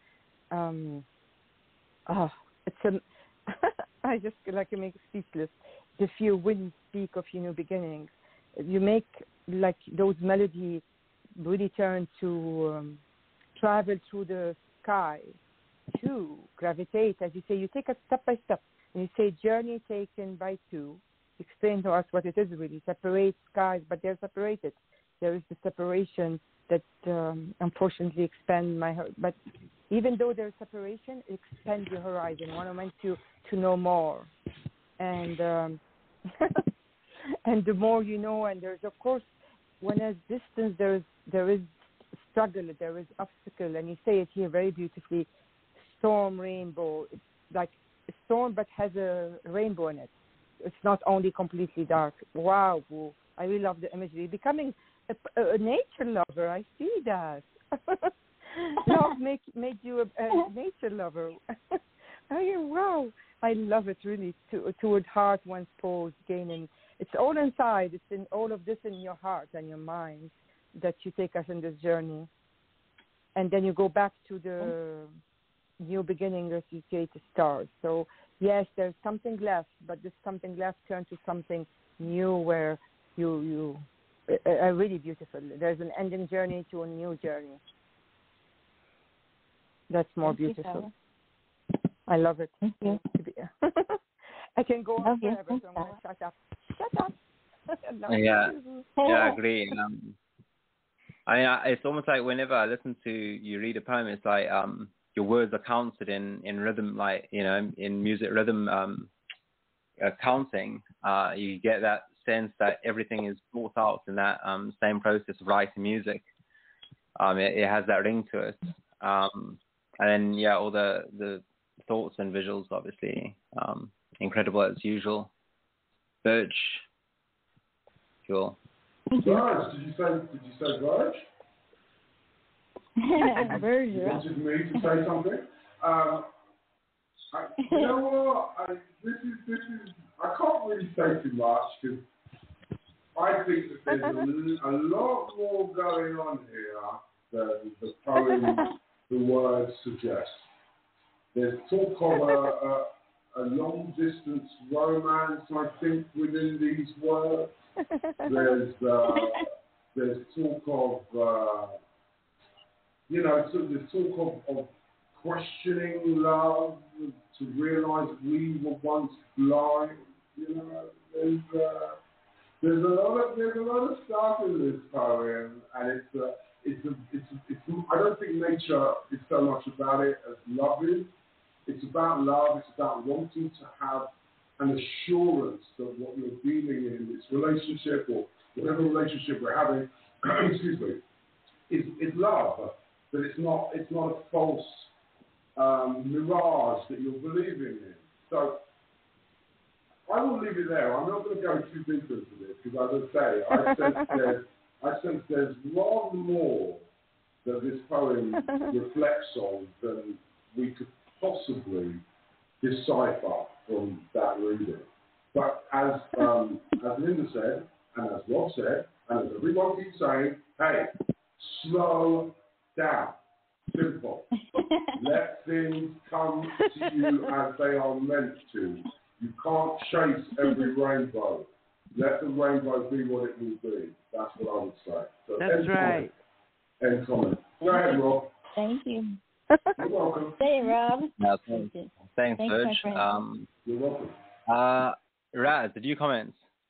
I just like to make it speechless. The few winds speak of new beginnings. You make like those melodies really turn to travel through the sky, to gravitate, as you say. You take us step by step, and you say journey taken by two. Explain to us what it is really. Separate skies, but they're separated. There is the separation that unfortunately expand my heart. But even though there's separation, it expands your horizon. One meant to know more, and and the more you know. And there's of course, when there's distance, there is struggle, there is obstacle, and you say it here very beautifully. Storm, rainbow. It's like a storm, but has a rainbow in it. It's not only completely dark. Wow, I really love the imagery. Becoming a nature lover, I see that. Love make you a nature lover. Wow, I love it really. Toward heart, one's pose, gaining. It's all inside. It's in all of this in your heart and your mind that you take us in this journey, and then you go back to the new beginning as you say the stars. So yes, there's something left, but this something left turns to something new where you are really beautiful. There's an ending journey to a new journey. That's more beautiful. I love it. Thank you. I can go on forever, so I'm going to shut up. Shut up. I agree. It's almost like whenever I listen to you read a poem, it's like your words are counted in rhythm, like, in music rhythm counting. You get that sense that everything is thought out in that same process of writing music. It has that ring to it. And then, all the thoughts and visuals, obviously, incredible as usual. Birch, cool. Verge, did you say Verge? Verge, you wanted me to say something? You know what? This is. I can't really say too much because I think that there's a lot more going on here than the poem, the words suggest. There's talk of a long-distance romance, I think, within these words. There's talk of, there's talk of questioning love to realize that we were once blind. There's a lot of stuff in this poem, and I don't think nature is so much about it as love is. It's about love. It's about wanting to have an assurance that what you're dealing in this relationship or whatever relationship we're having, excuse me, is love. That it's not a false mirage that you're believing in. So I will leave it there. I'm not going to go too deep into this because, as I say, I sense there's rather more that this poem reflects on than we could possibly decipher from that reading. But as Linda said, and as Rob said, and as everyone keeps saying, hey, slow down. Simple. Let things come to you as they are meant to. You can't chase every rainbow. Let the rainbow be what it will be. That's what I would say. So that's right. End comment. Go ahead, Rob. Thank you. You're welcome. Say, Rob. No, thanks, Serge. You're welcome. Raz, did you comment?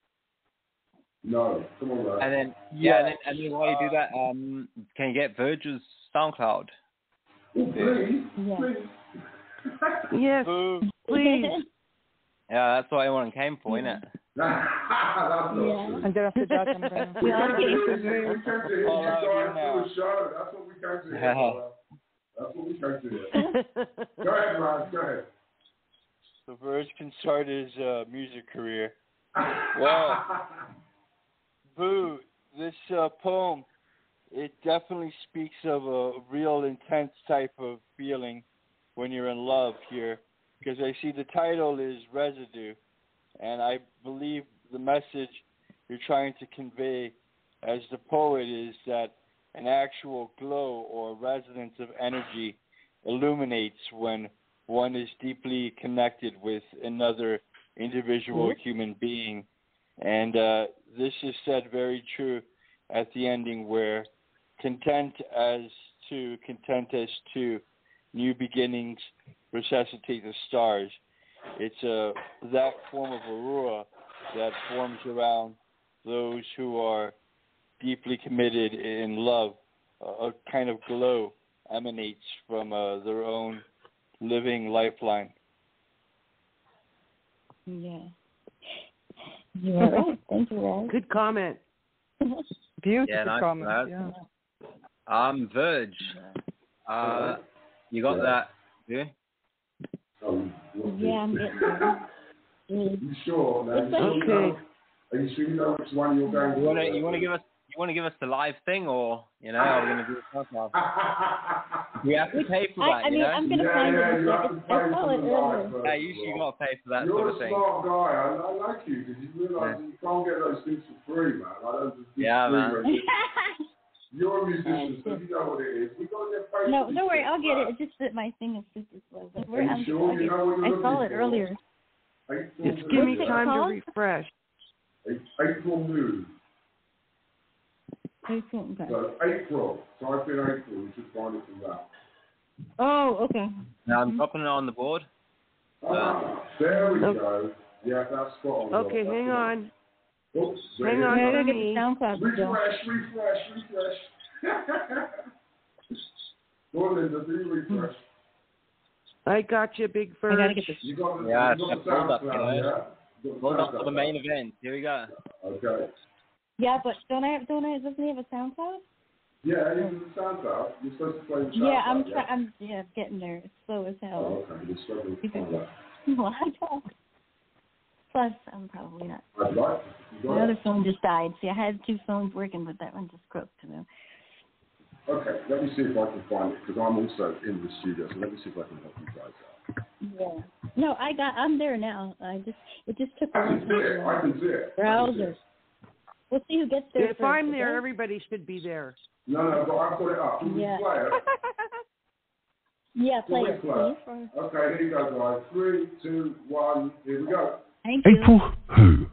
No, come on, Raz. And then, and then while you do that, can you get Verge's SoundCloud? Oh, please, please. Yes, please. Yeah, that's what everyone came for, isn't it? That's not true. And then after that, I'm going to... We came to hear you guys do a show. That's what we came to hear. That's what we came to hear. Go ahead, Raz. Go ahead. So Verge can start his music career. Well, Boo, this poem, it definitely speaks of a real intense type of feeling when you're in love here. Because I see the title is Residue, and I believe the message you're trying to convey as the poet is that an actual glow or resonance of energy illuminates when one is deeply connected with another individual human being. And this is said very true at the ending, where content as to, new beginnings resuscitate the stars. It's that form of aurora that forms around those who are deeply committed in love. A kind of glow emanates from their own living lifeline. Yeah. You're right. Thank you, Raj. Good comment. Beautiful nice comment. Yeah. Verge. You got that? Yeah. Yeah, I'm getting there. You sure? Now, Okay. Are you sure you know which one you're going to? You want to give us the live thing, or are we going to do it podcast? We have to pay for that. I'm going to find it. I saw it earlier. Yeah, you got to pay for that You're sort of thing. You're a smart guy. I like you because you realise you can't get those things for free, man. I don't just man. You're a musician, so you know what it is. We got to get paid. No, don't worry. I'll get it. It's just that my thing is super slow. But Are you sure you know what you're I saw it earlier. Just give me time to refresh. April Moon. April. Okay. So April. Type in April. You should find it from that. Oh, okay. Now I'm dropping it on the board. There we go. Yeah, that's spot on. Okay, hang on. Oops, hang on. I gotta get the SoundCloud. Refresh. Go on, Linda, do refresh. I got you, Big Bird. I gotta get this. You got the hold up, Hold up for the main event. Here we go. Okay. Yeah, but doesn't he have a SoundCloud? Yeah, he's in the SoundCloud. You're supposed to play the SoundCloud. Yeah, I'm getting there. It's slow as hell. Oh, okay. You're struggling to find that. Well, I don't. Plus, I'm probably not. I'd like to. My other phone just died. See, I had two phones working, but that one just croaked. Okay, let me see if I can find it, because I'm also in the studio, so let me see if I can help you guys out. Yeah. No, I'm there now. It just took a long time. I can see it. Browser. We'll see who gets there If first, I'm there, okay? everybody should be there. No, but I've got it up. Can we play it? Yeah, play it, please. Okay, here you go, guys. 3, 2, 1, here we go. Thank you. April who?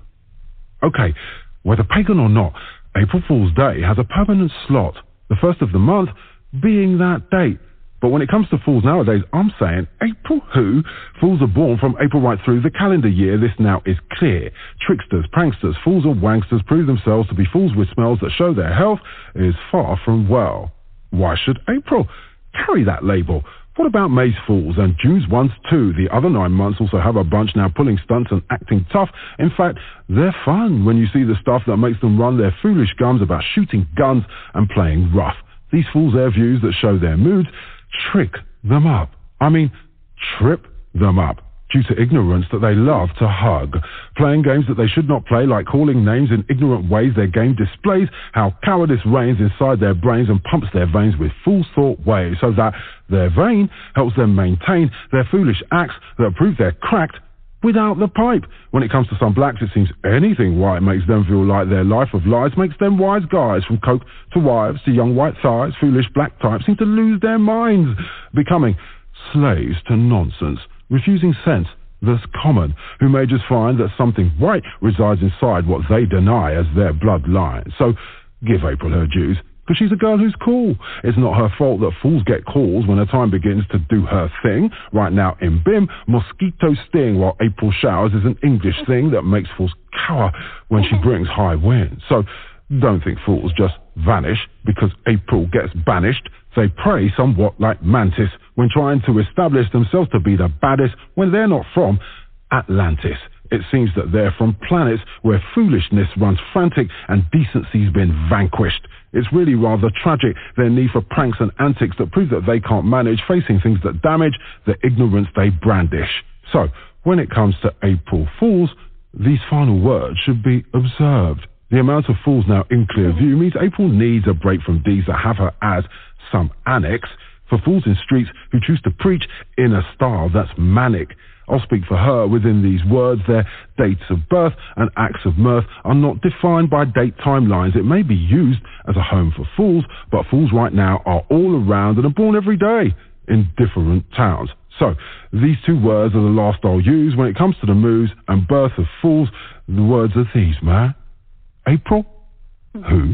Okay, whether pagan or not, April Fool's Day has a permanent slot, the first of the month being that date. But when it comes to fools nowadays, I'm saying April who? Fools are born from April right through the calendar year. This now is clear. Tricksters, pranksters, fools or wanksters prove themselves to be fools with smells that show their health is far from well. Why should April carry that label? What about May's fools and June's ones too? The other 9 months also have a bunch now pulling stunts and acting tough. In fact, they're fun when you see the stuff that makes them run their foolish gums about shooting guns and playing rough. These fools air views that show their moods trick them up. I mean, trip them up. Due to ignorance that they love to hug. Playing games that they should not play, like calling names in ignorant ways. Their game displays how cowardice reigns inside their brains and pumps their veins with fool's thought waves, so that their vein helps them maintain their foolish acts that prove they're cracked without the pipe. When it comes to some blacks, it seems anything white makes them feel like their life of lies makes them wise guys. From coke to wives to young white thighs, foolish black types seem to lose their minds, becoming slaves to nonsense. Refusing sense that's common, who may just find that something right resides inside what they deny as their bloodline. So give April her dues, because she's a girl who's cool. It's not her fault that fools get calls when her time begins to do her thing. Right now in BIM, mosquitoes sting while April showers is an English thing that makes fools cower when she brings high wind. So don't think fools just vanish because April gets banished. They pray somewhat like Mantis when trying to establish themselves to be the baddest when they're not from Atlantis. It seems that they're from planets where foolishness runs frantic and decency's been vanquished. It's really rather tragic, their need for pranks and antics that prove that they can't manage facing things that damage the ignorance they brandish. So, when it comes to April Fools, these final words should be observed. The amount of fools now in clear view means April needs a break from deeds that have her as some annex for fools in streets who choose to preach in a style that's manic. I'll speak for her within these words. Their dates of birth and acts of mirth are not defined by date timelines. It may be used as a home for fools, but fools right now are all around and are born every day in different towns. So, these two words are the last I'll use when it comes to the moves and birth of fools. The words are these, man. April? Who?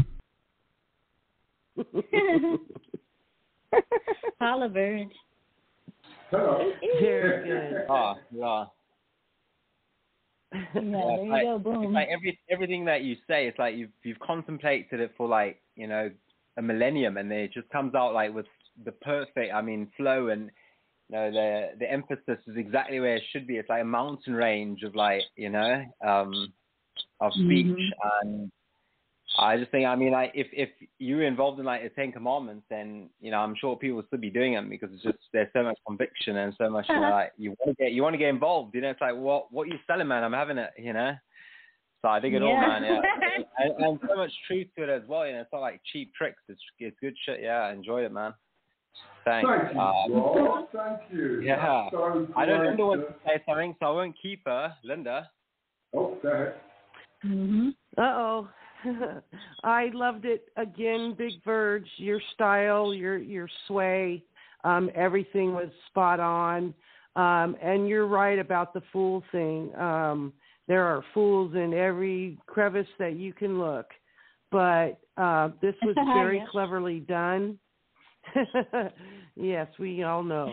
Holla, Bird. Hello. Very good. Ah, yeah. Yeah, there you go, boom. It's like everything that you say, it's like you've contemplated it for like, you know, a millennium, and then it just comes out like with the perfect, flow, and you know, the emphasis is exactly where it should be. It's like a mountain range of like, you know, of speech. And I just think, like if you were involved in like the 10 Commandments, then, you know, I'm sure people will still be doing them, because it's just, there's so much conviction and so much, you know, like you want to get involved, you know. It's like, what you selling, man? I'm having it, you know. So I dig it all, man. Yeah, and so much truth to it as well. You know, it's not like cheap tricks. It's good shit. Yeah, I enjoyed it, man. Thanks. Thank you, Rob. Thank you. Yeah. So I know Linda wants to say something, so I won't keep her. Linda. Oh, go ahead. Uh-oh. I loved it again, Big Verge. Your style, your sway, everything was spot on. And you're right about the fool thing. There are fools in every crevice that you can look. But this was very cleverly done. Yes, we all know.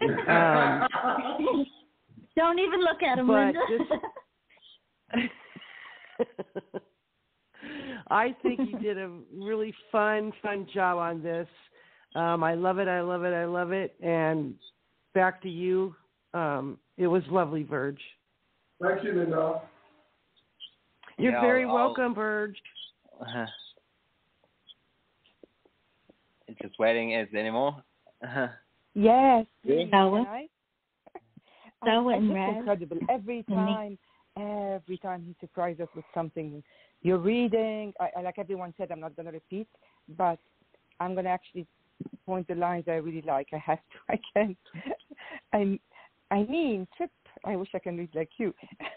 Don't even look at him, Linda. I think you did a really fun job on this. I love it. And back to you. It was lovely, Verge. Thank you, Linda. You're very welcome, Verge. Just waiting. Is there any more? Yes. Noah and Raz. Incredible. Every time he surprises us with something. You're reading. I like everyone said, I'm not going to repeat, but I'm going to actually point the lines I really like. I have to. I can't. Trip. I wish I can read like you.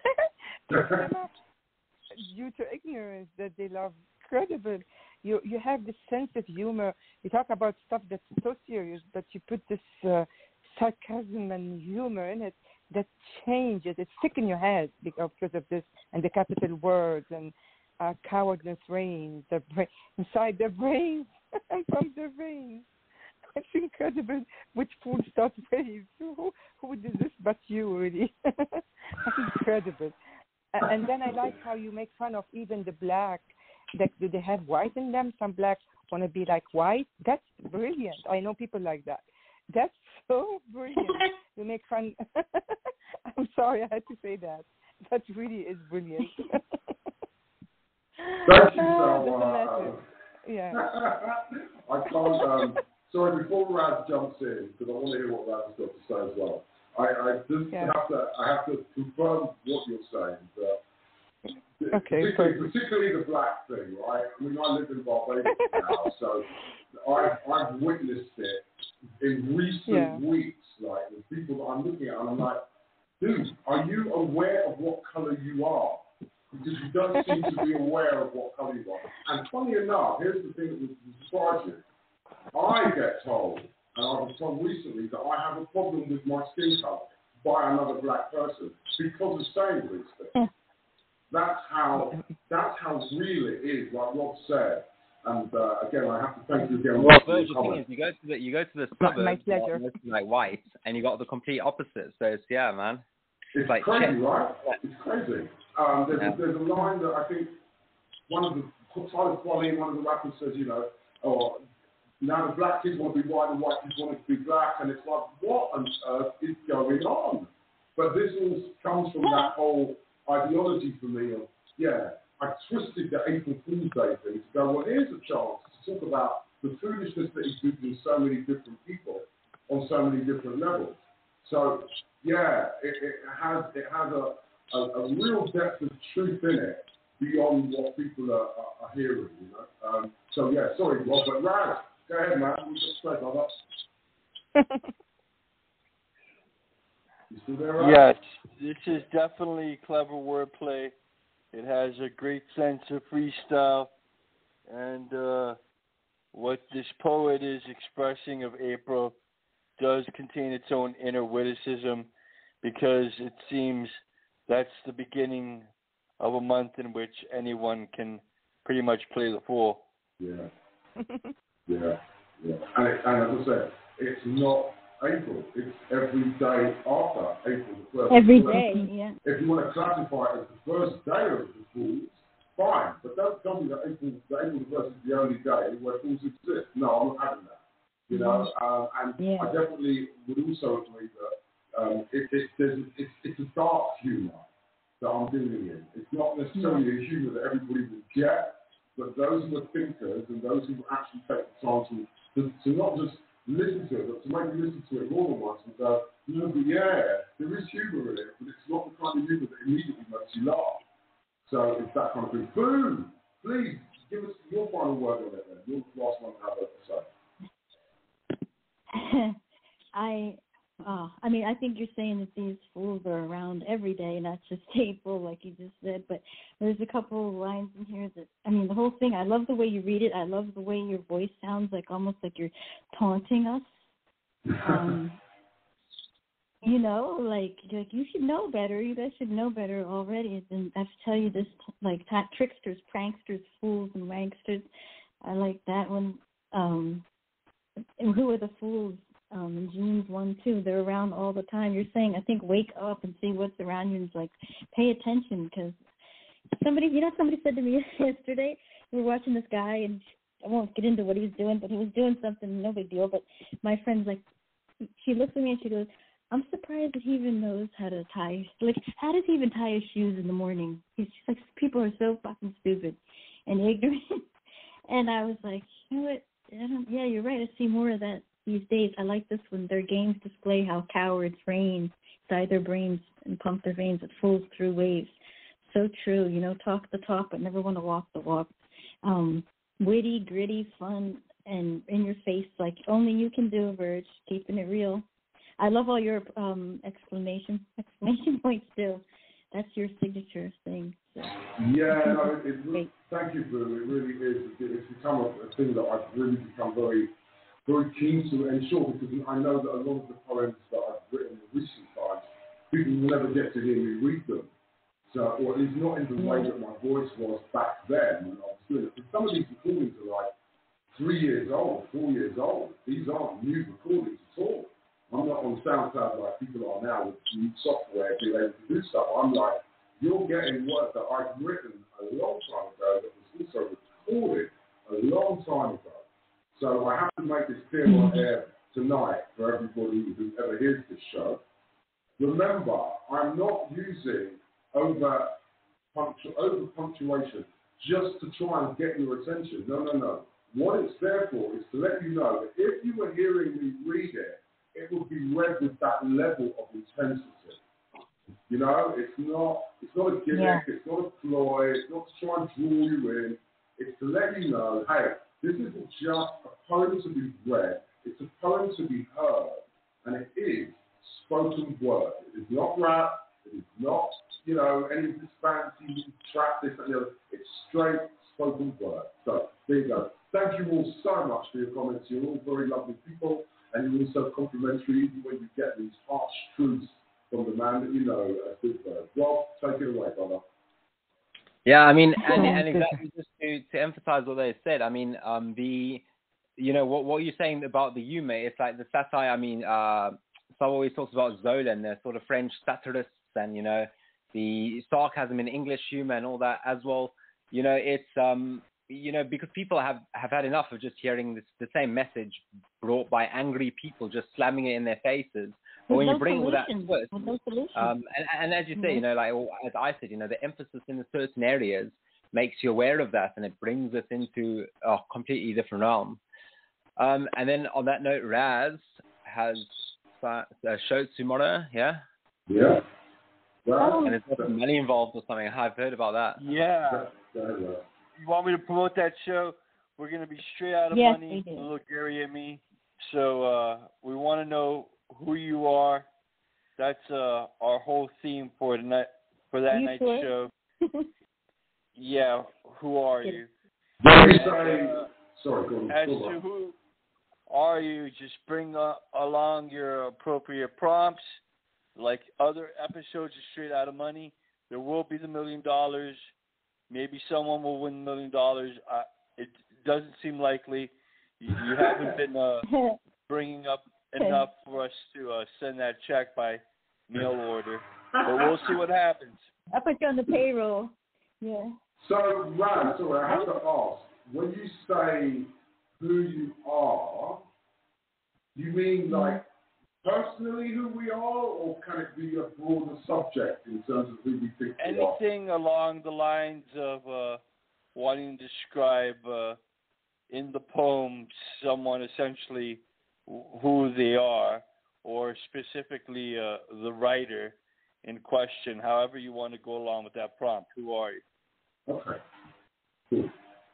Due to ignorance that they love. Incredible. You have this sense of humor. You talk about stuff that's so serious, but you put this sarcasm and humor in it that changes. It's sick in your head because of this, and the capital words, and cowardness reigns inside their brains and from their veins. It's incredible. Which fool starts waves? Who did this but you, really? That's incredible. And then I like how you make fun of even the black. Do they have white in them? Some blacks want to be like white. That's brilliant. I know people like that. That's so brilliant. You make fun. I'm sorry, I had to say that. That really is brilliant. Thank you so much. Yeah. I can't. Sorry, before Raz jumps in, because I want to hear what Raz has got to say as well. I have to confirm what you're saying. Okay. Particularly the black thing, right? I mean, I live in Barbados now, so I've witnessed it in recent weeks, like with people that I'm looking at, and I'm like, dude, are you aware of what color you are? Because you don't seem to be aware of what color you are. And funny enough, here's the thing that would surprise you. I get told, and I was told recently, that I have a problem with my skin color by another black person because of saying these things. That's how real it is, like Rob said. And again, I have to thank you again. Well, the thing is, you go to the suburbs, like white, and you got the complete opposite. So it's man. It's like crazy, right? It's crazy. There's a line that I think one of the rappers says, you know, now the black kids want to be white and white kids want to be black, and it's like, what on earth is going on? But this all comes from that whole ideology for me of, I twisted the April Fool's Day thing to go, well, here's a chance to talk about the foolishness that exists in so many different people on so many different levels. So, it has a real depth of truth in it beyond what people are hearing, you know. Sorry, Rob, but Raz, go ahead, man. We'll just straight on up. still there, right? Yes, this is definitely clever wordplay. It has a great sense of freestyle, and what this poet is expressing of April does contain its own inner witticism, because it seems that's the beginning of a month in which anyone can pretty much play the fool. Yeah. Yeah. And as I said, it's not April. It's every day after April the 1st. Every day, yeah. If you want to classify it as the first day of the fools, fine. But don't tell me that April the 1st is the only day where fools exist. No, I'm not having that. You know, and I definitely would also agree that it's a dark humour that I'm dealing in. It's not necessarily a humour that everybody will get, but those who are thinkers and those who actually take the time to not just listen to it, but to maybe listen to it more than once and go, but yeah, there is humour in it, but it's not the kind of humour that immediately makes you laugh. So it's that kind of thing. Boom! Please, give us your final word on it then. You're the last one to have it to say. I think you're saying that these fools are around every day, not just April, like you just said. But there's a couple of lines in here that, the whole thing, I love the way you read it. I love the way your voice sounds like almost like you're taunting us. Like you should know better. You guys should know better already. And I have to tell you this, like tricksters, pranksters, fools, and wanksters. I like that one. And who are the fools? In Genes 1-2, they're around all the time. You're saying, I think, wake up and see what's around you and like pay attention, because somebody said to me yesterday, we were watching this guy, and I won't get into what he was doing, but he was doing something, no big deal. But my friend's like, she looks at me and she goes, I'm surprised that he even knows how to tie. Like, how does he even tie his shoes in the morning? She's like, people are so fucking stupid and ignorant. And I was like, you know what? Yeah, you're right. I see more of that these days. I like this one. Their games display how cowards reign inside their brains and pump their veins. It fools through waves. So true. Talk the talk, but never want to walk the walk. Witty, gritty, fun, and in your face, like only you can do, Verge. Keeping it real. I love all your exclamation points too. That's your signature thing. So. Yeah, no, thank you, Boo. It really is. It's become a thing that I've really become very, very keen to ensure, because I know that a lot of the poems that I've written in recent times, people will never get to hear me read them. So, or at least not in the way that my voice was back then when I was doing it. Because some of these recordings are like 3 years old, 4 years old. These aren't new recordings at all. I'm not on SoundCloud like people are now with new software being able to do stuff. I'm like, you're getting work that I've written a long time ago that was also recorded a long time ago. So I have to make this clear on air tonight for everybody who ever hears this show. Remember, I'm not using over punctuation just to try and get your attention. No. What it's there for is to let you know that if you were hearing me read it, it will be read with that level of intensity. It's not a gimmick, it's not a ploy, it's not to try and draw you in. It's to let you know, hey, this isn't just a poem to be read, it's a poem to be heard, and it is spoken word. It is not rap, it is not, any of this fancy trap, this and the other. It's straight spoken word. So, there you go. Thank you all so much for your comments. You're all very lovely people. And you're also complimentary even when you get these harsh truths from the man that you know as Big Bird. Rob, take it away, brother. Yeah, and exactly just to emphasize what they said. What you're saying about the humor, it's like the satire. Some always talks about Zola and the sort of French satirists, and the sarcasm in English humor and all that as well. It's because people have had enough of just hearing the same message brought by angry people just slamming it in their faces. But when you bring all that twist, and as you say, as I said, the emphasis in certain areas makes you aware of that, and it brings us into a completely different realm. And then on that note, Raz has a show tomorrow, yeah? Yeah. And there's got some money involved or something. I've heard about that. Yeah. You want me to promote that show? We're going to be straight out of money, a little Gary and me. So we want to know who you are, that's our whole theme for tonight, for that night's show. Yeah, who are you? Sorry, go on. As to who are you, just bring along your appropriate prompts. Like other episodes of Straight Outta Money, there will be the $1 million. Maybe someone will win $1 million. It doesn't seem likely. You haven't been bringing up enough for us to send that check by mail order. But we'll see what happens. I'll put you on the payroll. Yeah. So, Ran, I have to ask, when you say who you are, you mean like personally who we are, or can it be a broader subject in terms of who we think we are? Anything along the lines of wanting to describe in the poem someone essentially who they are, or specifically the writer in question, however you want to go along with that prompt. Who are you? Okay. Cool.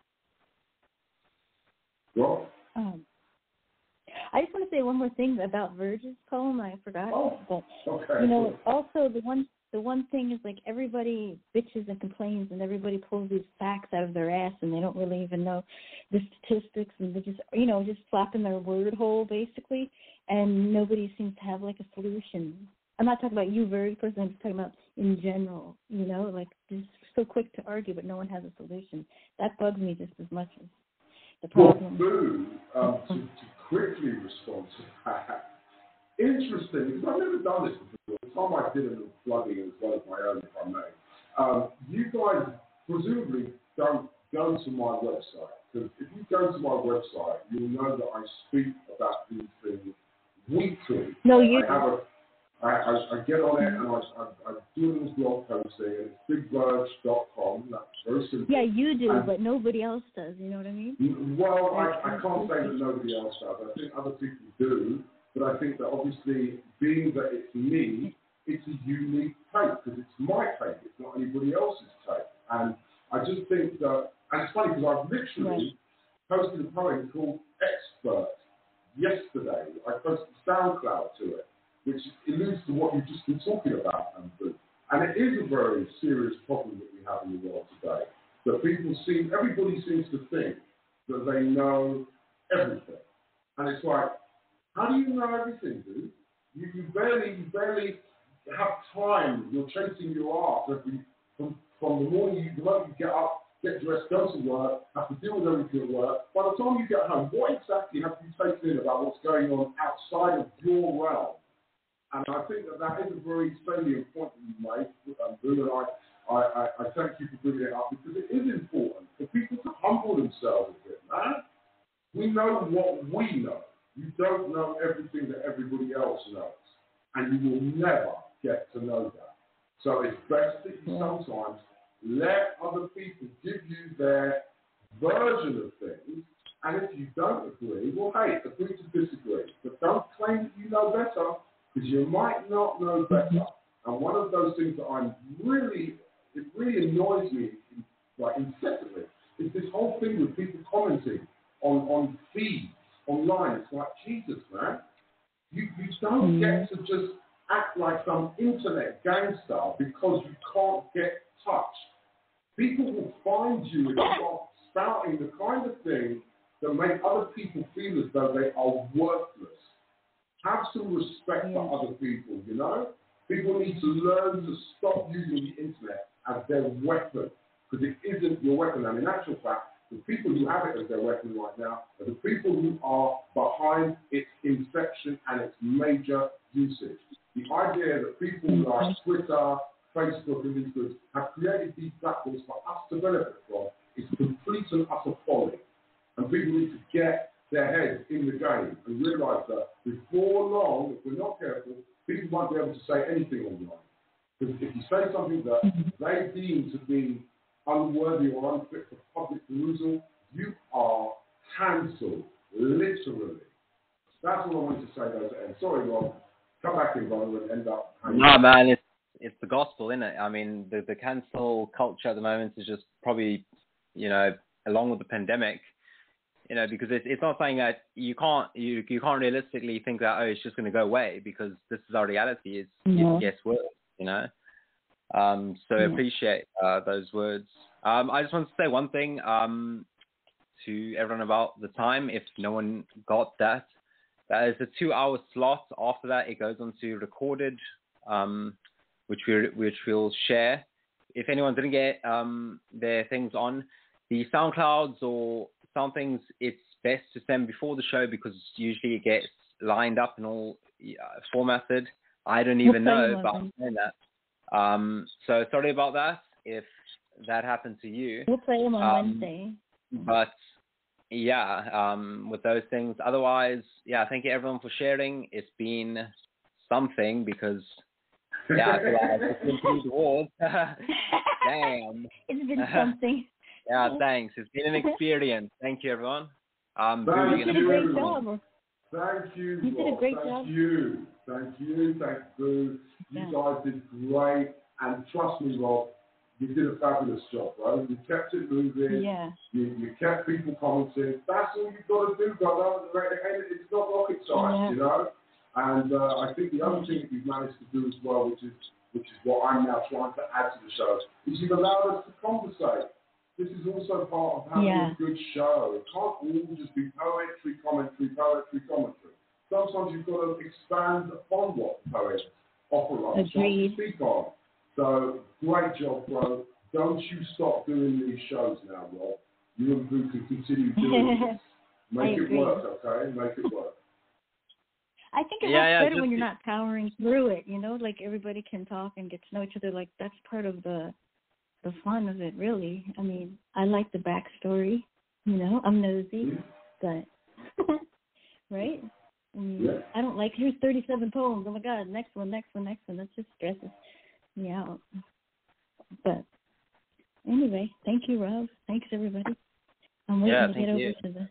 Well, I just want to say one more thing about Verge's poem. I forgot. But okay. Also the one thing is, like, everybody bitches and complains, and everybody pulls these facts out of their ass, and they don't really even know the statistics, and they just just flapping their word hole basically, and nobody seems to have like a solution. I'm not talking about you, Verge, person. I'm just talking about in general. Like, just so quick to argue, but no one has a solution. That bugs me just as much as the problem. Well, to quickly respond to that, interesting, because I've never done this before. The time I did it with plugging as well as my own, if I may. You guys presumably don't go to my website, because if you go to my website, you'll know that I speak about these things weekly. No, you I get on it and I do this blog posting, and it's bigverge.com. That's very simple. Yeah, you do, but nobody else does. You know what I mean? Well, I can't say that nobody else does. I think other people do, but I think that obviously, being that it's me, it's a unique take, because it's my take. It's not anybody else's take. And I just think that, and it's funny because I've literally posted a poem called Expert yesterday. I posted SoundCloud to it, which alludes to what you've just been talking about, Andrew. And it is a very serious problem that we have in the world today. That everybody seems to think that they know everything. And it's like, how do you know everything, dude? You barely have time. You're chasing your ass from the moment you get up, get dressed, go to work, have to deal with everything at work. By the time you get home, what exactly have you taken in about what's going on outside of your realm? And I think that is a very salient point that you made, Boo, and I thank you for bringing it up, because it is important for people to humble themselves a bit, man. We know what we know. You don't know everything that everybody else knows, and you will never get to know that. So it's best that you sometimes let other people give you their version of things, and if you don't agree, well, hey, agree to disagree. But don't claim that you know better, because you might not know better. And one of those things that it really annoys me, like, incessantly, is this whole thing with people commenting on feeds online. It's like, Jesus, man, you don't get to just act like some internet gangster because you can't get touched. People will find you if you are spouting the kind of thing that make other people feel as though they are worthless. Have some respect for other people, People need to learn to stop using the internet as their weapon, because it isn't your weapon. And in actual fact, the people who have it as their weapon right now are the people who are behind its inception and its major usage. The idea that people like Twitter, Facebook, and these groups have created these platforms for us to benefit from is complete and utter folly. And people need to get their heads in the game and realise that before long, if we're not careful, people won't be able to say anything online. Because if you say something that they deem to be unworthy or unfit for public perusal, you are cancelled, literally. That's what I wanted to say, though, to end. Sorry, Rob. Come back in, brother, and end up... No, man, it's the gospel, isn't it? I mean, the cancel culture at the moment is just probably, along with the pandemic, because it's not something that you can't realistically think that, it's just going to go away, because this is our reality. It gets worse, So I appreciate those words. I just want to say one thing to everyone about the time, if no one got that. That is a 2-hour slot. After that, it goes on to recorded, which we'll share. If anyone didn't get their things on the SoundClouds or something, it's best to send before the show, because usually it gets lined up and all formatted. I don't even know, but I'm saying that. So sorry about that if that happened to you. We'll play them on Wednesday. But with those things. Otherwise, thank you everyone for sharing. It's been something, because I feel like I've just been through the walls. Damn. It's been something. Yeah, thanks. It's been an experience. Thank you, everyone. You did a great job. Thank you. You did a great job. Thank you, Boo. You guys did great, and trust me, Rob, you did a fabulous job, bro. You kept it moving. Yeah. You kept people commenting. That's all you've got to do, brother. It's not rocket science, And I think the other thing that you've managed to do as well, which is what I'm now trying to add to the show, is you've allowed us to conversate. This is also part of having a good show. It can't all just be poetry, commentary. Sometimes you've got to expand upon what poets offer us. Agreed. Speak on. So, great job, bro. Don't you stop doing these shows now, Rob. You and Boo can continue doing this. Make it work, okay? Make it work. I think it's better when you're not powering through it, like everybody can talk and get to know each other. Like, that's part of the fun of it, really. I mean, I like the backstory, I'm nosy, but, right? I mean, I don't like, here's 37 poems, oh my God, next one, that just stresses me out. But anyway, thank you, Rob. Thanks, everybody. I'm waiting to get over to the...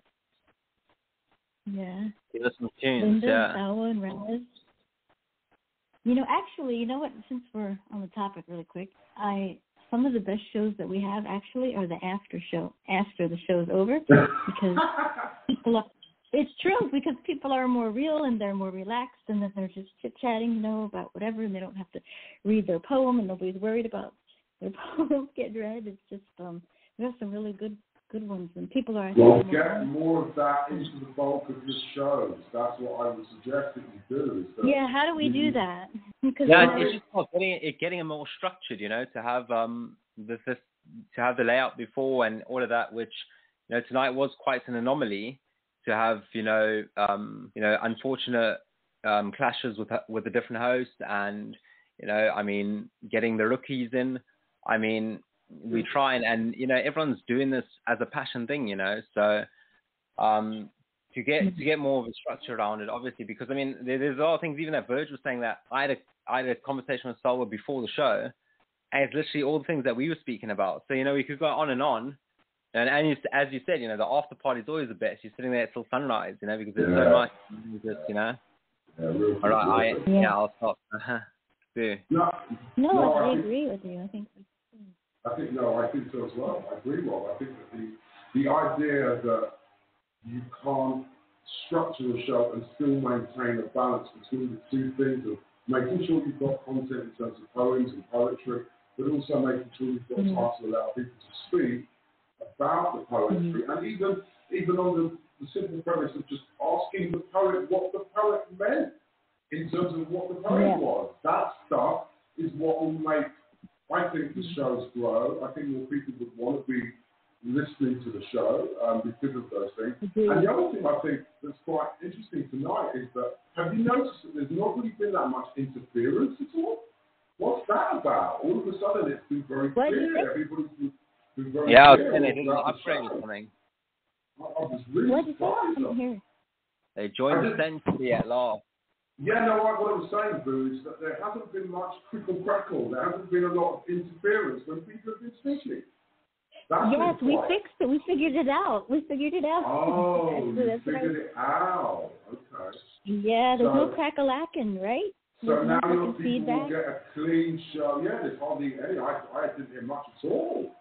Yeah. Give us some tunes, Linda, Sawa, and Raz. Actually, you know what? Since we're on the topic really quick, some of the best shows that we have actually are the after the show's over, because it's true, because people are more real and they're more relaxed, and then they're just chit-chatting, about whatever, and they don't have to read their poem, and nobody's worried about their poems getting read. It's just, we have some really good ones, and people are... Well, get more of that into the bulk of your shows. That's what I would suggest that you do. How do we do that? It's just about getting it more structured, to have to have the layout before and all of that, which, tonight was quite an anomaly to have, unfortunate clashes with the different hosts, and, getting the rookies in. We try and everyone's doing this as a passion thing, so to get more of a structure around it, obviously, because there's a lot of things, even that Verge was saying, that I had a conversation with Salwa before the show, and it's literally all the things that we were speaking about. So we could go on, and as you said, the after party is always the best. You're sitting there till sunrise, because there's so much. All right, I'll stop. No, I agree with you. I think so as well. I agree, Rob. I think that the idea that you can't structure a show and still maintain a balance between the two things of making sure you've got content in terms of poems and poetry, but also making sure you've got time to allow people to speak about the poetry, and even on the simple premise of just asking the poet what the poet meant in terms of what the poem was. That stuff is what will make, I think, the shows grow. I think more people would want to be listening to the show because of those things. And the other thing I think that's quite interesting tonight is that, have you noticed that there's not really been that much interference at all? What's that about? All of a sudden it's been very clear. Everybody's been very clear. I was saying they did an upgrade or something. I was really surprised. They joined the century at last. Yeah, no, what I was saying, Boo, is that there hasn't been much crickle-crackle. There hasn't been a lot of interference when people have been speaking. We fixed it. We figured it out. Oh, you figured it out. Okay. Yeah, there's no crack-a-lacking, right? So now your people will get a clean show. Yeah, there's hardly any. I didn't hear much at all.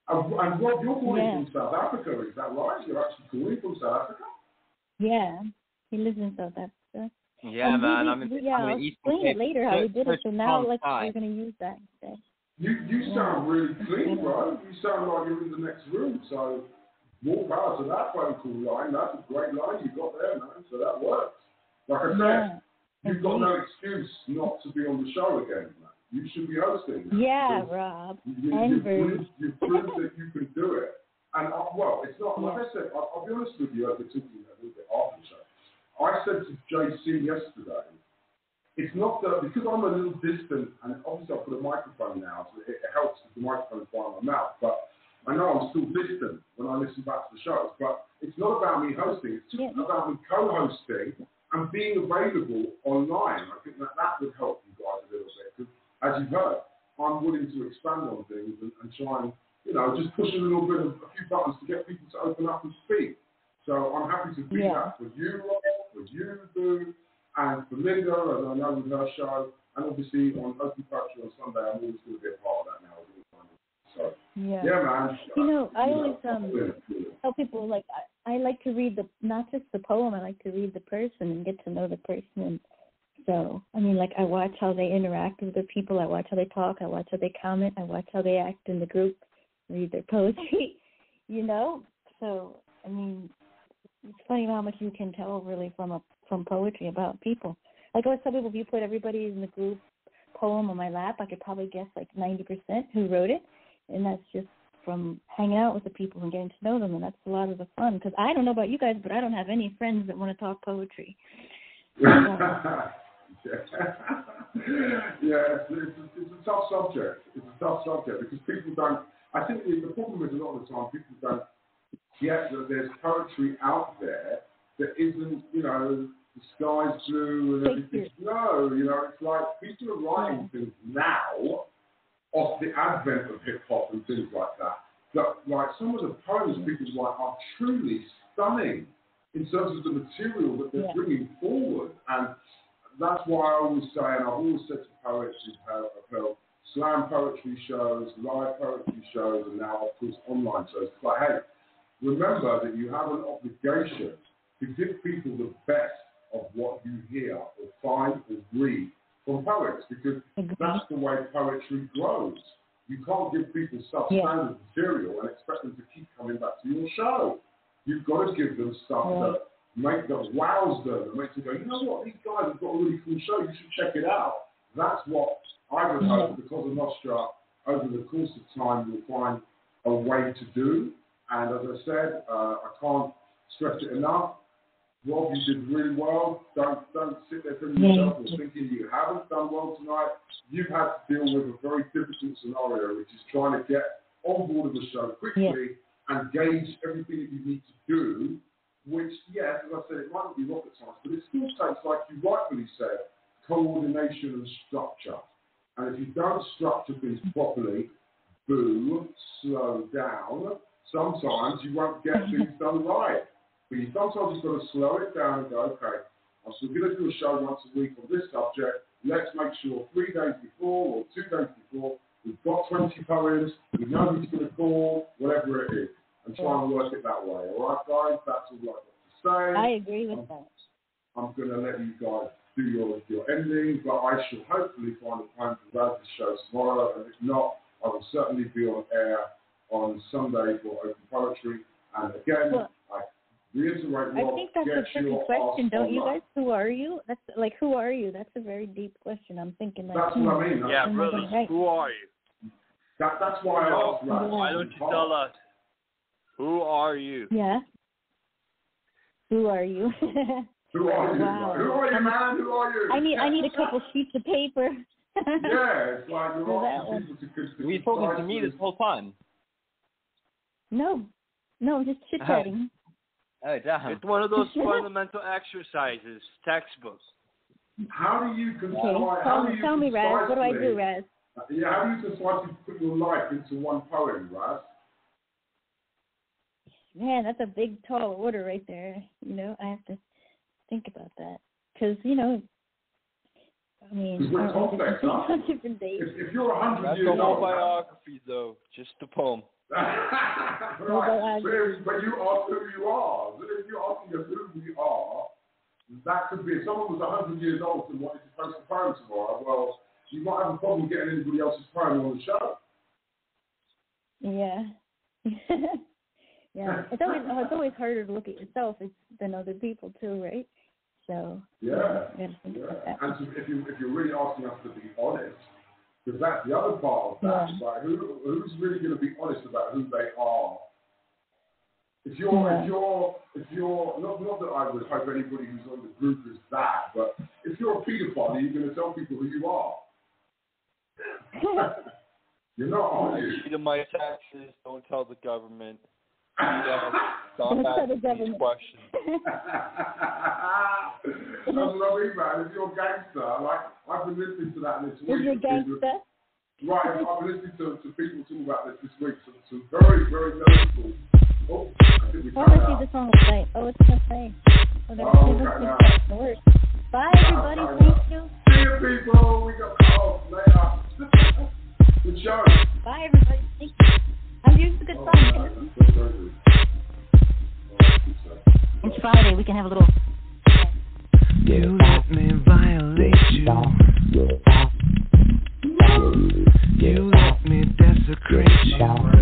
And Rob, you're calling from South Africa, is that right? You're actually calling from South Africa? Yeah, he lives in South Africa. Yeah, man. I'll explain it later how we did it. So now we're going to use that instead. You sound really clean, bro. You sound like you're in the next room. So more power to that phone call line. That's a great line you got there, man. So that works. Like I said, you've got no excuse not to be on the show again, man. You should be hosting. Yeah, Rob. You've proved that you can do it. And, well, it's not, like I said, I'll be honest with you, I've been talking a little bit after the show. I said to JC yesterday, it's not that, because I'm a little distant, and obviously I've got a microphone now, so it helps with the microphone by my mouth, but I know I'm still distant when I listen back to the shows, but it's not about me hosting, it's just about me co-hosting and being available online. I think that would help you guys a little bit, because as you've heard, I'm willing to expand on things and try and, just push a little bit of a few buttons to get people to open up and speak. So I'm happy to do that for you, Rob, for you, Boo, and for Linda, as I know with her show, and obviously on Open Poetry on Sunday, I'm always going to be a part of that now. So, yeah, man. I always tell people, like, I like to read not just the poem, I like to read the person and get to know the person. And so, I mean, like, I watch how they interact with the people, I watch how they talk, I watch how they comment, I watch how they act in the group, read their poetry, So, I mean, it's funny how much you can tell really from poetry about people. Like I always tell people, if you put everybody in the group poem on my lap, I could probably guess like 90% who wrote it, and that's just from hanging out with the people and getting to know them, and that's a lot of the fun. Because I don't know about you guys, but I don't have any friends that want to talk poetry. It's a tough subject. It's a tough subject because people don't. I think the problem is a lot of the time people don't get that there's poetry out there that isn't, the sky's blue and everything. No, it's like people are writing things now off the advent of hip hop and things like that. But like some of the poems people write are truly stunning in terms of the material that they're bringing forward, and that's why I always say, and I've always said to poets who've held slam poetry shows, live poetry shows, and now of course online shows. It's like, hey, remember that you have an obligation to give people the best of what you hear or find or read from poets, because that's the way poetry grows. You can't give people substandard material and expect them to keep coming back to your show. You've got to give them stuff that wows them and makes them go, you know what, these guys have got a really cool show, you should check it out. That's what I would hope the Cosa Nostra over the course of time will find a way to do. And as I said, I can't stress it enough. Rob, you did really well. Don't sit there feeling yourself or thinking you haven't done well tonight. You've had to deal with a very difficult scenario, which is trying to get on board of the show quickly and gauge everything that you need to do, which, yes, as I said, it might not be rocket science, but it still takes, like you rightfully said, coordination and structure. And if you don't structure things properly, slow down, sometimes you won't get things done right. But sometimes you've got to slow it down and go, okay, I'm still going to do a show once a week on this subject. Let's make sure 3 days before or 2 days before, we've got 20 poems, we know who's going to call, whatever it is, and try and work it that way. All right, guys? That's all I've got to say. I agree with that. I'm going to let you guys do your ending, but I shall hopefully find a time to run the show tomorrow, and if not, I will certainly be on air on Sunday for Open Poetry. And again, I reiterate, Rob, I think that's a tricky question, don't you guys? Who are you? That's like, who are you? That's a very deep question. I'm thinking like, that's what I mean. Yeah, really. Right. Who are you? That's why I asked. Why don't you tell us? Who are you? Yeah. Who are you? Who are you? Wow. Who are you, man? Who are you? I need a couple sheets of paper. Yeah, it's like you're asking people to. Were you talking to me this whole time? No, just chit chatting. Oh, damn. It's one of those fundamental exercises, textbooks. How do you Tell me, Raz. What do I do, Raz? Yeah, how do you concisely put your life into one poem, Raz? Man, that's a big, tall order right there. I have to think about that. Because, I mean, we're complex, huh? different days. If you're 100 That's years old. That's the whole biography, though. Just the poem. Right. But you ask who you are. If you're asking us who we are, that could be, if someone was 100 years old and wanted to post a poem tomorrow, well, you might have a problem getting anybody else's poem on the show. Yeah. Yeah. It's always harder to look at yourself than other people too, right? So yeah. And so if you're really asking us to be honest, because that's the other part of that, right? Who's really going to be honest about who they are? If you're not that I would hope anybody who's on the group is that, but if you're a paedophile, you're going to tell people who you are. You're not, are you? I my taxes. Don't tell the government. Don't ask these questions. That's what I mean, man. If you're a gangster, like I've been listening to that this week. Is you a gangster? Right, I've been listening to people talk about this week. Some very, very noticeable. Oh, I think we let's see this on the site. Oh, it's on the site. Bye, everybody. Thank you. See you, people. We got calls later. Good show. Bye, everybody. Thank you. I'm using a good song. It's Friday. We can have a little. You let me violate you. You let me desecrate you.